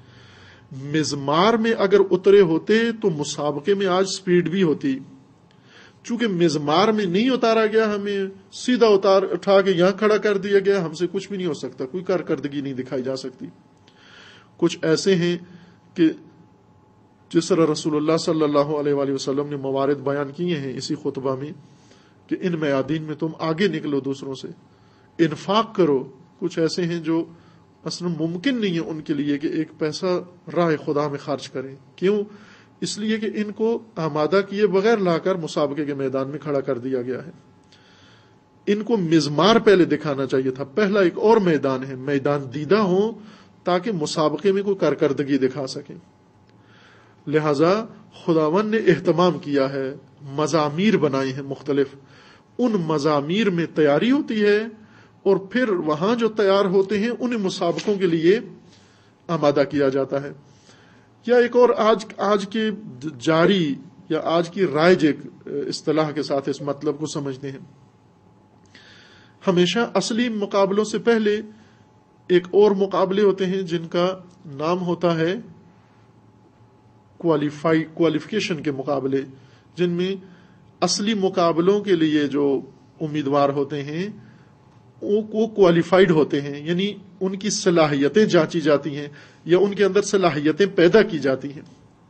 مزمار میں اگر اترے ہوتے تو مسابقے میں آج سپیڈ بھی ہوتی. چونکہ مزمار میں نہیں اتارا گیا، ہمیں سیدھا اتار اٹھا کے یہاں کھڑا کر دیا گیا، ہم سے کچھ بھی نہیں ہو سکتا، کوئی کارکردگی نہیں دکھائی جا سکتی. کچھ ایسے ہیں کہ جس طرح رسول اللہ صلی اللہ علیہ وآلہ وسلم نے موارد بیان کیے ہیں اسی خطبہ میں کہ ان میادین میں تم آگے نکلو، دوسروں سے انفاق کرو. کچھ ایسے ہیں جو اصلا ممکن نہیں ہے ان کے لیے کہ ایک پیسہ راہ خدا میں خرچ کریں. کیوں؟ اس لیے کہ ان کو آمادہ کیے بغیر لا کر مسابقے کے میدان میں کھڑا کر دیا گیا ہے. ان کو مزمار پہلے دکھانا چاہیے تھا. پہلا ایک اور میدان ہے، میدان دیدہ ہو تاکہ مسابقے میں کوئی کارکردگی دکھا سکیں. لہذا خداوند نے اہتمام کیا ہے، مزامیر بنائے ہیں مختلف. ان مزامیر میں تیاری ہوتی ہے اور پھر وہاں جو تیار ہوتے ہیں انہیں مسابقوں کے لیے آمادہ کیا جاتا ہے. یا ایک اور آج آج کے جاری یا آج کی رائج ایک اصطلاح کے ساتھ اس مطلب کو سمجھتے ہیں. ہمیشہ اصلی مقابلوں سے پہلے ایک اور مقابلے ہوتے ہیں جن کا نام ہوتا ہے کوالیفائی کوالیفیکیشن کے مقابلے، جن میں اصلی مقابلوں کے لیے جو امیدوار ہوتے ہیں وہ کوالیفائڈ ہوتے ہیں، یعنی ان کی صلاحیتیں جانچی جاتی ہیں یا ان کے اندر صلاحیتیں پیدا کی جاتی ہیں.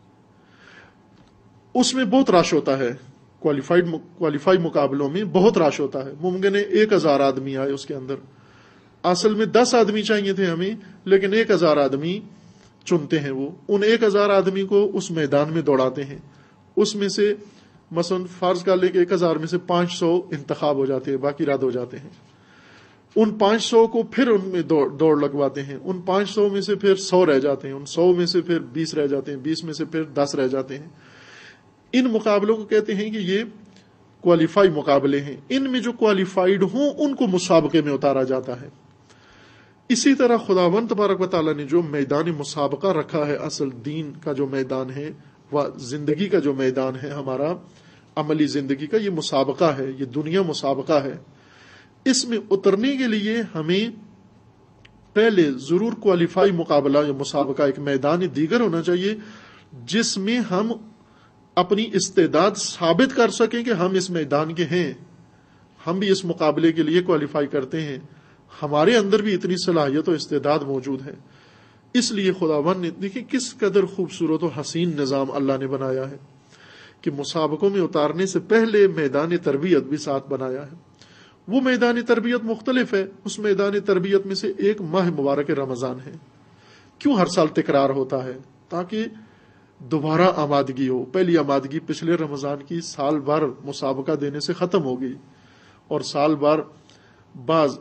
اس میں بہت رش ہوتا ہے. کوالیفائڈ کوالیفائی مقابلوں میں بہت رش ہوتا ہے. ممکن ہے ایک ہزار آدمی آئے اس کے اندر، اصل میں دس آدمی چاہیے تھے ہمیں، لیکن ایک ہزار آدمی چنتے ہیں. وہ ان ایک ہزار آدمی کو اس میدان میں دوڑاتے ہیں. اس میں سے مثلا فرض کر لے کہ ایک ہزار میں سے پانچ سو انتخاب ہو جاتے ہیں، باقی رد ہو جاتے ہیں. ان پانچ سو کو پھر ان میں دوڑ, دوڑ لگواتے ہیں. ان پانچ سو میں سے پھر سو رہ جاتے ہیں، ان سو میں سے پھر بیس رہ جاتے ہیں، بیس میں سے پھر دس رہ جاتے ہیں. ان مقابلوں کو کہتے ہیں کہ یہ کوالیفائی مقابلے ہیں. ان میں جو کوالیفائڈ ہوں ان کو مسابقے میں اتارا جاتا ہے. اسی طرح خداوند تبارک و تعالیٰ نے جو میدان مسابقہ رکھا ہے، اصل دین کا جو میدان ہے، وہ زندگی کا جو میدان ہے، ہمارا عملی زندگی کا یہ مسابقہ ہے، یہ دنیا مسابقہ ہے. اس میں اترنے کے لیے ہمیں پہلے ضرور کوالیفائی مقابلہ یا مسابقہ، ایک میدان دیگر ہونا چاہیے جس میں ہم اپنی استعداد ثابت کر سکیں کہ ہم اس میدان کے ہیں، ہم بھی اس مقابلے کے لیے کوالیفائی کرتے ہیں، ہمارے اندر بھی اتنی صلاحیت و استعداد موجود ہے. اس لیے خداوند نے دیکھیں کس قدر خوبصورت و حسین نظام اللہ نے بنایا ہے کہ مسابقوں میں اتارنے سے پہلے میدان تربیت بھی ساتھ بنایا ہے. وہ میدان تربیت مختلف ہے. اس میدان تربیت میں سے ایک ماہ مبارک رمضان ہے. کیوں ہر سال تکرار ہوتا ہے؟ تاکہ دوبارہ آمادگی ہو. پہلی آمادگی پچھلے رمضان کی سال بھر مسابقہ دینے سے ختم ہو گئی، اور سال بھر بعض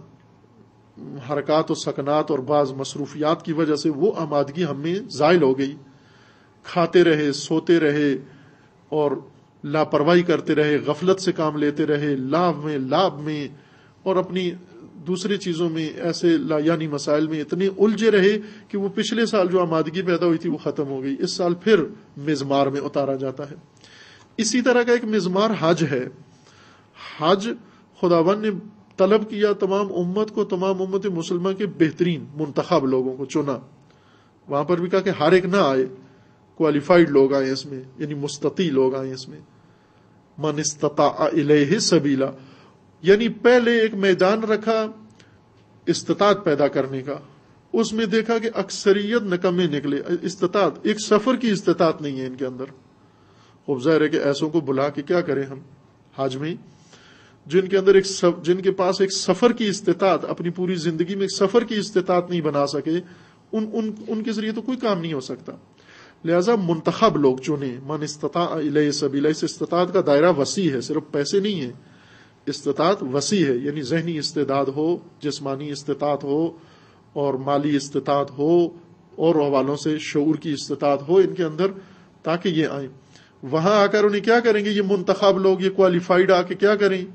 حرکات و سکنات اور بعض مصروفیات کی وجہ سے وہ آمادگی ہم میں زائل ہو گئی. کھاتے رہے، سوتے رہے اور لاپرواہی کرتے رہے، غفلت سے کام لیتے رہے، لاو میں لاب میں اور اپنی دوسری چیزوں میں ایسے لا یعنی مسائل میں اتنے الجھے رہے کہ وہ پچھلے سال جو آمادگی پیدا ہوئی تھی وہ ختم ہو گئی. اس سال پھر مزمار میں اتارا جاتا ہے. اسی طرح کا ایک مزمار حج ہے. حج خداوند نے طلب کیا تمام امت کو، تمام امت مسلمہ کے بہترین منتخب لوگوں کو چنا. وہاں پر بھی کہا کہ ہر ایک نہ آئے، کوالیفائڈ لوگ آئے اس میں، یعنی مستطیع لوگ آئے اس میں. من استطاع الیہ سبیلا، یعنی پہلے ایک میدان رکھا استطاعت پیدا کرنے کا. اس میں دیکھا کہ اکثریت نکمے نکلے. استطاعت ایک سفر کی استطاعت نہیں ہے ان کے اندر. خوب ظاہر ہے کہ ایسوں کو بلا کے کیا کریں ہم حج میں، جن کے اندر ایک سف... جن کے پاس ایک سفر کی استطاعت، اپنی پوری زندگی میں ایک سفر کی استطاعت نہیں بنا سکے، ان ان ان کے ذریعے تو کوئی کام نہیں ہو سکتا. لہذا منتخب لوگ چنے. من استطاع الیہ سبیلا، اس استطاعت کا دائرہ وسیع ہے، صرف پیسے نہیں ہے. استطاعت وسیع ہے، یعنی ذہنی استعداد ہو، جسمانی استطاعت ہو اور مالی استطاعت ہو اور حوالوں سے شعور کی استطاعت ہو ان کے اندر، تاکہ یہ آئیں. وہاں آ کر انہیں کیا کریں گے یہ منتخب لوگ، یہ کوالیفائڈ آ کے کیا کریں؟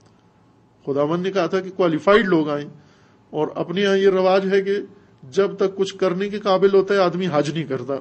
خداوند نے کہا تھا کہ کوالیفائڈ لوگ آئیں. اور اپنے یہاں یہ رواج ہے کہ جب تک کچھ کرنے کے قابل ہوتا ہے آدمی حج نہیں کرتا.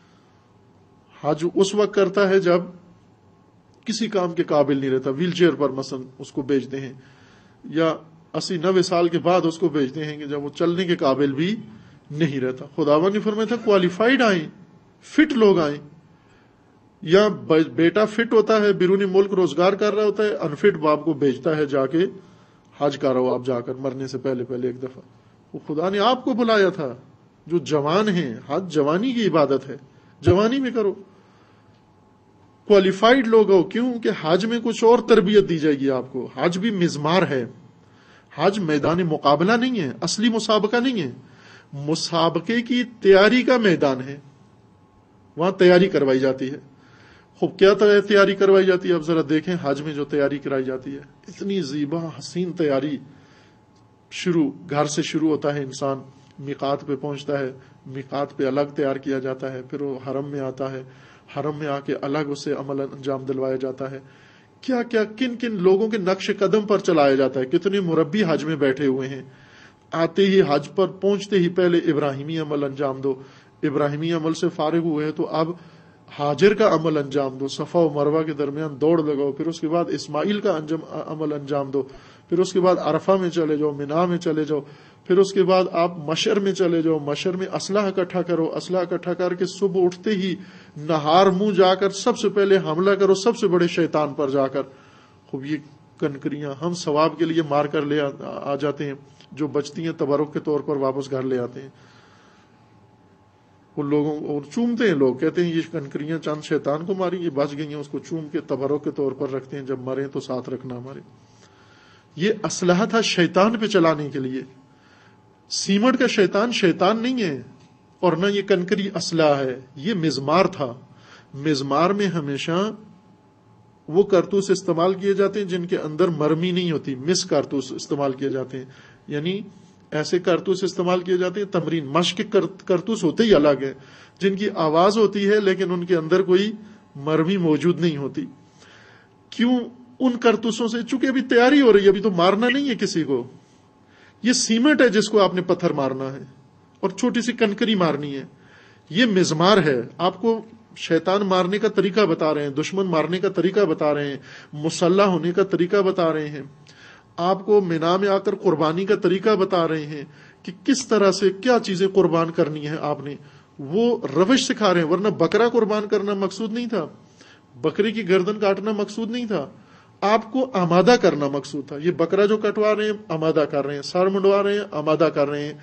حج اس وقت کرتا ہے جب کسی کام کے قابل نہیں رہتا. ویل چیئر پر مثلا اس کو بھیجتے ہیں، یا اسی نوے سال کے بعد اس کو بھیجتے ہیں کہ جب وہ چلنے کے قابل بھی نہیں رہتا. خداوند نے فرمایا تھا کوالیفائڈ آئیں، فٹ لوگ آئیں. یا بیٹا فٹ ہوتا ہے، بیرونی ملک روزگار کر رہا ہوتا ہے، انفٹ باپ کو بھیجتا ہے جا کے حج کرو آپ جا کر مرنے سے پہلے پہلے ایک دفعہ. وہ خدا نے آپ کو بلایا تھا جو جوان ہیں. حج جوانی کی عبادت ہے، جوانی میں کرو. کوالیفائڈ لوگ ہو، کیوں کہ حج میں کچھ اور تربیت دی جائے گی آپ کو. حج بھی مزمار ہے. حج میدان مقابلہ نہیں ہے، اصلی مسابقہ نہیں ہے، مسابقے کی تیاری کا میدان ہے. وہاں تیاری کروائی جاتی ہے. خوب کیا تیاری کروائی جاتی ہے اب ذرا دیکھیں. حج میں جو تیاری کرائی جاتی ہے اتنی زیبا حسین تیاری. شروع گھر سے شروع ہوتا ہے، انسان میقات پہ پہنچتا ہے، میقات پہ الگ تیار کیا جاتا ہے، پھر وہ حرم میں آتا ہے، حرم میں آ کے الگ اسے عمل انجام دلوایا جاتا ہے. کیا کیا کن کن لوگوں کے نقش قدم پر چلایا جاتا ہے. کتنے مربی حج میں بیٹھے ہوئے ہیں. آتے ہی حج پر پہنچتے ہی پہلے ابراہیمی عمل انجام دو. ابراہیمی عمل سے فارغ ہوئے تو اب حاجر کا عمل انجام دو. صفا و مروہ کے درمیان دوڑ لگاؤ. پھر اس کے بعد اسماعیل کا عمل انجام دو. پھر اس کے بعد عرفہ میں چلے جاؤ، مینا میں چلے جاؤ. پھر اس کے بعد آپ مشر میں چلے جاؤ. مشر میں اسلحہ اکٹھا کرو. اسلحہ اکٹھا کر کے صبح اٹھتے ہی نہار منہ جا کر سب سے پہلے حملہ کرو سب سے بڑے شیطان پر جا کر. خوب یہ کنکریاں ہم ثواب کے لیے مار کر لے آ جاتے ہیں، جو بچتی ہیں تبرک کے طور پر واپس گھر لے آتے ہیں. ان لوگوں اور چومتے ہیں، لوگ کہتے ہیں یہ کنکریاں چند شیطان کو ماری، یہ بچ گئی ہیں، اس کو چوم کے تبرک کے طور پر رکھتے ہیں، جب مریں تو ساتھ رکھنا ہمارے. یہ اسلحہ تھا شیطان پہ چلانے کے لیے. سیمٹ کا شیطان شیطان نہیں ہے، اور نہ یہ کنکری اسلحہ ہے، یہ مزمار تھا. مزمار میں ہمیشہ وہ کارتوس استعمال کیے جاتے ہیں جن کے اندر مرمی نہیں ہوتی. مس کارتوس استعمال کیے جاتے ہیں، یعنی ایسے کارتوس استعمال کیے جاتے ہیں. تمرین مشق کارتوس ہوتے ہی الگ ہیں، جن کی آواز ہوتی ہے لیکن ان کے اندر کوئی مرمی موجود نہیں ہوتی. کیوں؟ ان کارتوسوں سے چونکہ ابھی تیاری ہو رہی ہے، ابھی تو مارنا نہیں ہے کسی کو. یہ سیمنٹ ہے جس کو آپ نے پتھر مارنا ہے، اور چھوٹی سی کنکری مارنی ہے. یہ مزمار ہے. آپ کو شیطان مارنے کا طریقہ بتا رہے ہیں، دشمن مارنے کا طریقہ بتا رہے ہیں، مسلح ہونے کا طریقہ بتا رہے ہیں، آپ کو مینا میں آ کر قربانی کا طریقہ بتا رہے ہیں کہ کس طرح سے کیا چیزیں قربان کرنی ہے. آپ نے وہ روش سکھا رہے ہیں. ورنہ بکرا قربان کرنا مقصود نہیں تھا، بکری کی گردن کاٹنا مقصود نہیں تھا، آپ کو آمادہ کرنا مقصود تھا. یہ بکرا جو کٹوا رہے ہیں آمادہ کر رہے ہیں، سر منڈوا رہے ہیں آمادہ کر رہے ہیں،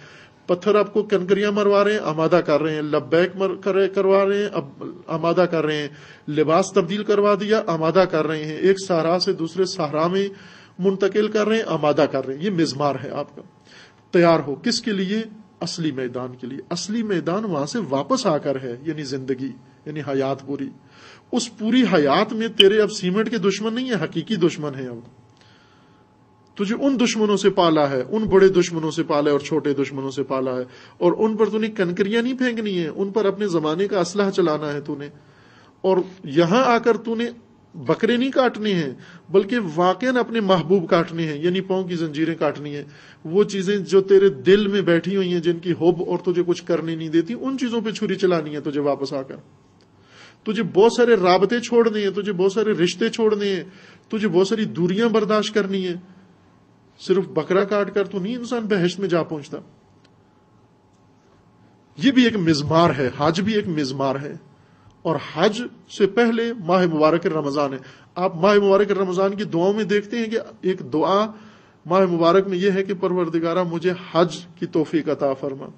پتھر آپ کو کنکریاں مروا رہے ہیں، آمادہ کر رہے ہیں، لبیک کروا رہے ہیں، اب آمادہ کر رہے ہیں، لباس تبدیل کروا دیا، آمادہ کر رہے ہیں، ایک صحرا سے دوسرے صحرا میں منتقل کر رہے ہیں، آمادہ کر رہے ہیں. یہ مزمار ہے آپ کا. تیار ہو کس کے لیے؟ اصلی میدان کے لیے. اصلی میدان وہاں سے واپس آ کر ہے، یعنی زندگی، یعنی حیات پوری. اس پوری حیات میں تیرے اب سیمنٹ کے دشمن نہیں ہیں، حقیقی دشمن ہیں. اب تجھے ان دشمنوں سے پالا ہے، ان بڑے دشمنوں سے پالا ہے اور چھوٹے دشمنوں سے پالا ہے، اور ان پر تو نے کنکریاں نہیں پھینکنی ہیں، ان پر اپنے زمانے کا اسلحہ چلانا ہے تو نے. اور یہاں آ کر تو نے بکرے نہیں کاٹنے ہیں، بلکہ واقعاً اپنے محبوب کاٹنے ہیں، یعنی پاؤں کی زنجیریں کاٹنی ہیں. وہ چیزیں جو تیرے دل میں بیٹھی ہوئی ہیں، جن کی حب اور تجھے کچھ کرنے نہیں دیتی، ان چیزوں پہ چھری چلانی ہے تجھے واپس آ کر. تجھے بہت سارے رابطے چھوڑنے ہیں، تجھے بہت سارے رشتے چھوڑنے ہیں، تجھے بہت ساری دوریاں برداشت کرنی ہیں. صرف بکرا کاٹ کر تو نہیں انسان بہشت میں جا پہنچتا. یہ بھی ایک مزمار ہے، حج بھی ایک مزمار ہے. اور حج سے پہلے ماہ مبارک رمضان ہے. آپ ماہ مبارک رمضان کی دعاؤں میں دیکھتے ہیں کہ ایک دعا ماہ مبارک میں یہ ہے کہ پروردگارہ مجھے حج کی توفیق عطا فرما،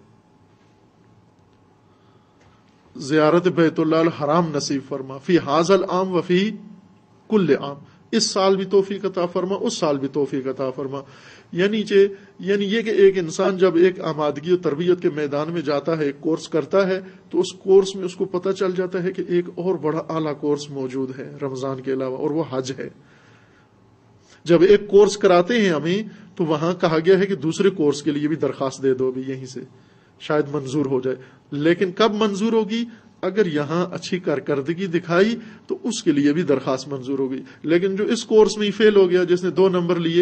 زیارت بیت اللہ الحرام نصیب فرما، فی حاذا العام و فی کل عام. اس سال بھی توفیق عطا فرما، اس سال بھی توفیق عطا فرما. یعنی کہ یعنی یہ کہ ایک انسان جب ایک آمادگی و تربیت کے میدان میں جاتا ہے، ایک کورس کرتا ہے، تو اس کورس میں اس کو پتہ چل جاتا ہے کہ ایک اور بڑا اعلیٰ کورس موجود ہے رمضان کے علاوہ، اور وہ حج ہے. جب ایک کورس کراتے ہیں ہمیں تو وہاں کہا گیا ہے کہ دوسرے کورس کے لیے بھی درخواست دے دو، بھی یہیں سے شاید منظور ہو جائے. لیکن کب منظور ہوگی؟ اگر یہاں اچھی کارکردگی دکھائی تو اس کے لیے بھی درخواست منظور ہوگی. لیکن جو اس کورس میں ہی فیل ہو گیا، جس نے دو نمبر لیے،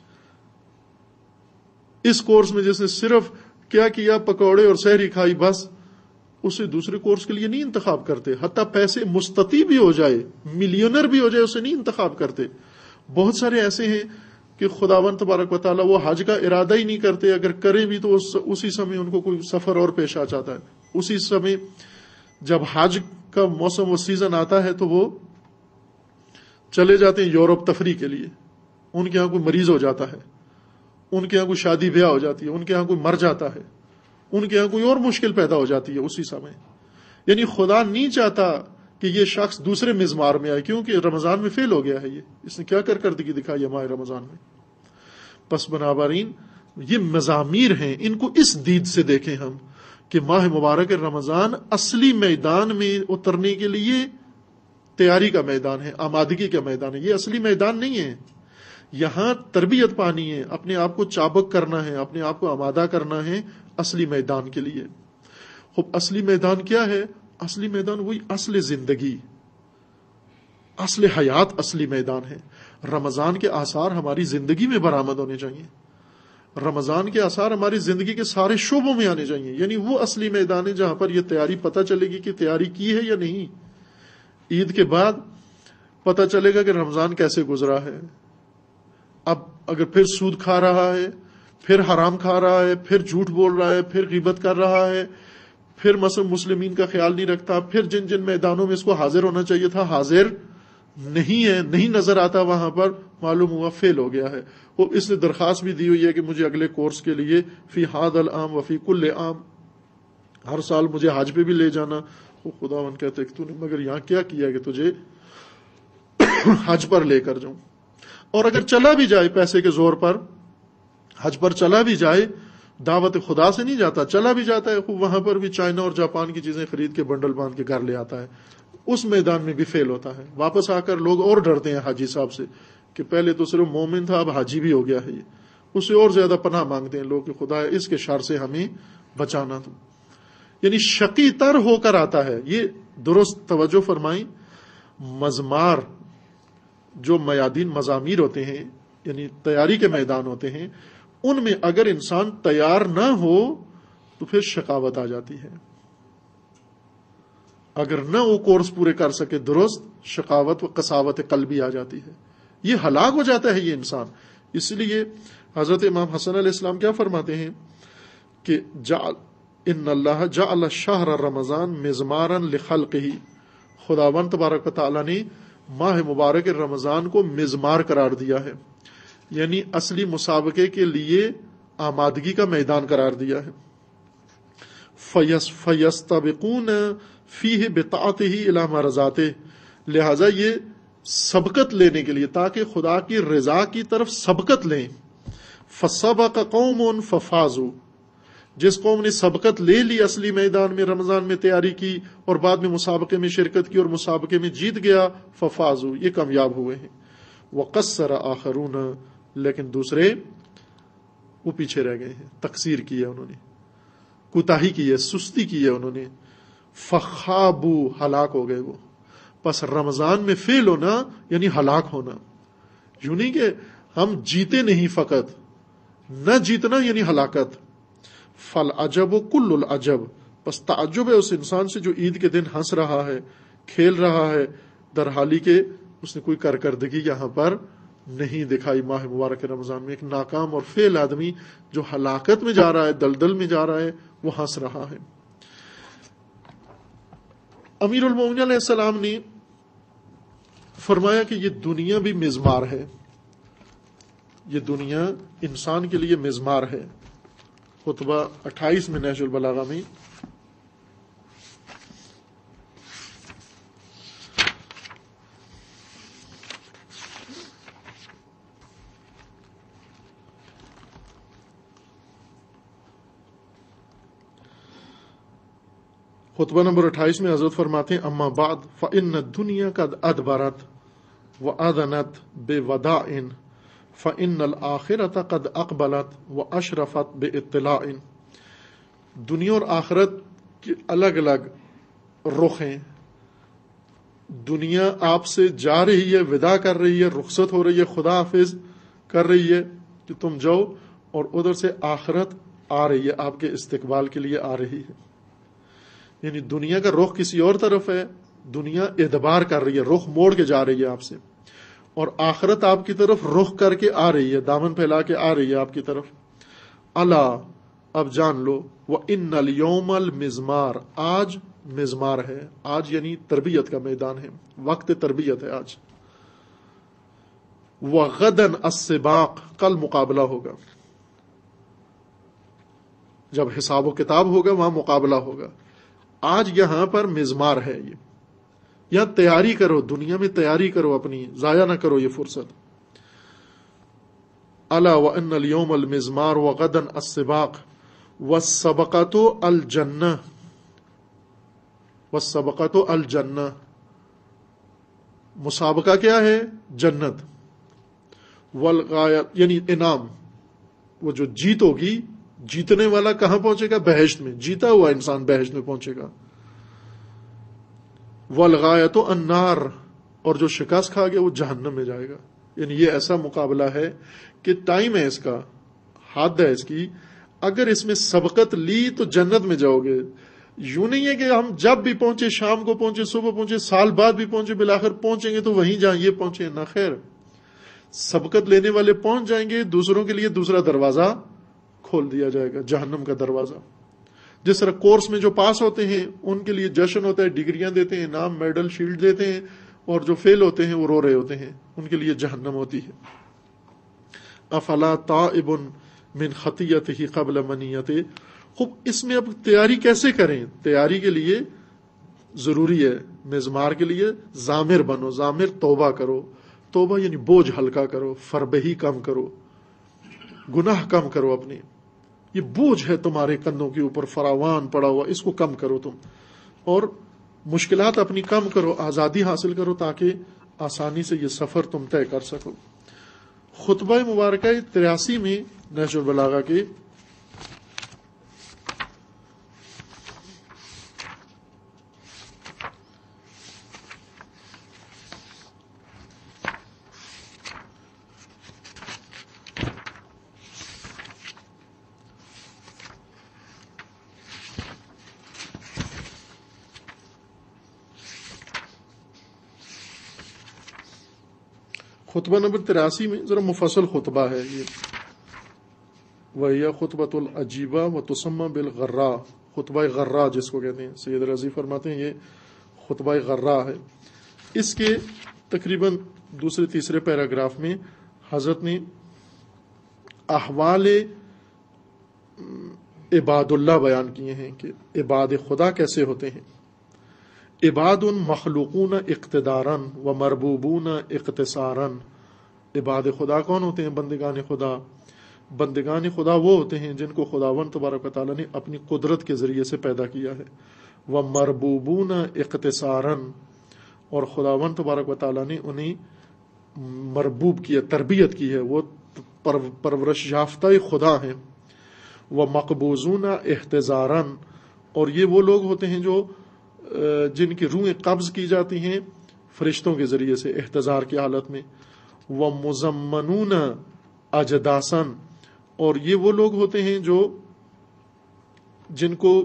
اس کورس میں جس نے صرف کیا کیا، پکوڑے اور سحری کھائی، بس اسے دوسرے کورس کے لیے نہیں انتخاب کرتے. حتیٰ پیسے مستطیع بھی ہو جائے، ملینر بھی ہو جائے، اسے نہیں انتخاب کرتے. بہت سارے ایسے ہیں کہ خداوند تبارک و تعالیٰ وہ حج کا ارادہ ہی نہیں کرتے، اگر کریں بھی تو اسی سمے ان کو کوئی سفر اور پیش آ جاتا ہے. اسی سمے جب حج کا موسم و سیزن آتا ہے تو وہ چلے جاتے ہیں یورپ تفریح کے لیے. ان کے ہاں کوئی مریض ہو جاتا ہے، ان کے ہاں کوئی شادی بیاہ ہو جاتی ہے، ان کے ہاں کوئی مر جاتا ہے، ان کے ہاں کوئی اور مشکل پیدا ہو جاتی ہے اسی سمے. یعنی خدا نہیں چاہتا کہ یہ شخص دوسرے مزمار میں آئے، کیونکہ رمضان میں فیل ہو گیا ہے. یہ اس نے کیا کارکردگی دکھائی ہے ماہ رمضان میں. پس بنابراین یہ مزامیر ہیں، ان کو اس دید سے دیکھیں ہم کہ ماہ مبارک رمضان اصلی میدان میں اترنے کے لیے تیاری کا میدان ہے، آمادگی کا میدان ہے. یہ اصلی میدان نہیں ہے. یہاں تربیت پانی ہے، اپنے آپ کو چابک کرنا ہے، اپنے آپ کو آمادہ کرنا ہے اصلی میدان کے لیے. خب اصلی میدان کیا ہے؟ اصلی میدان وہی اصل زندگی، اصل حیات اصلی میدان ہے. رمضان کے آثار ہماری زندگی میں برآمد ہونے چاہیے. رمضان کے آثار ہماری زندگی کے سارے شعبوں میں آنے چاہیے. یعنی وہ اصلی میدان ہے جہاں پر یہ تیاری پتہ چلے گی کہ تیاری کی ہے یا نہیں. عید کے بعد پتہ چلے گا کہ رمضان کیسے گزرا ہے. اب اگر پھر سود کھا رہا ہے، پھر حرام کھا رہا ہے، پھر جھوٹ بول رہا ہے، پھر غیبت کر رہا ہے، پھر مثلا مسلمین کا خیال نہیں رکھتا، پھر جن جن میدانوں میں اس کو حاضر ہونا چاہیے تھا حاضر نہیں ہے، نہیں نظر آتا، وہاں پر معلوم ہوا فیل ہو گیا ہے. وہ اس نے درخواست بھی دی ہوئی ہے کہ مجھے اگلے کورس کے لیے فی حاذا العام و فی کل عام، ہر سال مجھے حج پہ بھی لے جانا. وہ خداوند کہتے کہ تو نے مگر یہاں کیا کیا کہ تجھے حج پر لے کر جاؤں. اور اگر چلا بھی جائے پیسے کے زور پر، حج پر چلا بھی جائے، دعوت خدا سے نہیں جاتا، چلا بھی جاتا ہے، خوب وہاں پر بھی چائنا اور جاپان کی چیزیں خرید کے بنڈل باندھ کے گھر لے آتا ہے، اس میدان میں بھی فیل ہوتا ہے. واپس آ کر لوگ اور ڈرتے ہیں حاجی صاحب سے کہ پہلے تو صرف مومن تھا، اب حاجی بھی ہو گیا ہے. یہ اس سے اور زیادہ پناہ مانگتے ہیں لوگ کہ خدا اس کے شر سے ہمیں بچانا. تو یعنی شقی تر ہو کر آتا ہے. یہ درست توجہ فرمائیں، مزمار جو میادین مزامیر ہوتے ہیں، یعنی تیاری کے میدان ہوتے ہیں، ان میں اگر انسان تیار نہ ہو تو پھر شقاوت آ جاتی ہے. اگر نہ وہ کورس پورے کر سکے درست، شقاوت و قساوت قلبی آ جاتی ہے، یہ ہلاک ہو جاتا ہے یہ انسان. اس لیے حضرت امام حسن علیہ السلام کیا فرماتے ہیں کہ جعل ان اللہ جعل شہر رمضان مزمارا لخلقہ، خداوند تبارک و تعالیٰ نے ماہ مبارک رمضان کو مزمار قرار دیا ہے، یعنی اصلی مسابقے کے لیے آمادگی کا میدان قرار دیا ہے. فیس فیستبقون فیہ بطاعتہ الی مرضاتہ، لہذا یہ سبقت لینے کے لیے، تاکہ خدا کی رضا کی طرف سبقت لیں. فسبق قوم ففازوا، جس قوم نے سبقت لے لی اصلی میدان میں، رمضان میں تیاری کی اور بعد میں مسابقے میں شرکت کی اور مسابقے میں جیت گیا، ففازوا، یہ کامیاب ہوئے ہیں. وقصر آخرون، لیکن دوسرے وہ پیچھے رہ گئے ہیں، تقصیر کی ہے انہوں نے، کوتاہی کی ہے، سستی کی ہے انہوں نے. فخابوا، ہلاک ہو گئے وہ. پس رمضان میں فیل ہونا یعنی ہلاک ہونا، یوں نہیں کہ ہم جیتے نہیں، فقط نہ جیتنا یعنی ہلاکت. فالعجب کل العجب، پس تعجب ہے اس انسان سے جو عید کے دن ہنس رہا ہے، کھیل رہا ہے، در حالی کہ اس نے کوئی کارکردگی یہاں پر نہیں دکھائی. ماہ مبارک رمضان میں ایک ناکام اور فیل آدمی جو ہلاکت میں جا رہا ہے، دلدل میں جا رہا ہے، وہ ہنس رہا ہے. امیر المومنین علیہ السلام نے فرمایا کہ یہ دنیا بھی مزمار ہے، یہ دنیا انسان کے لیے مزمار ہے. خطبہ اٹھائیس میں نہج البلاغہ میں خطبہ نمبر اٹھائیس میں حضرت فرماتے ہیں اما بعد فإن الدنيا قد ادبرت وآذنت بوداع فإن الآخرة قد اقبلت واشرفت باطلاع. دنیا اور آخرت کی الگ الگ رخ ہیں. دنیا آپ سے جا رہی ہے، وداع کر رہی ہے، رخصت ہو رہی ہے، خدا حافظ کر رہی ہے کہ تم جاؤ، اور ادھر سے آخرت آ رہی ہے، آپ کے استقبال کے لیے آ رہی ہے. یعنی دنیا کا رخ کسی اور طرف ہے، دنیا ادبار کر رہی ہے، رخ موڑ کے جا رہی ہے آپ سے، اور آخرت آپ کی طرف رخ کر کے آ رہی ہے، دامن پھیلا کے آ رہی ہے آپ کی طرف. الا، اب جان لو، وَإِنَّ الْيَوْمَ الْمِزْمَارِ، آج مزمار ہے. آج یعنی تربیت کا میدان ہے، وقت تربیت ہے آج. وَغَدًا السِّبَاقِ، کل مقابلہ ہوگا، جب حساب و کتاب ہوگا وہاں مقابلہ ہوگا. آج یہاں پر مزمار ہے، یہ یا تیاری کرو، دنیا میں تیاری کرو اپنی، ضائع نہ کرو یہ فرصت. الا وان اليوم المزمار وغدا السباق والسبقۃ الجنہ، والسبقۃ الجنہ، مسابقہ کیا ہے؟ جنت. والغایت یعنی انعام، وہ جو جیت ہوگی، جیتنے والا کہاں پہنچے گا؟ بہشت میں. جیتا ہوا انسان بہشت میں پہنچے گا. والغایت النار، اور جو شکست کھا گیا وہ جہنم میں جائے گا. یعنی یہ ایسا مقابلہ ہے کہ ٹائم ہے اس کا، حد ہے اس کی. اگر اس میں سبقت لی تو جنت میں جاؤ گے. یوں نہیں ہے کہ ہم جب بھی پہنچے، شام کو پہنچے، صبح پہنچے، سال بعد بھی پہنچے، بالآخر پہنچیں گے تو وہیں جہاں یہ پہنچے. نہ خیر، سبقت لینے والے پہنچ جائیں گے، دوسروں کے لیے دوسرا دروازہ کھول دیا جائے گا، جہنم کا دروازہ. جس طرح کورس میں جو پاس ہوتے ہیں ان کے لیے جشن ہوتا ہے، ڈگریاں دیتے ہیں، انعام، میڈل، شیلڈ دیتے ہیں، اور جو فیل ہوتے ہیں وہ رو رہے ہوتے ہیں، ان کے لیے جہنم ہوتی ہے. افلا تائب من خطیتہ قبل منیتہ. خوب اس میں اب تیاری کیسے کریں؟ تیاری کے لیے ضروری ہے، مزمار کے لیے ضامر بنو. ضامر توبہ کرو، توبہ یعنی بوجھ ہلکا کرو، فربہی کم کرو، گناہ کم کرو اپنے. یہ بوجھ ہے تمہارے کندھوں کے اوپر فراوان پڑا ہوا، اس کو کم کرو تم، اور مشکلات اپنی کم کرو، آزادی حاصل کرو تاکہ آسانی سے یہ سفر تم طے کر سکو. خطبہ مبارکہ تریاسی میں نہج البلاغہ کے خطبہ نمبر تراسی میں ذرا مفصل خطبہ ہے یہ. وَهِيَ خُطْبَةُ الْعَجِيبَةُ وَتُسَمَّى بِالْغَرَّاءِ، خطبہ غرا جس کو کہتے ہیں. سید رضی فرماتے ہیں یہ خطبہ غرا ہے. اس کے تقریباً دوسرے تیسرے پیراگراف میں حضرت نے احوال عباد اللہ بیان کیے ہیں کہ عباد خدا کیسے ہوتے ہیں. عباد مخلوقون اقتدارا و مربوبون اقتصارا. عباد خدا کون ہوتے ہیں؟ بندگان خدا. بندگان خدا وہ ہوتے ہیں جن کو خداوند تبارک و تعالیٰ نے اپنی قدرت کے ذریعے سے پیدا کیا ہے. و مربوبون اقتصارا، اور خداوند تبارک و تعالیٰ نے انہیں مربوب کیا، تربیت کی ہے، وہ پرورش یافتہ خدا ہیں. و مقبوضون احتضارا، اور یہ وہ لوگ ہوتے ہیں جو جن کی روحیں قبض کی جاتی ہیں فرشتوں کے ذریعے سے احتضار کی حالت میں. و مزمنون اجداسا، اور یہ وہ لوگ ہوتے ہیں جو جن کو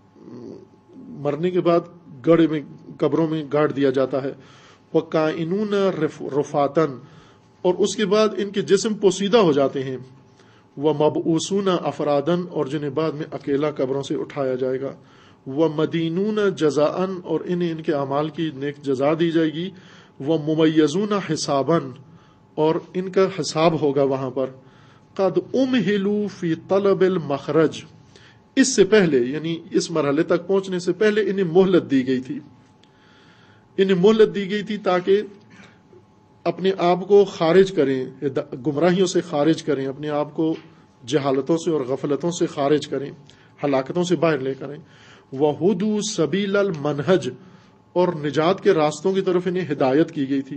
مرنے کے بعد گڑھے میں، قبروں میں گاڑ دیا جاتا ہے. وَقَائِنُونَ رُفَاتًا، اور اس کے بعد ان کے جسم پوسیدہ ہو جاتے ہیں. وَمَبْعُوثُونَ أَفْرَادًا، اور جنہیں بعد میں اکیلا قبروں سے اٹھایا جائے گا. وَمَدِينُونَ جَزَاءً، اور انہیں ان کے اعمال کی نیک جزا دی جائے گی. وَمُمَيَّزُونَ حِسَابًا، اور ان کا حساب ہوگا وہاں پر. قَدْ أُمْهِلُوا فِي طَلَبِ الْمَخْرَجِ، اس سے پہلے یعنی اس مرحلے تک پہنچنے سے پہلے انہیں مہلت دی گئی تھی. انہیں مہلت دی گئی تھی تاکہ اپنے آپ کو خارج کریں، گمراہیوں سے خارج کریں، اپنے آپ کو جہالتوں سے اور غفلتوں سے خارج کریں، ہلاکتوں سے باہر لے کریں. وَهُدُوا سَبِيلَ الْمَنْهَجِ، اور نجات کے راستوں کی طرف انہیں ہدایت کی گئی تھی.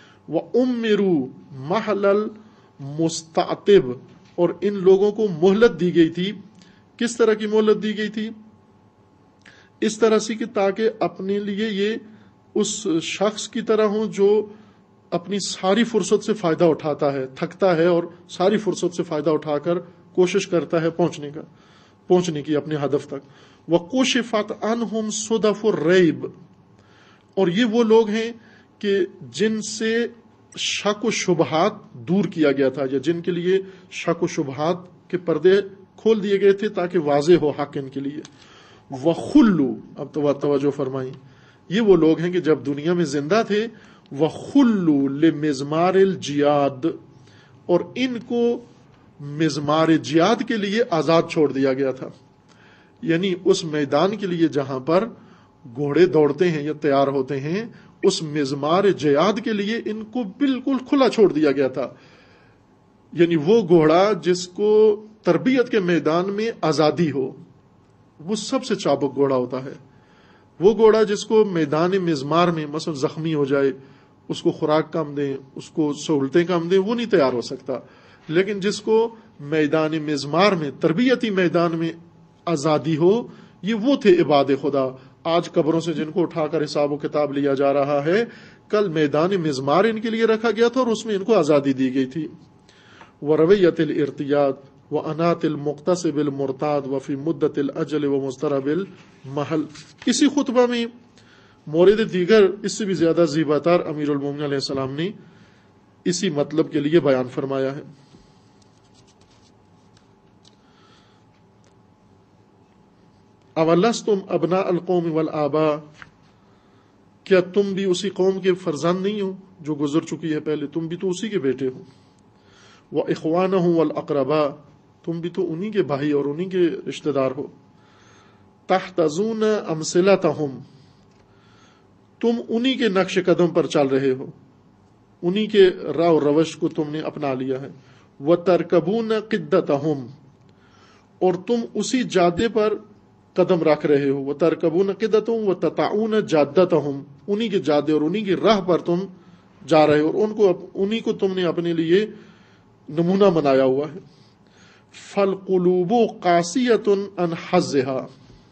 وَأُمِّرُوا مَحْلَ الْمُسْتَعْتِبِ، اور ان لوگوں کو مہلت دی گئی تھی. کس طرح کی مہلت دی گئی تھی؟ اس طرح سے کہ تاکہ اپنے لیے یہ اس شخص کی طرح ہوں جو اپنی ساری فرصت سے فائدہ اٹھاتا ہے، تھکتا ہے اور ساری فرصت سے فائدہ اٹھا کر کوشش کرتا ہے پہنچنے کا پہنچنے کی اپنے ہدف تک. وَقُشِفَتْ عَنْهُمْ صُدَفُ الرَّيْبِ، اور یہ وہ لوگ ہیں کہ جن سے شک و شبہات دور کیا گیا تھا، یا جن کے لیے شک و شبہات کے پردے کھول دیے گئے تھے تاکہ واضح ہو حق ان کے لیے. وَخُلُّوا، اب تو توجہ فرمائیں، یہ وہ لوگ ہیں کہ جب دنیا میں زندہ تھے، وَخُلُّوا لِمِزْمَارِ الْجِیاد، اور ان کو مزمار جیاد کے لیے آزاد چھوڑ دیا گیا تھا. یعنی اس میدان کے لیے جہاں پر گھوڑے دوڑتے ہیں یا تیار ہوتے ہیں، اس مزمار جیاد کے لیے ان کو بالکل کھلا چھوڑ دیا گیا تھا. یعنی وہ گھوڑا جس کو تربیت کے میدان میں آزادی ہو، وہ سب سے چابک گھوڑا ہوتا ہے. وہ گھوڑا جس کو میدان مزمار میں مثلا زخمی ہو جائے، اس کو خوراک کم دیں، اس کو سہولتیں کم دیں، وہ نہیں تیار ہو سکتا. لیکن جس کو میدان مزمار میں، تربیتی میدان میں آزادی ہو، یہ وہ تھے عباد خدا. آج قبروں سے جن کو اٹھا کر حساب و کتاب لیا جا رہا ہے، کل میدان مزمار ان کے لیے رکھا گیا تھا اور اس میں ان کو آزادی دی گئی تھی. ورویت الارتیاد وانات المقتصب المرتاد وفی مدت الاجل ومسترب المحل. اسی خطبہ میں مورد دیگر اس سے بھی زیادہ زیباتار امیر المومنین علیہ السلام نے اسی مطلب کے لیے بیان فرمایا ہے. اولستم ابناء القوم والآباء، کیا تم بھی اسی قوم کے فرزند نہیں ہو جو گزر چکی ہے پہلے؟ تم بھی تو اسی کے بیٹے ہو. وإخوانهم والأقرباء، تم بھی تو انہی کے بھائی اور انہی کے رشتہ دار ہو. تحتزون امثلتهم، تم انہی کے نقش قدم پر چل رہے ہو، انہی کے راہ و روش کو تم نے اپنا لیا ہے. وترکبون قدتهم، اور تم اسی جادے پر قدم رکھ رہے ہو. وترکبون قدتهم وتطعون جادتهم، انہی کے جادے اور انہی کی راہ پر تم جا رہے ہو اور ان کو انہی کو تم نے اپنے لیے نمونہ بنایا ہوا ہے. فالقلوب قاسیۃ عن حظها،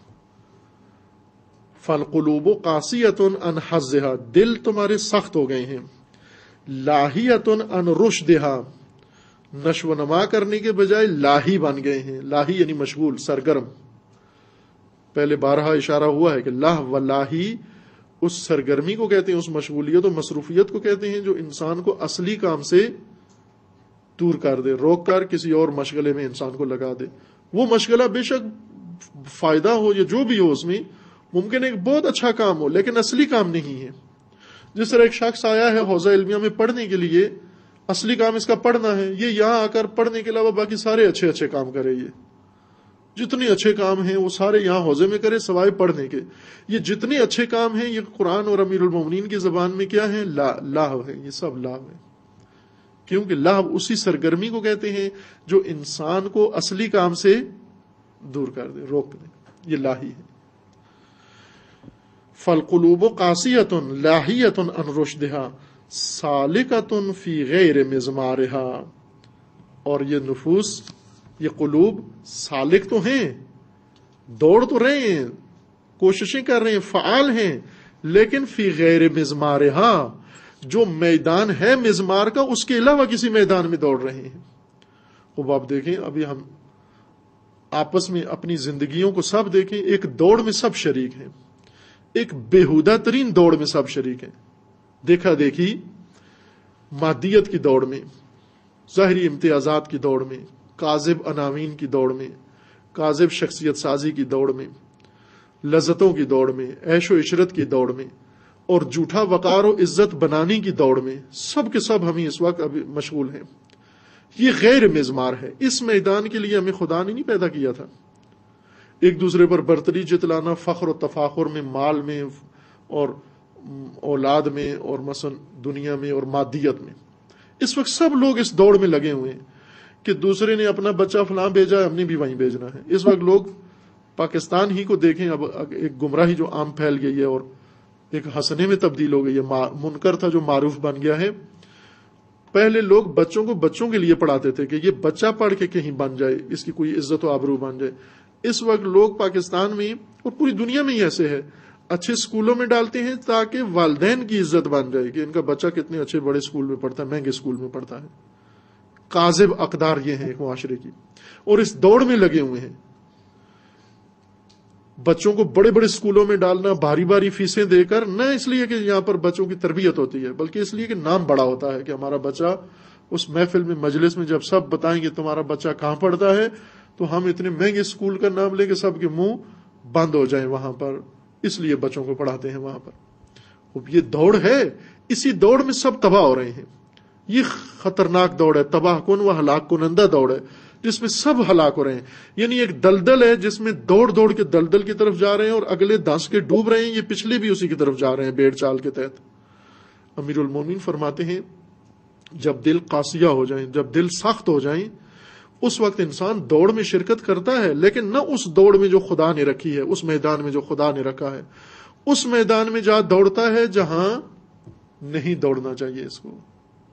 فالقلوب قاسیۃ عن حظها، دل تمہارے سخت ہو گئے ہیں. لاہیۃ عن رشدها، نشو و نما کرنے کے بجائے لاہی بن گئے ہیں. لاہی یعنی مشغول، سرگرم. پہلے بارہا اشارہ ہوا ہے کہ لاہ و لاہی اس سرگرمی کو کہتے ہیں، اس مشغولیت و مصروفیت کو کہتے ہیں جو انسان کو اصلی کام سے دور کر دے، روک کر کسی اور مشغلے میں انسان کو لگا دے. وہ مشغلہ بے شک فائدہ ہو یا جو بھی ہو، اس میں ممکن ہے کہ بہت اچھا کام ہو لیکن اصلی کام نہیں ہے. جس طرح ایک شخص آیا ہے حوزہ علمیہ میں پڑھنے کے لیے، اصلی کام اس کا پڑھنا ہے، یہ یہاں آ کر پڑھنے کے علاوہ باقی سارے اچھے اچھے کام کرے. یہ جتنے اچھے کام ہیں وہ سارے یہاں حوضے میں کرے سوائے پڑھنے کے. یہ جتنے اچھے کام ہیں یہ قرآن اور امیر المومنین کی زبان میں کیا ہے؟ لاہو ہے. یہ سب لاہو ہے. کیونکہ لاہو اسی سرگرمی کو کہتے ہیں جو انسان کو اصلی کام سے دور کر دے، روک دے. یہ لاہی ہے. فالقلوب قاسیۃ لاہیۃ عن رشدہا سالکۃ فی غیر مزمارہا. اور یہ نفوس، یہ قلوب سالک تو ہیں، دوڑ تو رہے ہیں، کوششیں کر رہے ہیں، فعال ہیں، لیکن فی غیر مزمارہا، جو میدان ہے مزمار کا اس کے علاوہ کسی میدان میں دوڑ رہے ہیں. اب آپ دیکھیں، ابھی ہم آپس میں اپنی زندگیوں کو سب دیکھیں، ایک دوڑ میں سب شریک ہیں، ایک بےہودہ ترین دوڑ میں سب شریک ہیں. دیکھا دیکھی مادیت کی دوڑ میں، ظاہری امتیازات کی دوڑ میں، کاذب عناوین کی دوڑ میں، کاذب شخصیت سازی کی دوڑ میں، لذتوں کی دوڑ میں، عیش و عشرت کی دوڑ میں، اور جھوٹا وقار و عزت بنانے کی دوڑ میں، سب کے سب ہمیں اس وقت ابھی مشغول ہیں. یہ غیر مزمار ہے. اس میدان کے لیے ہمیں خدا نے نہیں پیدا کیا تھا. ایک دوسرے پر برتری جتلانا، فخر و تفاخر میں، مال میں اور اولاد میں اور مثلا دنیا میں اور مادیت میں. اس وقت سب لوگ اس دوڑ میں لگے ہوئے ہیں کہ دوسرے نے اپنا بچہ فلاں بھیجا ہے، ہم نے بھی وہیں بھیجنا ہے. اس وقت لوگ پاکستان ہی کو دیکھیں، اب ایک گمراہی جو عام پھیل گئی ہے اور ایک ہنسنے میں تبدیل ہو گئی ہے. منکر تھا جو معروف بن گیا ہے. پہلے لوگ بچوں کو بچوں کے لیے پڑھاتے تھے کہ یہ بچہ پڑھ کے کہیں بن جائے، اس کی کوئی عزت و آبرو بن جائے. اس وقت لوگ پاکستان میں اور پوری دنیا میں ہی ایسے ہے، اچھے اسکولوں میں ڈالتے ہیں تاکہ والدین کی عزت بن جائے کہ ان کا بچہ کتنے اچھے بڑے اسکول میں پڑھتا ہے، مہنگے اسکول میں پڑھتا ہے. کاذب اقدار یہ ہیں ایک معاشرے کی، اور اس دوڑ میں لگے ہوئے ہیں. بچوں کو بڑے بڑے اسکولوں میں ڈالنا، بھاری بھاری فیسیں دے کر، نہ اس لیے کہ یہاں پر بچوں کی تربیت ہوتی ہے، بلکہ اس لیے کہ نام بڑا ہوتا ہے کہ ہمارا بچہ اس محفل میں، مجلس میں جب سب بتائیں گے تمہارا بچہ کہاں پڑھتا ہے تو ہم اتنے مہنگے اسکول کا نام لیں کہ سب کے منہ بند ہو جائیں وہاں پر. اس لیے بچوں کو پڑھاتے ہیں وہاں پر. اب یہ دوڑ ہے، اسی دوڑ میں سب تباہ ہو رہے ہیں. یہ خطرناک دوڑ ہے، تباہ کن و ہلاک کنندہ دوڑ ہے جس میں سب ہلاک ہو رہے ہیں. یعنی ایک دلدل ہے جس میں دوڑ دوڑ کے دلدل کی طرف جا رہے ہیں اور اگلے دھنس کے ڈوب رہے ہیں. یہ پچھلے بھی اسی کی طرف جا رہے ہیں بیڑ چال کے تحت. امیر المومنین فرماتے ہیں جب دل قاسیہ ہو جائیں، جب دل سخت ہو جائیں، اس وقت انسان دوڑ میں شرکت کرتا ہے، لیکن نہ اس دوڑ میں جو خدا نے رکھی ہے، اس میدان میں جو خدا نے رکھا ہے. اس میدان میں جہاں دوڑتا ہے جہاں نہیں دوڑنا چاہیے اس کو.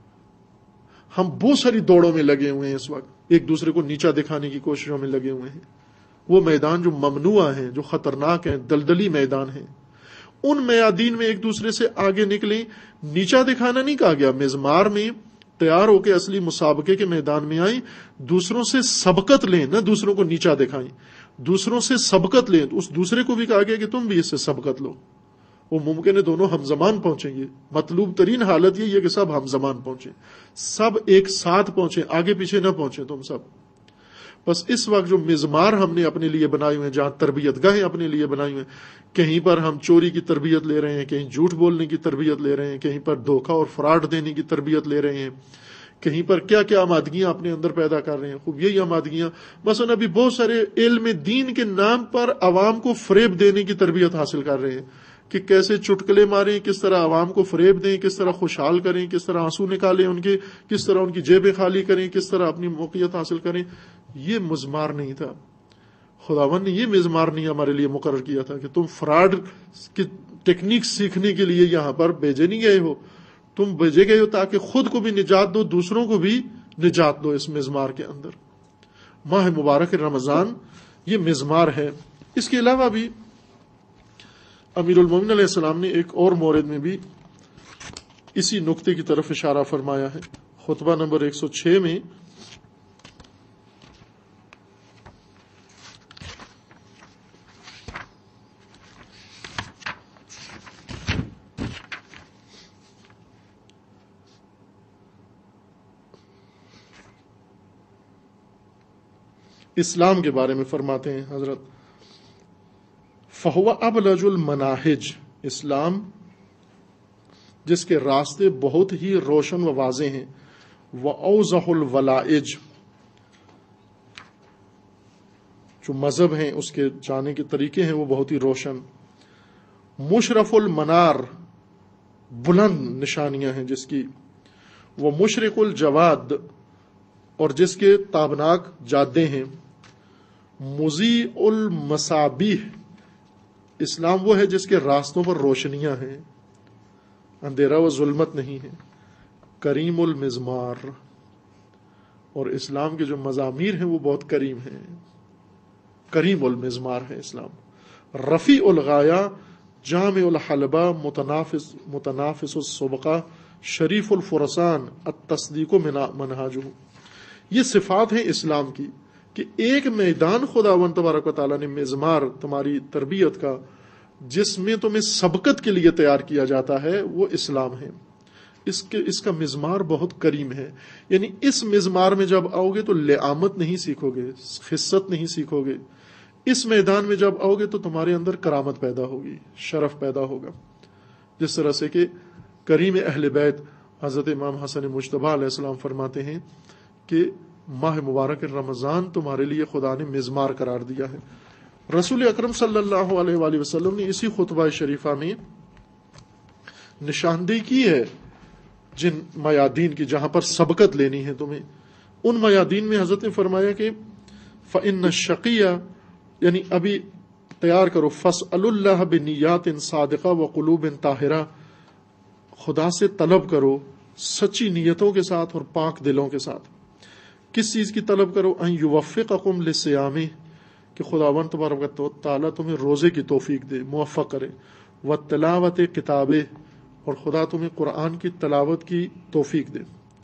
ہم بہت ساری دوڑوں میں لگے ہوئے ہیں اس وقت، ایک دوسرے کو نیچا دکھانے کی کوششوں میں لگے ہوئے ہیں. وہ میدان جو ممنوع ہیں، جو خطرناک ہیں، دلدلی میدان ہیں، ان میادین میں ایک دوسرے سے آگے نکلیں. نیچا دکھانا نہیں کہا گیا. مزمار میں تیار ہو کے اصلی مسابقے کے میدان میں آئیں، دوسروں سے سبقت لیں، نہ دوسروں کو نیچا دکھائیں. دوسروں سے سبقت لیں، تو اس دوسرے کو بھی کہا گیا کہ تم بھی اس سے سبقت لو. وہ ممکن ہے دونوں ہم زمان پہنچیں گے. مطلوب ترین حالت یہ ہے کہ سب ہم زمان پہنچیں، سب ایک ساتھ پہنچیں، آگے پیچھے نہ پہنچیں تم سب. بس اس وقت جو مزمار ہم نے اپنے لیے بنائے ہوئے ہیں، جہاں تربیت گاہیں اپنے لیے بنائی ہوئے ہیں، کہیں پر ہم چوری کی تربیت لے رہے ہیں، کہیں جھوٹ بولنے کی تربیت لے رہے ہیں، کہیں پر دھوکہ اور فراڈ دینے کی تربیت لے رہے ہیں، کہیں پر کیا کیا آمادگیاں اپنے اندر پیدا کر رہے ہیں. خوب یہی آمادگیاں مثلا ابھی بہت سارے علم دین کے نام پر عوام کو فریب دینے کی تربیت حاصل کر رہے ہیں کہ کیسے چٹکلے ماریں، کس طرح عوام کو فریب دیں، کس طرح خوشحال کریں، کس طرح آنسو نکالیں ان کے، کس طرح ان کی جیبیں خالی کریں، کس طرح اپنی موقعیت حاصل کریں. یہ مزمار نہیں تھا. خداوند نے یہ مزمار نہیں ہمارے لیے مقرر کیا تھا کہ تم فراڈ کی ٹیکنیک سیکھنے کے لیے یہاں پر بھیجے نہیں گئے ہو. تم بھیجے گئے ہو تاکہ خود کو بھی نجات دو، دوسروں کو بھی نجات دو. اس مزمار کے اندر ماہ مبارک رمضان یہ مزمار ہے. اس کے علاوہ بھی امیر المومنین علیہ السلام نے ایک اور مورد میں بھی اسی نقطے کی طرف اشارہ فرمایا ہے. خطبہ نمبر ایک سو چھ میں اسلام کے بارے میں فرماتے ہیں حضرت، فہو ابلج المناہج، اسلام جس کے راستے بہت ہی روشن و واضح ہیں، و اوضح الولائج، جو مذہب ہیں اس کے جانے کے طریقے ہیں وہ بہت ہی روشن. مشرف المنار بلند نشانیاں ہیں جس کی. وہ مشرق الجواد اور جس کے تابناک جادے ہیں. مضیء المصابیح اسلام وہ ہے جس کے راستوں پر روشنیاں ہیں، اندھیرا و ظلمت نہیں ہے. کریم المزمار اور اسلام کے جو مزامیر ہیں وہ بہت کریم ہیں، کریم المزمار ہے اسلام. رفیع الغایہ جامع الحلبہ متنافس متنافس السبقہ شریف الفرسان التصدیق منہاجہ. یہ صفات ہیں اسلام کی کہ ایک میدان خداوند تبارک و تعالیٰ نے مزمار تمہاری تربیت کا جس میں تمہیں سبقت کے لیے تیار کیا جاتا ہے وہ اسلام ہے. اس کے اس کا مزمار بہت کریم ہے. یعنی اس مزمار میں جب آؤ گے تو لعامت نہیں سیکھو گے، خست نہیں سیکھو گے. اس میدان میں جب آؤ گے تو تمہارے اندر کرامت پیدا ہوگی، شرف پیدا ہوگا. جس طرح سے کہ کریم اہل بیت حضرت امام حسن مجتبی علیہ السلام فرماتے ہیں کہ ماہ مبارک رمضان تمہارے لیے خدا نے مزمار قرار دیا ہے. رسول اکرم صلی اللہ علیہ وآلہ وسلم نے اسی خطبہ شریفہ میں نشاندہی کی ہے جن میادین کی جہاں پر سبقت لینی ہے تمہیں. ان میادین میں حضرت نے فرمایا کہ فإن الشقیہ یعنی ابھی تیار کرو فاسأل اللہ بنیات صادقہ وقلوب طاہرہ، خدا سے طلب کرو سچی نیتوں کے ساتھ اور پاک دلوں کے ساتھ. کس چیز کی طلب کرو؟ ان یوفقکم للصیام، کہ خداوند تبارک و تعالیٰ تمہیں روزے کی توفیق دے، موفق کرے. وتلاوت کتابے، اور خدا تمہیں قرآن کی تلاوت کی توفیق دے.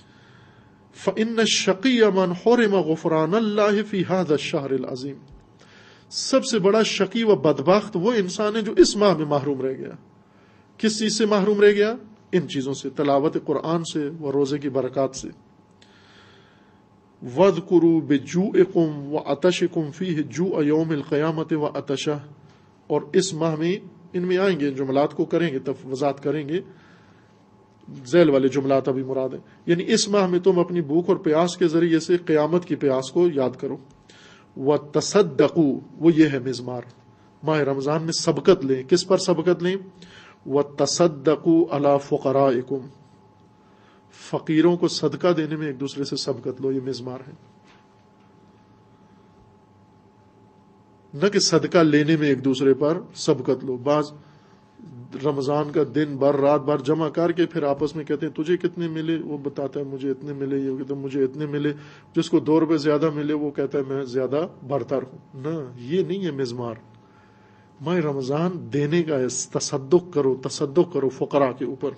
فإن الشقی من حرم غفران اللہ فی ھذا الشہر العظیم، سب سے بڑا شقی و بدبخت وہ انسان ہے جو اس ماہ میں محروم رہ گیا. کس چیز سے محروم رہ گیا؟ ان چیزوں سے، تلاوت قرآن سے و روزے کی برکات سے. وَاذْكُرُوا بِجُوعِكُمْ وَعَطَشِكُمْ فِيهِ جُوعَ يَوْمِ الْقِيَامَةِ وَعَطَشَهُ، اور اس ماہ میں ان میں آئیں گے جملات کو کریں گے، وضاحت کریں گے. ذیل والے جملات ابھی مراد ہیں. یعنی اس ماہ میں تم اپنی بھوک اور پیاس کے ذریعے سے قیامت کی پیاس کو یاد کرو. وَتَصَدَّقُوا، وہ یہ ہے مزمار. ماہ رمضان میں سبقت لیں. کس پر سبقت لیں؟ وَتَصَدَّقُوا عَلَى فُقَرَائِكُمْ، فقیروں کو صدقہ دینے میں ایک دوسرے سے سبقت لو. یہ مزمار ہے، نہ کہ صدقہ لینے میں ایک دوسرے پر سبقت لو. بعض رمضان کا دن بھر رات بھر جمع کر کے پھر آپس میں کہتے ہیں تجھے کتنے ملے، وہ بتاتا ہے مجھے اتنے ملے، یہ کہتا ہے مجھے اتنے ملے. جس کو دو روپے زیادہ ملے وہ کہتا ہے میں زیادہ برتر ہوں. نہ، یہ نہیں ہے مزمار. ماہ رمضان دینے کا ہے، تصدق کرو، تصدق کرو فقراء کے اوپر.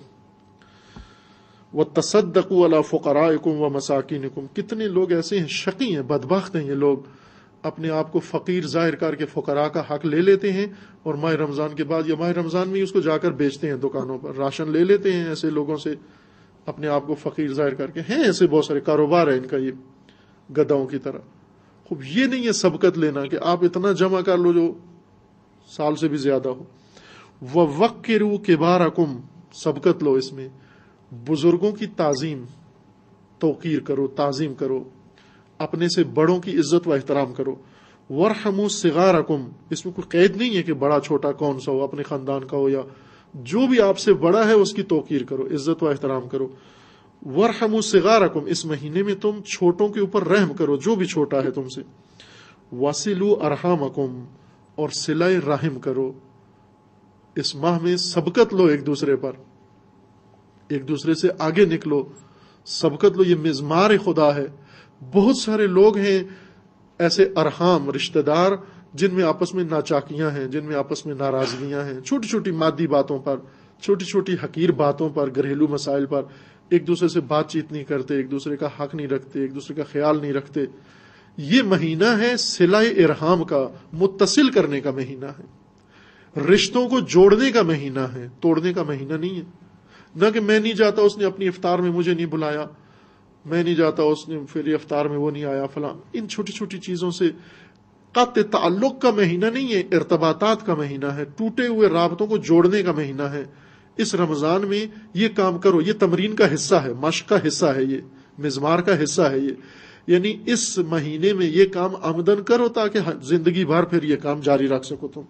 وَتَصَدَّقُوا عَلَى فُقَرَائِكُمْ وَمَسَاكِينِكُمْ. کتنے لوگ ایسے ہیں، شقی ہیں، بدبخت ہیں. یہ لوگ اپنے آپ کو فقیر ظاہر کر کے فقراء کا حق لے لیتے ہیں، اور ماہ رمضان کے بعد یا ماہ رمضان میں اس کو جا کر بیچتے ہیں دکانوں پر، راشن لے لیتے ہیں ایسے لوگوں سے اپنے آپ کو فقیر ظاہر کر کے. ہیں ایسے بہت سارے کاروبار ہیں ان کا، یہ گداؤں کی طرح. خوب یہ نہیں ہے سبقت لینا کہ آپ اتنا جمع کر لو جو سال سے بھی زیادہ ہو. وَوَقِّرُوا كِبَارَكُمْ، سبقت لو اس میں. بزرگوں کی تعظیم، توقیر کرو، تعظیم کرو. اپنے سے بڑوں کی عزت و احترام کرو. وَارْحَمُوا صِغَارَكُمْ، اس میں کوئی قید نہیں ہے کہ بڑا چھوٹا کون سا ہو، اپنے خاندان کا ہو یا جو بھی آپ سے بڑا ہے اس کی توقیر کرو، عزت و احترام کرو. وَارْحَمُوا صِغَارَكُمْ، اس مہینے میں تم چھوٹوں کے اوپر رحم کرو جو بھی چھوٹا ہے تم سے. وَصِلُوا أَرْحَامَكُمْ، اور صلہ رحم کرو. اس ماہ میں سبقت لو ایک دوسرے پر، ایک دوسرے سے آگے نکلو، سبقت لو. یہ مزمار خدا ہے. بہت سارے لوگ ہیں ایسے ارحام، رشتہ دار، جن میں آپس میں ناچاکیاں ہیں، جن میں آپس میں ناراضگیاں ہیں، چھوٹی چھوٹی مادی باتوں پر، چھوٹی چھوٹی حقیر باتوں پر، گھریلو مسائل پر. ایک دوسرے سے بات چیت نہیں کرتے، ایک دوسرے کا حق نہیں رکھتے، ایک دوسرے کا خیال نہیں رکھتے. یہ مہینہ ہے صلہ ارحام کا، متصل کرنے کا مہینہ ہے، رشتوں کو جوڑنے کا مہینہ ہے، توڑنے کا مہینہ نہیں ہے. نہ کہ میں نہیں جاتا اس نے اپنی افطار میں مجھے نہیں بلایا، میں نہیں جاتا اس نے پھر افطار میں وہ نہیں آیا فلاں. ان چھوٹی چھوٹی چیزوں سے قطع تعلق کا مہینہ نہیں ہے، ارتباطات کا مہینہ ہے، ٹوٹے ہوئے رابطوں کو جوڑنے کا مہینہ ہے. اس رمضان میں یہ کام کرو. یہ تمرین کا حصہ ہے، مشق کا حصہ ہے، یہ مزمار کا حصہ ہے. یہ یعنی اس مہینے میں یہ کام آمدن کرو تاکہ زندگی بھر پھر یہ کام جاری رکھ سکو تم.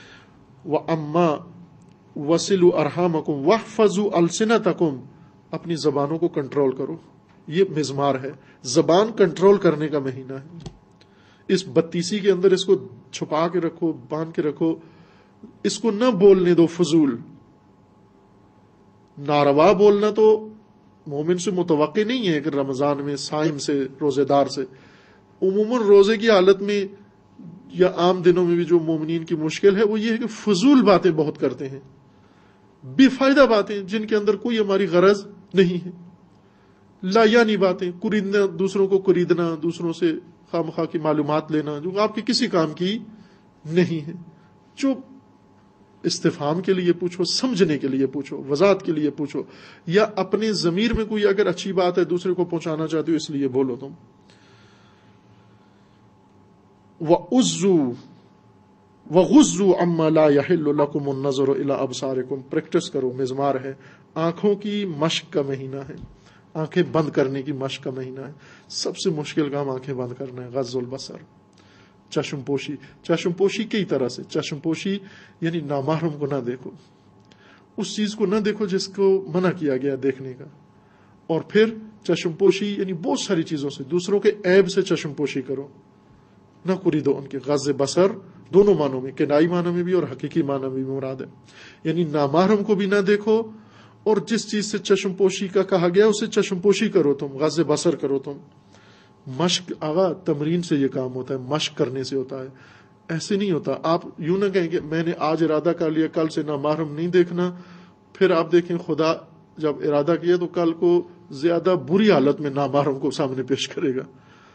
وَأَمَّا وَصِلُوا أَرْحَامَكُمْ وَاحْفَظُوا أَلْسِنَتَكُمْ، اپنی زبانوں کو کنٹرول کرو. یہ مزمار ہے، زبان کنٹرول کرنے کا مہینہ ہے. اس بتیسی کے اندر اس کو چھپا کے رکھو، باندھ کے رکھو، اس کو نہ بولنے دو فضول. ناروا بولنا تو مومن سے متوقع نہیں ہے کہ رمضان میں صائم سے، روزے دار سے. عموماً روزے کی حالت میں یا عام دنوں میں بھی جو مومنین کی مشکل ہے وہ یہ ہے کہ فضول باتیں بہت کرتے ہیں، بے فائدہ باتیں جن کے اندر کوئی ہماری غرض نہیں ہے، لا یعنی باتیں، خریدنا، دوسروں کو خریدنا، دوسروں سے خواہ مخواہ کی معلومات لینا جو آپ کے کسی کام کی نہیں ہے. جو استفہام کے لیے پوچھو، سمجھنے کے لیے پوچھو، وضاحت کے لیے پوچھو، یا اپنے ضمیر میں کوئی اگر اچھی بات ہے دوسرے کو پہنچانا چاہتے ہو اس لیے بولو تم. وَأُزُّوا وَغُزُّوا عَمَّا لَا يَحِلُّ لَكُمُ النَّظَرُ إِلَىٰ أَبْصَارِكُمْ. پریکٹس کرو، مزمار ہے، آنکھوں کی مشق کا مہینہ ہے، آنکھیں بند کرنے کی مشق کا مہینہ ہے. سب سے مشکل کام آنکھیں بند کرنا ہے. غض البصر، چشم پوشی. چشم پوشی کئی طرح سے. چشم پوشی یعنی نامحرم کو نہ دیکھو، اس چیز کو نہ دیکھو جس کو منع کیا گیا دیکھنے کا. اور پھر چشم پوشی یعنی بہت ساری چیزوں سے، دوسروں کے عیب سے چشم پوشی کرو، نہ خریدو ان کے. غض بصر دونوں معنوں میں، کنائی معنوں میں بھی اور حقیقی معنوں میں بھی مراد ہے. یعنی نامحرم کو بھی نہ دیکھو، اور جس چیز سے چشم پوشی کا کہا گیا اسے چشم پوشی کرو تم، غض بصر کرو تم. مشق آغا تمرین سے یہ کام ہوتا ہے، مشق کرنے سے ہوتا ہے، ایسے نہیں ہوتا. آپ یوں نہ کہیں کہ میں نے آج ارادہ کر لیا کل سے نامحرم نہیں دیکھنا، پھر آپ دیکھیں خدا جب ارادہ کیا تو کل کو زیادہ بری حالت میں نامحرم کو سامنے پیش کرے گا.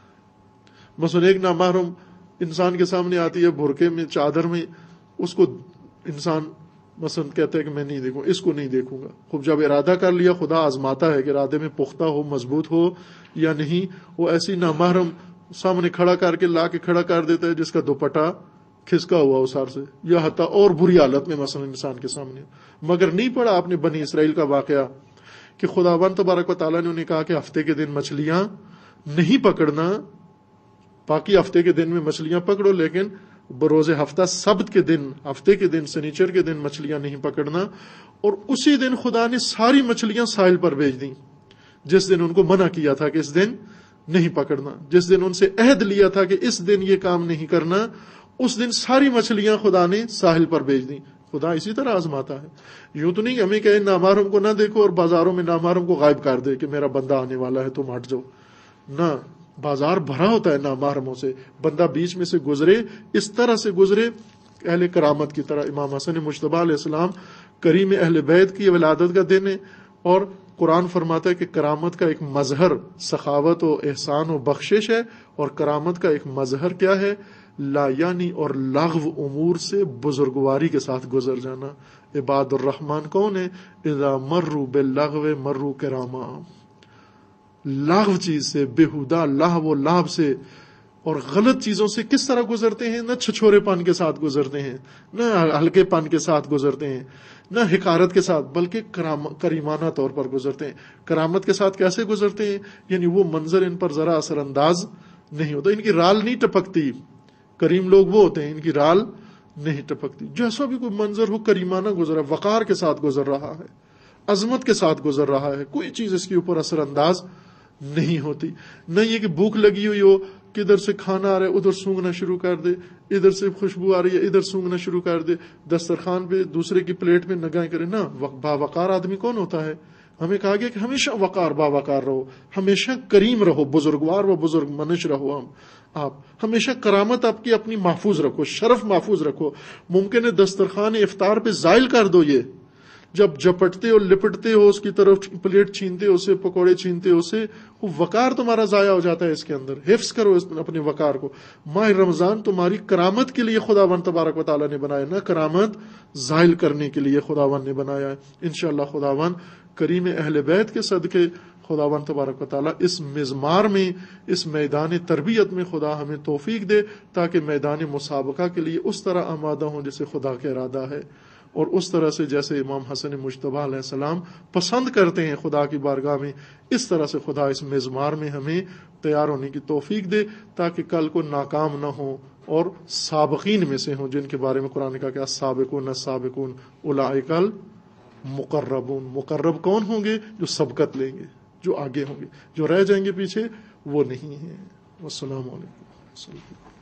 مثلا ایک نامحرم انسان کے سامنے آتی ہے برقعے میں، چادر میں، اس کو انسان مثلا کہتا ہے کہ میں نہیں دیکھوں، اس کو نہیں دیکھوں گا. خوب جب ارادہ کر لیا خدا آزماتا ہے کہ ارادے میں پختہ ہو، مضبوط ہو یا نہیں. وہ ایسی نامحرم سامنے کھڑا کر کے لا کے کھڑا کر دیتا ہے جس کا دوپٹہ کھسکا ہوا ہو سر سے، یا حتیٰ اور بری حالت میں مثلا انسان کے سامنے. مگر نہیں پڑا آپ نے بنی اسرائیل کا واقعہ کہ خداوند تبارک و تعالیٰ نے انہیں کہا کہ ہفتے کے دن مچھلیاں نہیں پکڑنا، باقی ہفتے کے دن میں مچھلیاں پکڑو لیکن بروز ہفتہ سبت کے دن، ہفتے کے دن، سنیچر کے دن مچھلیاں نہیں پکڑنا. اور اسی دن خدا نے ساری مچھلیاں ساحل پر بھیج دیں جس دن ان کو منع کیا تھا کہ اس دن نہیں پکڑنا. جس دن ان سے عہد لیا تھا کہ اس دن یہ کام نہیں کرنا، اس دن ساری مچھلیاں خدا نے ساحل پر بھیج دیں. خدا اسی طرح آزماتا ہے. یوں تو نہیں ہمیں کہے نامحرم کو نہ دیکھو اور بازاروں میں نامحرم کو غائب کر دے کہ میرا بندہ آنے والا ہے تم ہٹ جاؤ. نہ، بازار بھرا ہوتا ہے نامحرموں سے. بندہ بیچ میں سے گزرے، اس طرح سے گزرے اہل کرامت کی طرح. امام حسن مجتبی علیہ السلام کریم اہل بیت کی ولادت کا دن ہے، اور قرآن فرماتا ہے کہ کرامت کا ایک مظہر سخاوت و احسان و بخشش ہے، اور کرامت کا ایک مظہر کیا ہے؟ لا یعنی اور لغو امور سے بزرگواری کے ساتھ گزر جانا. عباد الرحمن کون ہے؟ اذا مروا باللغو مروا کراما. لاغو چیز سے، بےہودہ لہو و لعب سے اور غلط چیزوں سے کس طرح گزرتے ہیں؟ نہ چھچھورے پن کے ساتھ گزرتے ہیں، نہ ہلکے پن کے ساتھ گزرتے ہیں، نہ حقارت کے ساتھ، بلکہ کرام کریمانہ طور پر گزرتے ہیں. کرامت کے ساتھ کیسے گزرتے ہیں؟ یعنی وہ منظر ان پر ذرا اثر انداز نہیں ہوتا، ان کی رال نہیں ٹپکتی. کریم لوگ وہ ہوتے ہیں ان کی رال نہیں ٹپکتی. جیسا بھی کوئی منظر ہو کریمانہ گزرا، وقار کے ساتھ گزر رہا ہے، عظمت کے ساتھ گزر رہا ہے، کوئی چیز اس کے اوپر اثر انداز نہیں ہوتی. نہ یہ کہ بھوک لگی ہوئی ہو، کدھر سے کھانا آ رہا ہے ادھر سونگنا شروع کر دے، ادھر سے خوشبو آ رہی ہے ادھر سونگنا شروع کر دے، دسترخوان پہ دوسرے کی پلیٹ میں نگاہیں کرے. نہ، باوقار آدمی کون ہوتا ہے؟ ہمیں کہا گیا کہ ہمیشہ وقار باوقار رہو، ہمیشہ کریم رہو، بزرگوار و بزرگ منش رہو. ہم آپ ہمیشہ کرامت آپ کی اپنی محفوظ رکھو، شرف محفوظ رکھو. ممکن ہے دسترخوان افطار پہ زائل کر دو. یہ جب جپٹتے ہو لپٹتے ہو اس کی طرف پلیٹ چھینتے ہو اسے، پکوڑے چھینتے ہو اسے، وہ وقار تمہارا ضائع ہو جاتا ہے. اس کے اندر حفظ کرو اپنے وقار کو. ماہ رمضان تمہاری کرامت کے لیے خداوند تبارک و تعالیٰ نے بنایا، نہ کرامت زائل کرنے کے لیے خداوند نے بنایا ہے. انشاءاللہ خداوند کریم اہل بیت کے صدقے خداوند تبارک و تعالیٰ اس مزمار میں، اس میدان تربیت میں خدا ہمیں توفیق دے تاکہ میدان مسابقہ کے لیے اس طرح آمادہ ہوں جیسے خدا کا ارادہ ہے. اور اس طرح سے جیسے امام حسن مجتبیٰ علیہ السلام پسند کرتے ہیں خدا کی بارگاہ میں، اس طرح سے خدا اس مزمار میں ہمیں تیار ہونے کی توفیق دے تاکہ کل کو ناکام نہ ہوں اور سابقین میں سے ہوں، جن کے بارے میں قرآن کا کیا سابقون السابقون اولئک المقربون۔ مقرب کون ہوں گے؟ جو سبقت لیں گے، جو آگے ہوں گے، جو رہ جائیں گے پیچھے وہ نہیں ہیں۔ والسلام علیکم۔